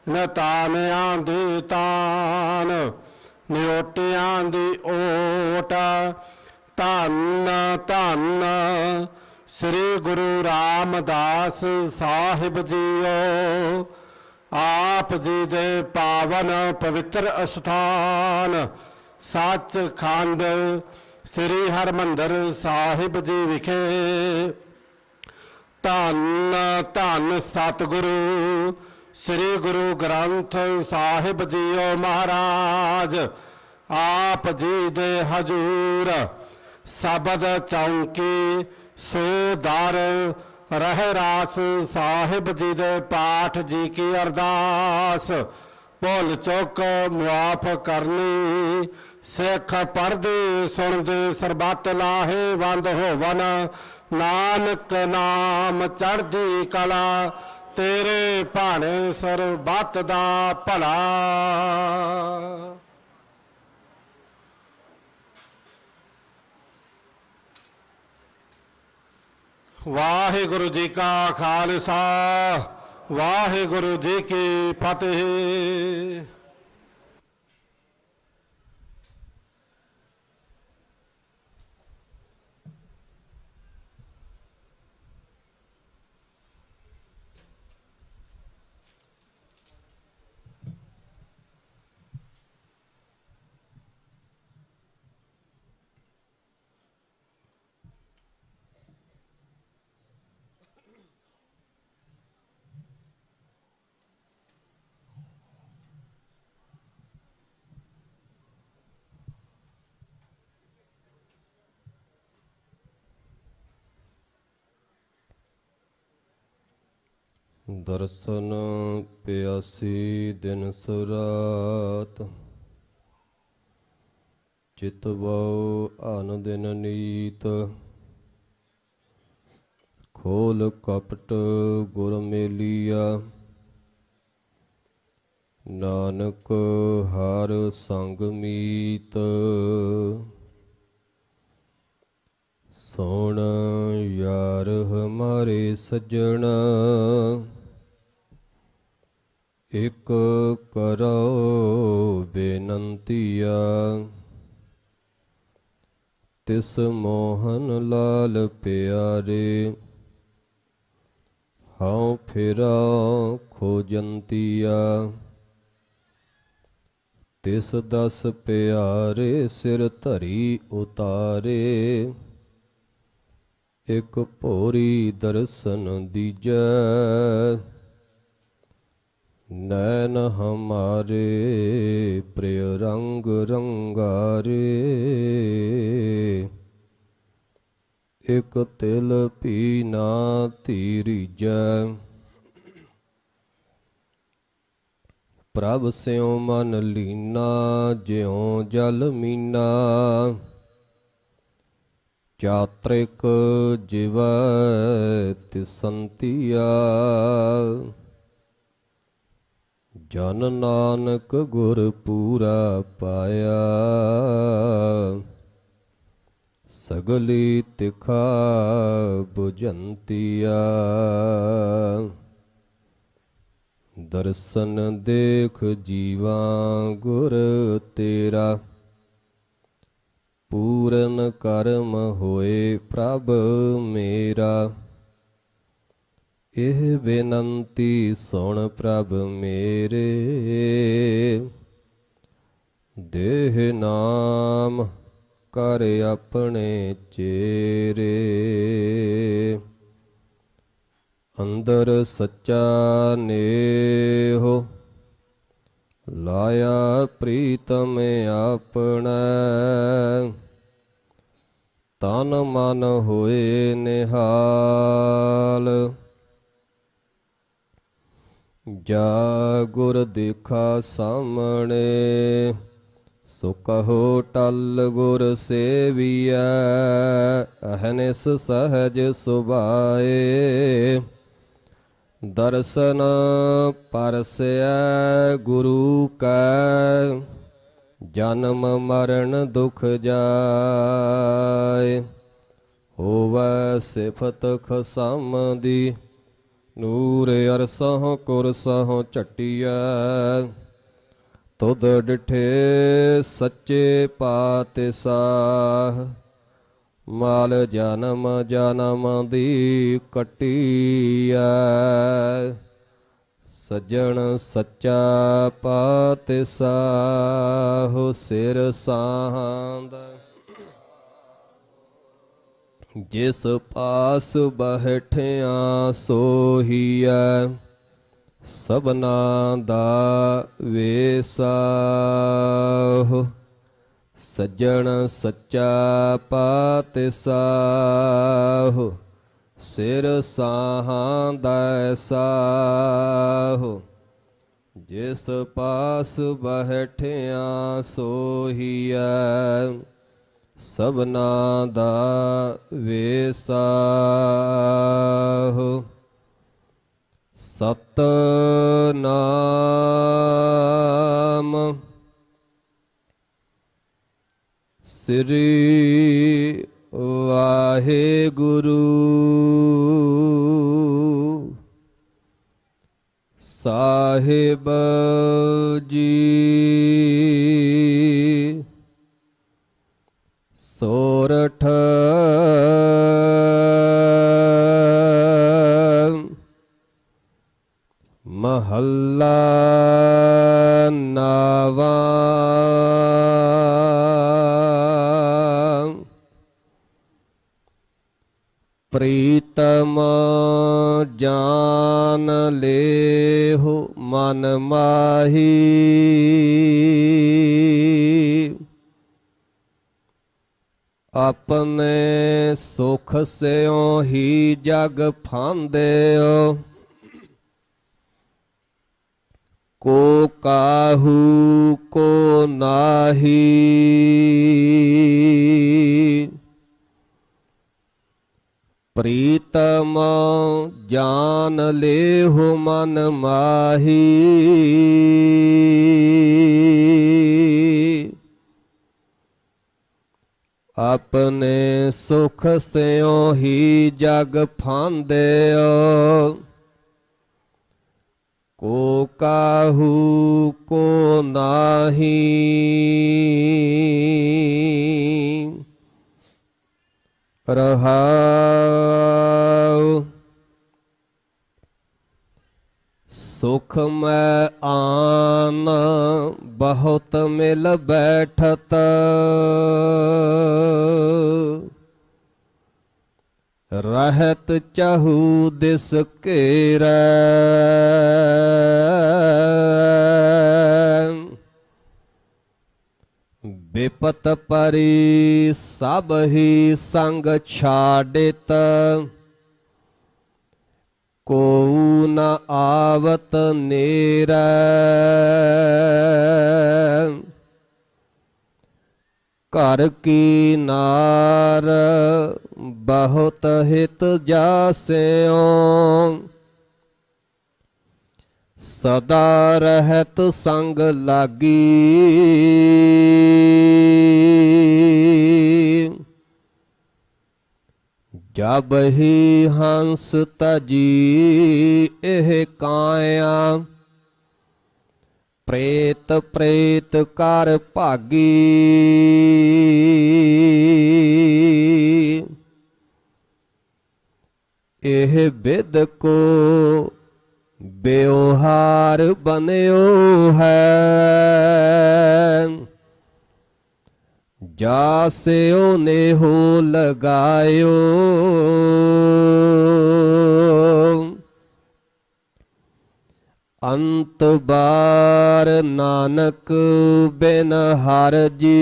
ਨਤਾਨਿਆਂ ਦੀ ਤਾਨ ਨਿਓਟਿਆਂ ਦੀ ਓਟ। ਧੰਨ ਧੰਨ ਸ੍ਰੀ ਗੁਰੂ ਰਾਮਦਾਸ ਸਾਹਿਬ ਜੀਓ। ਆਪ ਜੀ ਦੇ ਪਾਵਨ ਪਵਿੱਤਰ ਅਸਥਾਨ ਸੱਚਖੰਡ ਸ੍ਰੀ ਹਰਿਮੰਦਰ ਸਾਹਿਬ ਜੀ ਵਿਖੇ ਧੰਨ ਧੰਨ ਸਤਿਗੁਰੂ ਸ੍ਰੀ ਗੁਰੂ ਗ੍ਰੰਥ ਸਾਹਿਬ ਜੀਓ ਮਹਾਰਾਜ ਆਪ ਜੀ ਦੇ ਹਜੂਰ ਸ਼ਬਦ ਚੌਂਕੀ ਸੋ ਦਰ ਰਹਿਰਾਸ ਸਾਹਿਬ ਜੀ ਦੇ ਪਾਠ ਜੀ ਕੀ ਅਰਦਾਸ ਭੁੱਲ ਚੁੱਕ ਮੁਆਫ ਕਰਨੀ। ਸਿੱਖ ਪੜ੍ਹਦੇ ਸੁਣਦੇ ਸਰਬੱਤ ਲਾਹੇਵੰਦ ਹੋਵਨ। ਨਾਨਕ ਨਾਮ ਚੜ੍ਹਦੀ ਕਲਾ ਤੇਰੇ ਭਾਣੇ ਸਰਬੱਤ ਦਾ ਭਲਾ। ਵਾਹਿਗੁਰੂ ਜੀ ਕਾ ਖਾਲਸਾ ਵਾਹਿਗੁਰੂ ਜੀ ਕੀ ਫਤਿਹ। ਦਰਸ਼ਨ ਪਿਆਸੀ ਦਿਨ ਸੁਰਾਤ ਚਿਤ ਬਹੁ ਆਨ ਦਿਨ ਨੀਤ। ਖੋਲ ਕਪਟ ਗੁਰ ਮੇਲੀਆ ਨਾਨਕ ਹਰ ਸੰਗ ਮੀਤ। ਸੁਣ ਯਾਰ ਹਮਾਰੇ ਸੱਜਣ ਇਕ ਕਰੋ ਬੇਨੰਤੀਆ। ਤਿਸ ਮੋਹਨ ਲਾਲ ਪਿਆਰੇ ਹਉ ਫਿਰਾ ਖੋਜੰਤੀਆ। ਤਿਸ ਦਸ ਪਿਆਰੇ ਸਿਰ ਧਰੀ ਉਤਾਰੇ ਇਕ ਭੋਰੀ ਦਰਸ਼ਨ ਦੀਜੈ। ਨੈਣ ਹਮਾਰੇ ਪ੍ਰਿਯ ਰੰਗ ਰੰਗਾਰੇ ਇਕ ਤਿਲ ਭੀ ਨਾ ਧੀਰੀਜੈ। ਪ੍ਰਭ ਸਿਉ ਮਨ ਲੀਨਾ ਜਿਉ ਜਲ ਮੀਨਾ। ਚਾਤ੍ਰਿਕ ਜਿਵੈ ਤਿਸੰਤੀਆ। ਜਨ ਨਾਨਕ ਗੁਰ ਪੂਰਾ ਪਾਇਆ ਸਗਲੀ ਤਿਖਾ ਬੁਝੰਤੀਆ। ਦਰਸ਼ਨ ਦੇਖ ਜੀਵਾ ਗੁਰ ਤੇਰਾ ਪੂਰਨ ਕਰਮ ਹੋਏ ਪ੍ਰਭ ਮੇਰਾ। ਇਹ ਬੇਨੰਤੀ ਸੁਣ ਪ੍ਰਭ ਮੇਰੇ ਦੇਹ ਨਾਮ ਕਰ ਆਪਣੇ ਚੇਰੇ। ਅੰਦਰ ਸੱਚਾ ਨੇਹੋ ਲਾਇਆ ਪ੍ਰੀਤਮ ਆਪਣਾ। ਤਨ ਮਨ ਹੋਏ ਨਿਹਾਲ ਜਾ ਗੁਰ ਦੇਖਾ ਸਾਹਮਣੇ। ਸੋ ਕਹੋ ਟਲ ਗੁਰ ਸੇਵੀਐ ਅਹਨਿਸ ਸਹਜ ਸੁਭਾਏ। ਦਰਸ਼ਨ ਪਰਸੈ ਗੁਰੂ ਕੈ ਜਨਮ ਮਰਨ ਦੁਖ ਜਾਏ। ਹੋਵੈ ਸਿਫਤ ਖਸਮ ਦੀ ਨੂਰ ਅਰਸਹੁ ਕੁਰਸਹੁ ਝਟੀਐ ਤੁਧ ਡਿਠੇ ਸੱਚੇ ਪਾਤਿਸਾਹ ਮਾਲ ਜਨਮ ਜਨਮ ਦੀ ਕਟੀਐ ਸੱਜਣ ਸੱਚਾ ਪਾਤਿਸਾਹੁ ਸਿਰ ਸਾਂਦ ਜਿਸ ਪਾਸ ਬਹਿਠਿਆ ਸੋਹੀਐ ਸਭਨਾ ਦਾ ਵੇਸਾਹੁ ਸੱਜਣ ਸੱਚਾ ਪਾਤਿਸਾਹੁ ਸਿਰ ਸਾਂਦਾ ਸਾਹੁ ਜਿਸ ਪਾਸ ਬਹਿਠਿਆ ਸੋਹੀਐ ਸਭਨਾ ਦਾ ਵੇਸਾਹੁ ਸਤਿਨਾਮ ਸ੍ਰੀ ਵਾਹਿਗੁਰੂ ਸਾਹਿਬ ਜੀ ਸੋਰਠ ਮਹੱਲਾ ਨਾਵਾ ਪ੍ਰੀਤਮ ਜਾਨ ਲੇਹੁ ਮਨ ਮਾਹੀ ਆਪਣੇ ਸੁਖ ਸਿਉ ਹੀ ਜਗ ਫਾਂਦਿਓ ਕੋ ਕਾਹੂ ਕੋ ਨਾਹੀ ਪ੍ਰੀਤਮ ਜਾਨ ਲੇਹੁ ਮਨ ਮਾਹੀ ਆਪਣੇ ਸੁਖ ਸਿਉ ਹੀ ਜਗ ਫਾਂਦਿਓ ਕੋ ਕਾਹੂ ਕੋ ਨਾਹੀ ਰਹਾਉ ਸੁਖ ਮੈਂ ਆਨ ਬਹੁਤ ਮਿਲ ਬੈਠਤ ਰਹਿਤ ਚਾਹੂ ਦਿਸ ਘੇਰੈ ਬਿਪਤ ਪਰੀ ਸਭ ਹੀ ਸੰਗ ਛਾੜਿਤ ਕੋ ਨ ਆਵਤ ਨੇਰੈ ਘਰ ਕੀ ਨਾਰ ਬਹੁਤ ਹਿਤ ਜਾਸਿਓ ਸਦਾ ਰਹਿਤ ਸੰਗ ਲਾਗੀ ਜਬ ਹੀ ਹੰਸ ਤਜੀ ਇਹ ਕਾਇਆ ਪ੍ਰੇਤ ਪ੍ਰੇਤ ਕਰ ਭਾਗੀ ਇਹ ਬਿਦ ਕੋ ਬਿਵਹਾਰ ਬਨਿਓ ਹੈ ਜਾਸਿਓ ਨੇਹੋ ਲਗਾਇਓ ਅੰਤ ਬਾਰ ਨਾਨਕ ਬਿਨ ਹਰ ਜੀ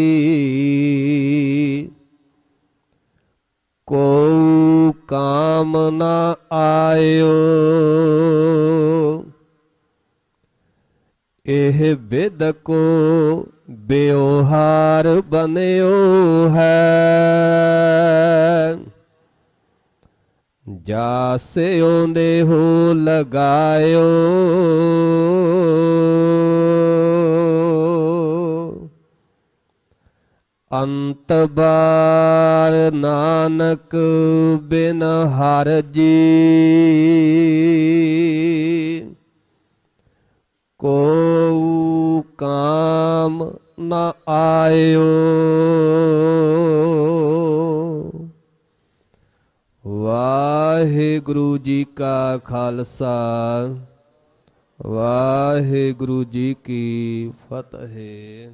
ਕੋ ਕਾਮ ਨ ਆਇਓ ਇਹ ਬਿਦ ਕੋ ਬਿਵਹਾਰ ਬਨਿਓ ਹੈ ਜਾਸਿਓ ਨੇਹੋ ਲਗਾਇਓ ਅੰਤ ਬਾਰ ਨਾਨਕ ਬਿਨ ਹਰ ਜੀ ਕੋ ਕਾਮ ਨਾ ਆਇਓ। ਵਾਹਿਗੁਰੂ ਜੀ ਕਾ ਖਾਲਸਾ ਵਾਹਿਗੁਰੂ ਜੀ ਕੀ ਫਤਿਹ।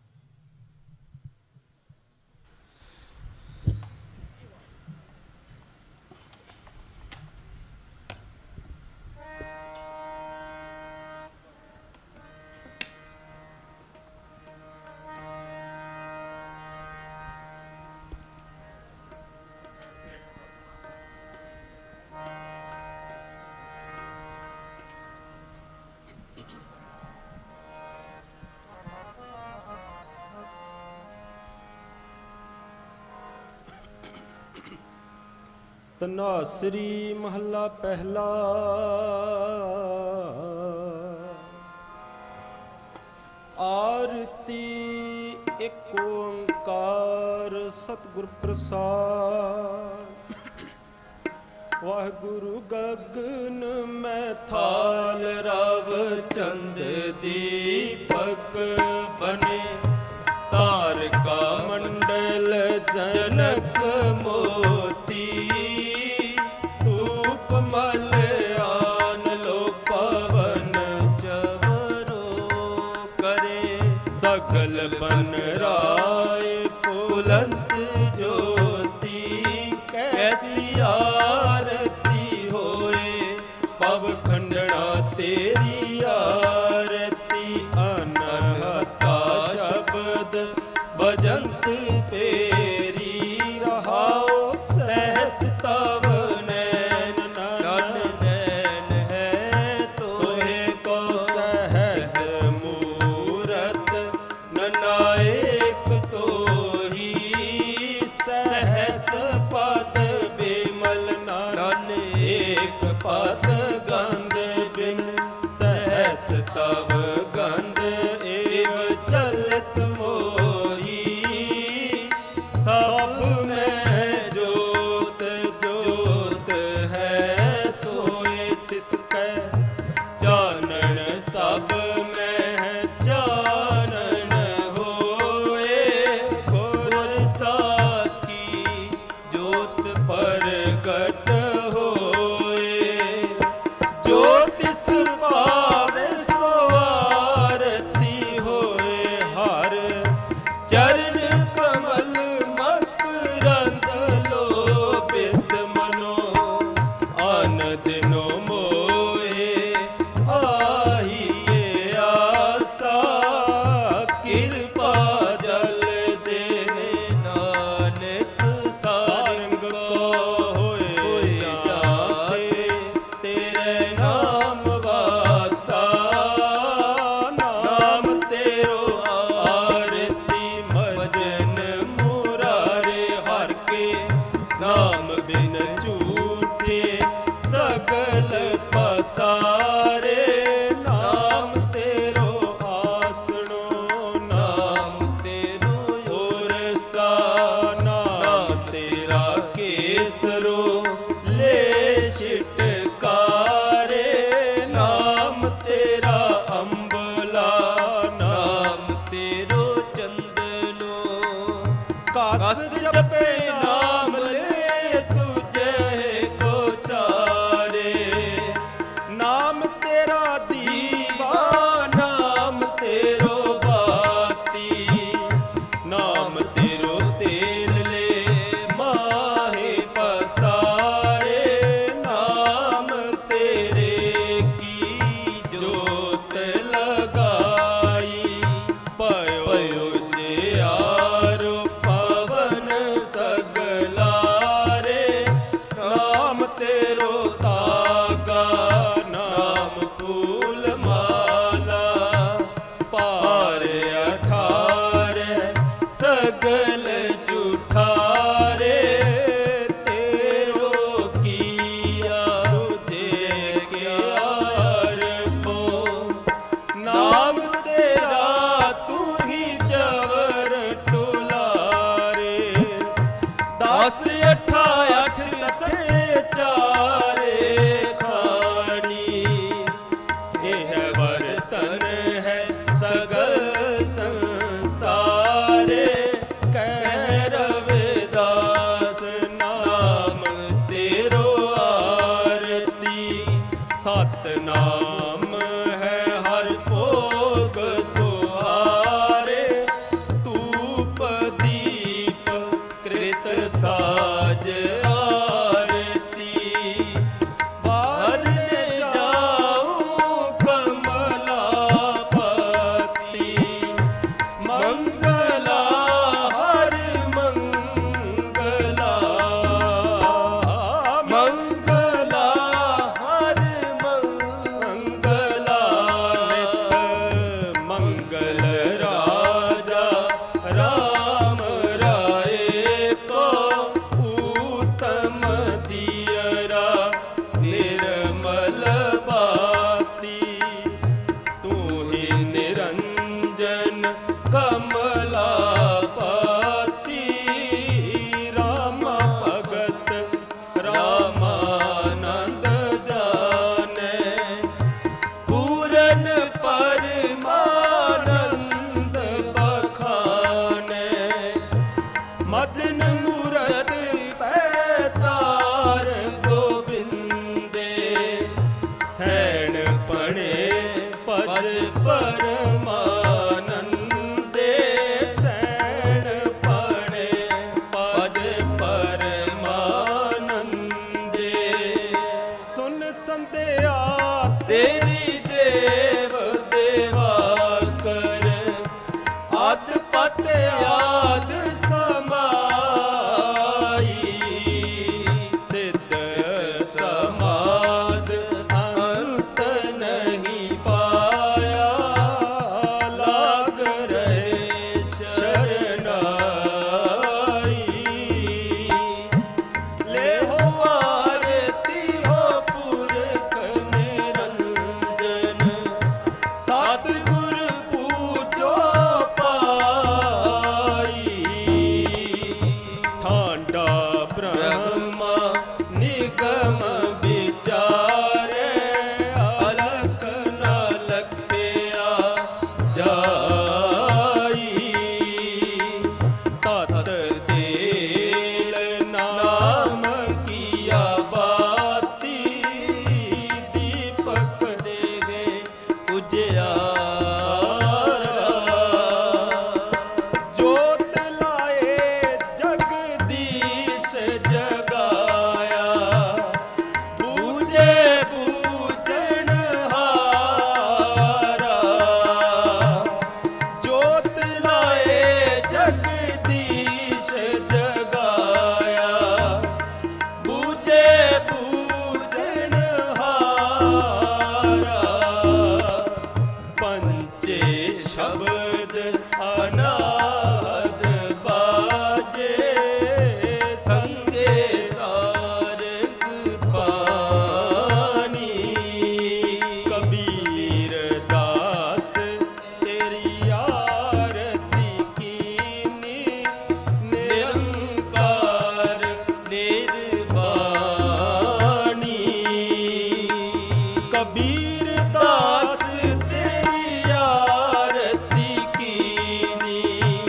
ਧਨਾਸਰੀ ਮਹੱਲਾ ਪਹਿਲਾ। ਆਰਤੀ ਏਕ ਓੰਕਾਰ ਸਤਿਗੁਰ ਪ੍ਰਸਾਦ। ਵਾਹਿਗੁਰੂ ਗਗਨ ਮੈਂ ਥਾਲ ਰਵ ਚੰਦ ਦੀਪਕ ਬਨੇ। ਤਾਰਕਾ ਮੰਡਲ ਜਨਕ ਮੋਤੀ। ਧੂਪ ਮਲ ਆਨ ਲੋ ਪਵਨ ਚਵਰੋ ਕਰੇ। ਸਗਲ ਬਨ ਰਾਏ ਪੁਲੰਤ ਜੋਤੀ। ਕੈਸੀ ਆਰਤੀ ਹੋਏ ਪਵ ਖੰਡਣਾ ਤੇਰੀ ਆਰਤੀ। ਅਨਹਤਾ ਸ਼ਬਦ ਭਜੰਤ ਪੇਰੀ। ਰਹਾਓ ਸਹਿਸ ਤਵ ਨੈਨ ਨਨ ਨੈਨ ਹੈ ਤੋਹੇ ਕੋ। ਸਹਿਸ ਮੂਰਤ ਨਨਾਇਕ ਤੋਹੀ। ਸਹਿਸ ਪਦ ਬਿਮਲ ਨਨ ਏਕ ਪਦ ਗੰਧ ਬਿਨ। ਸਹਿਸ ਤਵ ਗੰਧ ਏਵ ਚਲਤ ਮੋਹੀ। ਸਭ ਮੈਂ ਜੋਤ ਜੋਤ ਹੈ ਸੋਏ ਤਿਸ ਕੈ। ਜਾਣਨ ਸਭ ਮੈਂ ਜਾਣਨ ਹੋਏ। ਗੁਰ ਸਾਖੀ ਜੋਤ ਪ੍ਰਗਟ ਹੋਏ। ਜੋ ਤਿਸ ਭਾਵੇ ਸੋ ਆਰਤੀ ਹੋਏ। ਹਰ ਚਰਨ ਕਮਲ ਮਕਰੰਦ ਲੋਭਿਤ ਮਨੋ। ਅਨ ਦਿਨੋ ਮੋਏ ਆਹੀਏ ਆਸਾ। ਕਿਰਪਾ ਜਲ ਦੇਵੇ ਨਾਨਕ ਸਾਰੰਗ ਕੋ। ਹੋਏ ਜਾਤੇ ਤੇਰੇ ਨਾਮ ਵਾਸਾ। ਨਾਮ ਤੇਰੋ ਆਰਤੀ ਮਜਨ ਮੁਰਾਰੇ। ਹਰ ਕੇ ਨਾਮ ਬਿਨ ਝੂਠੇ ਸਗਲ ਪਸਾਰੇ। ਨਾਮ ਤੇਰੋ ਆਸਣੋ ਨਾਮ ਤੇਰੋ ਹੋਰ ਸਾ। ਨਾਮ ਤੇਰਾ ਕੇਸਰੋ ਲੈ ਛਿਟਕਾਰੇ। ਨਾਮ ਤੇਰਾ ਅੰਬਲਾ ਨਾਮ ਤੇਰੋ ਚੰਦਨੋ। ਕਸ ਜਪੇ ਨਾਮ ਲੈ ਤੁਝੇ ਕੋ ਚਾਰੇ। ਨਾਮ ਤੇਰਾ ਦੀਵਾ ਨਾਮ ਤੇਰੋ ਬਾਤੀ। ਨਾਮ ਤੇਰੋ ਤੇਲ ਲੈ ਮਾਹੇ ਪਸਾਰੇ। ਨਾਮ ਤੇਰੇ ਕੀ ਜੋਤ ਲਗਾਈ। ਪਇਓ ਜਿਆਰੋ ਪਵਨ ਸਗਲਾਰੇ। ਨਾਮ ਤੇਰੋ ਤਾਗਾ ਨਾਮ ਫੂਲ ਮਾਲਾ। ਪਾਰ ਅਠਾਰੇ ਸਗਲ ਜੁਠਾਰੇ। ਤੇਰੋ ਕੀਆ ਤੁਝੇ ਕਿਆਰ ਪੋ। ਨਾਮ ਤੇਰਾ ਤੂੰ ਹੀ ਚਵਰ ਟੁਲਾ। नाम है हर भोग तुहारे, धूप दीप कृत साज आरती। वर जाऊं कमलापति, मंगला हर मंगला, मंगला हर मंगला। नित मंगल राजा राम राय को, उत्तम दियरा निर्मल बाती। तू ही निरंजन कमलापति, राम भगत रामानंद जाने। पूरन परमानंद बखाने, मदन मूरत पैतार गोबिंदे। सैन पणे पद परमानंदे, सैन पणे पद परमानंदे। सुन संध्या तेरी देव देवा कर, आद पत आद समाई। सिद्ध समाद अंत नहीं पाया, लाग रहे शरणाई। ले हो आरती हो पुरख निरंजन, सतगुर पूजो पाई। ठांडा ब्रह्मा निगम विचारे, अलख न लखया जाई। तत देल नाम किया बाती, दीपक देगे उजियारा। जोत लाए जगदीश जगाया, बूझे बूझनहारा। जोत लाए जगदीश जगाया, बूझे बूझनहारा। पंचे शब्द अनाद बाजे, संगे सारंग पानी। कबीर दास तेरी आरती कीनी, निरंकार निर्वाणी। कबीर दास तेरी आरती कीनी,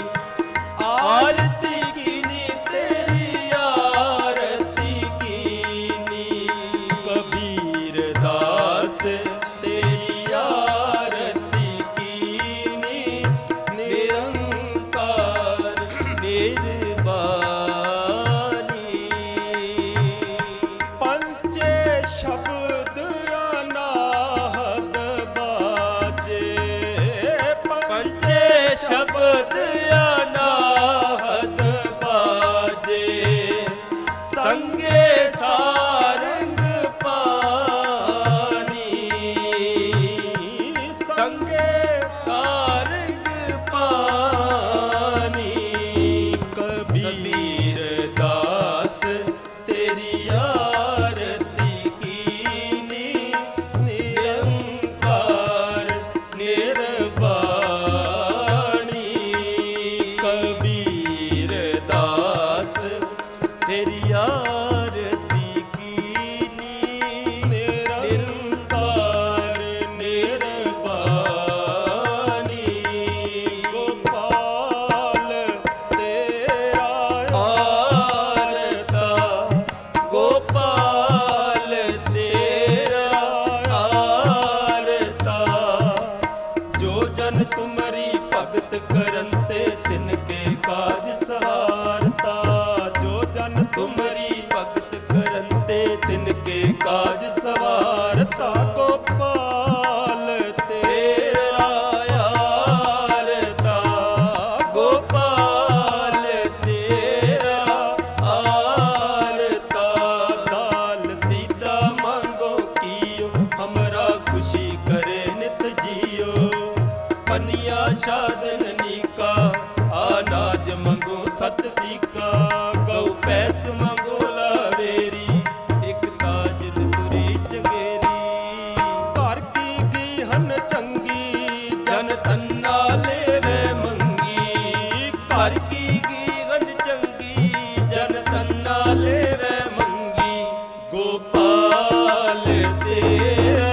आरती कीनी तेरी आरती कीनी। कबीर दास तेरी आरती कीनी, निरंकार निर्वाणी। पंचे शब्द अनाहद बाजे, पंचे शब्द अनाहद बाजे। संगे सारंग पानी, ਸਵਾਰਤਾ ਗੋਪਾਲ ਤੇਰਾ ਆਰਤਾ ਗੋਪਾਲ ਤੇਰਾ ਆਰਤਾ ਦਾਲ ਸੀਤਾ ਮੰਗੋ ਕੀਓ ਹਮਰਾ ਖੁਸ਼ੀ करे नित जियो पनिया शादन नीका अनाज मंगो सत सीका गौ पैस मंगो लावेरी एक ताज तुरी चंगेरी घर की गीहन चंगी जन तन्ना लेवे मंगी घर की गीहन चंगी जन तन्ना लेवे मंगी गोपाल तेरा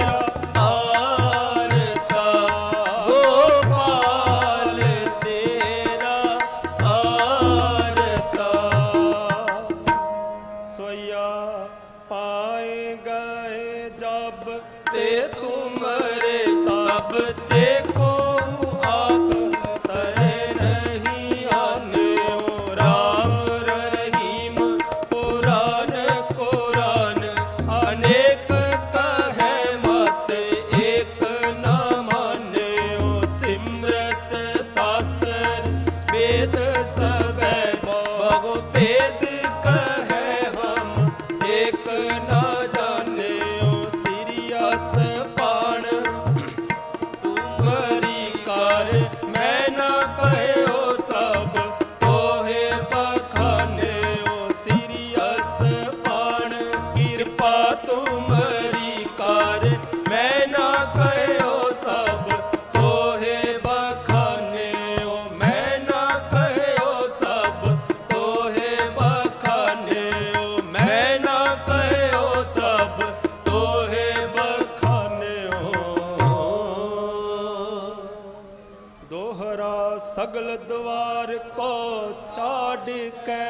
सगल द्वार को छाड़ के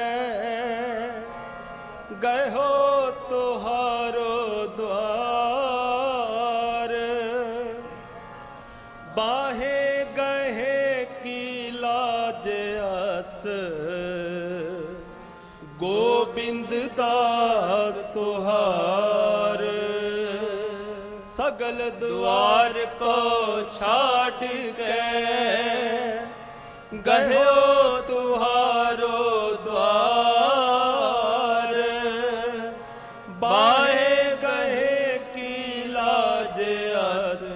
गए हो तुहारो द्वार बाहे गहे की लाज अस गोबिंद दास तुहार सगल द्वार को छाड़ के गयो तुहारो द्वार बाहे गहे की लाज अस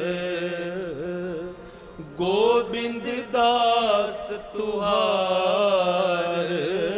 गोबिंद दास तुहार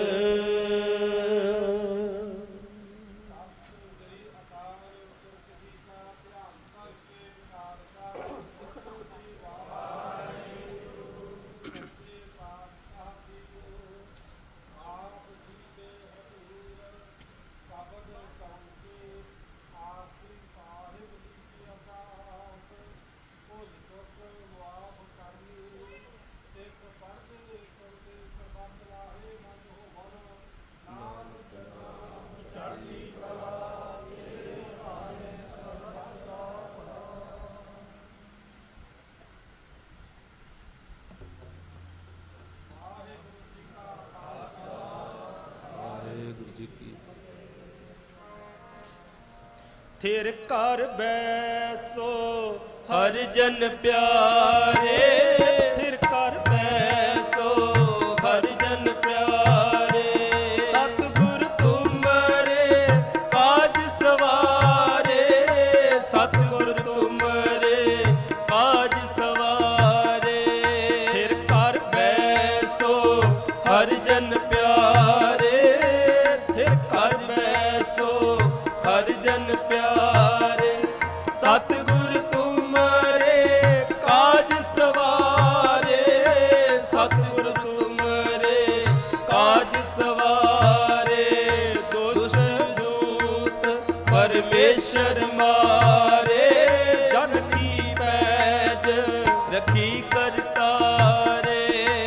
थिर कर बैसो हर जन प्यारे थिर कर बैसो हर जन प्यारे सतगुर तुमरे काज सवारे सतगुर तुमरे काज सवारे थिर कर बैसो हर जन प्यारे थिर कर बैसो हर जन प्यारे सतगुर तुमरे काज सवारे सतगुर तुमरे काज सवारे दुष्ट दूत परमेश्वर मारे जन की पैज रखी करतारे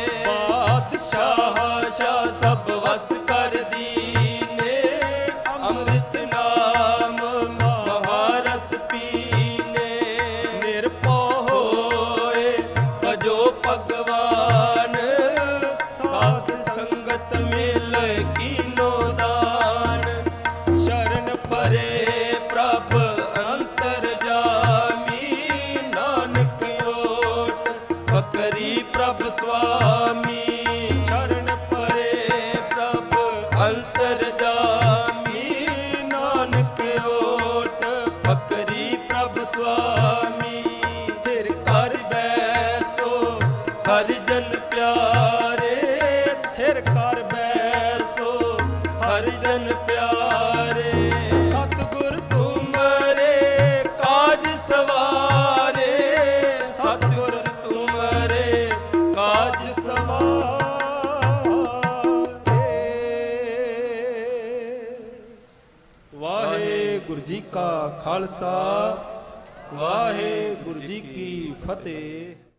बादशाह शाह सब वस कर दीने अमृत नाम महारस पीने निर्भय होए भजो भगवान साध संगत मिल कीनो दान शरण परे प्रभ ਸੁਆਮੀ ਤੇਰੇ ਘਰ ਬੈਸੋ ਹਰਿ ਜਨ ਪਿਆਰੇ ਤੇਰੇ ਘਰ ਬੈਸੋ ਹਰਿ ਜਨ ਪਿਆਰੇ ਸਤਿਗੁਰ ਤੁਮਰੇ ਕਾਜ ਸਵਾਰੇ ਸਤਿਗੁਰ ਤੁਮਰੇ ਕਾਜ ਸਵਾਰੇ। ਵਾਹਿਗੁਰੂ ਜੀ ਕਾ ਖਾਲਸਾ ਵਾਹਿਗੁਰੂ ਜੀ ਕੀ ਫਤਿਹ।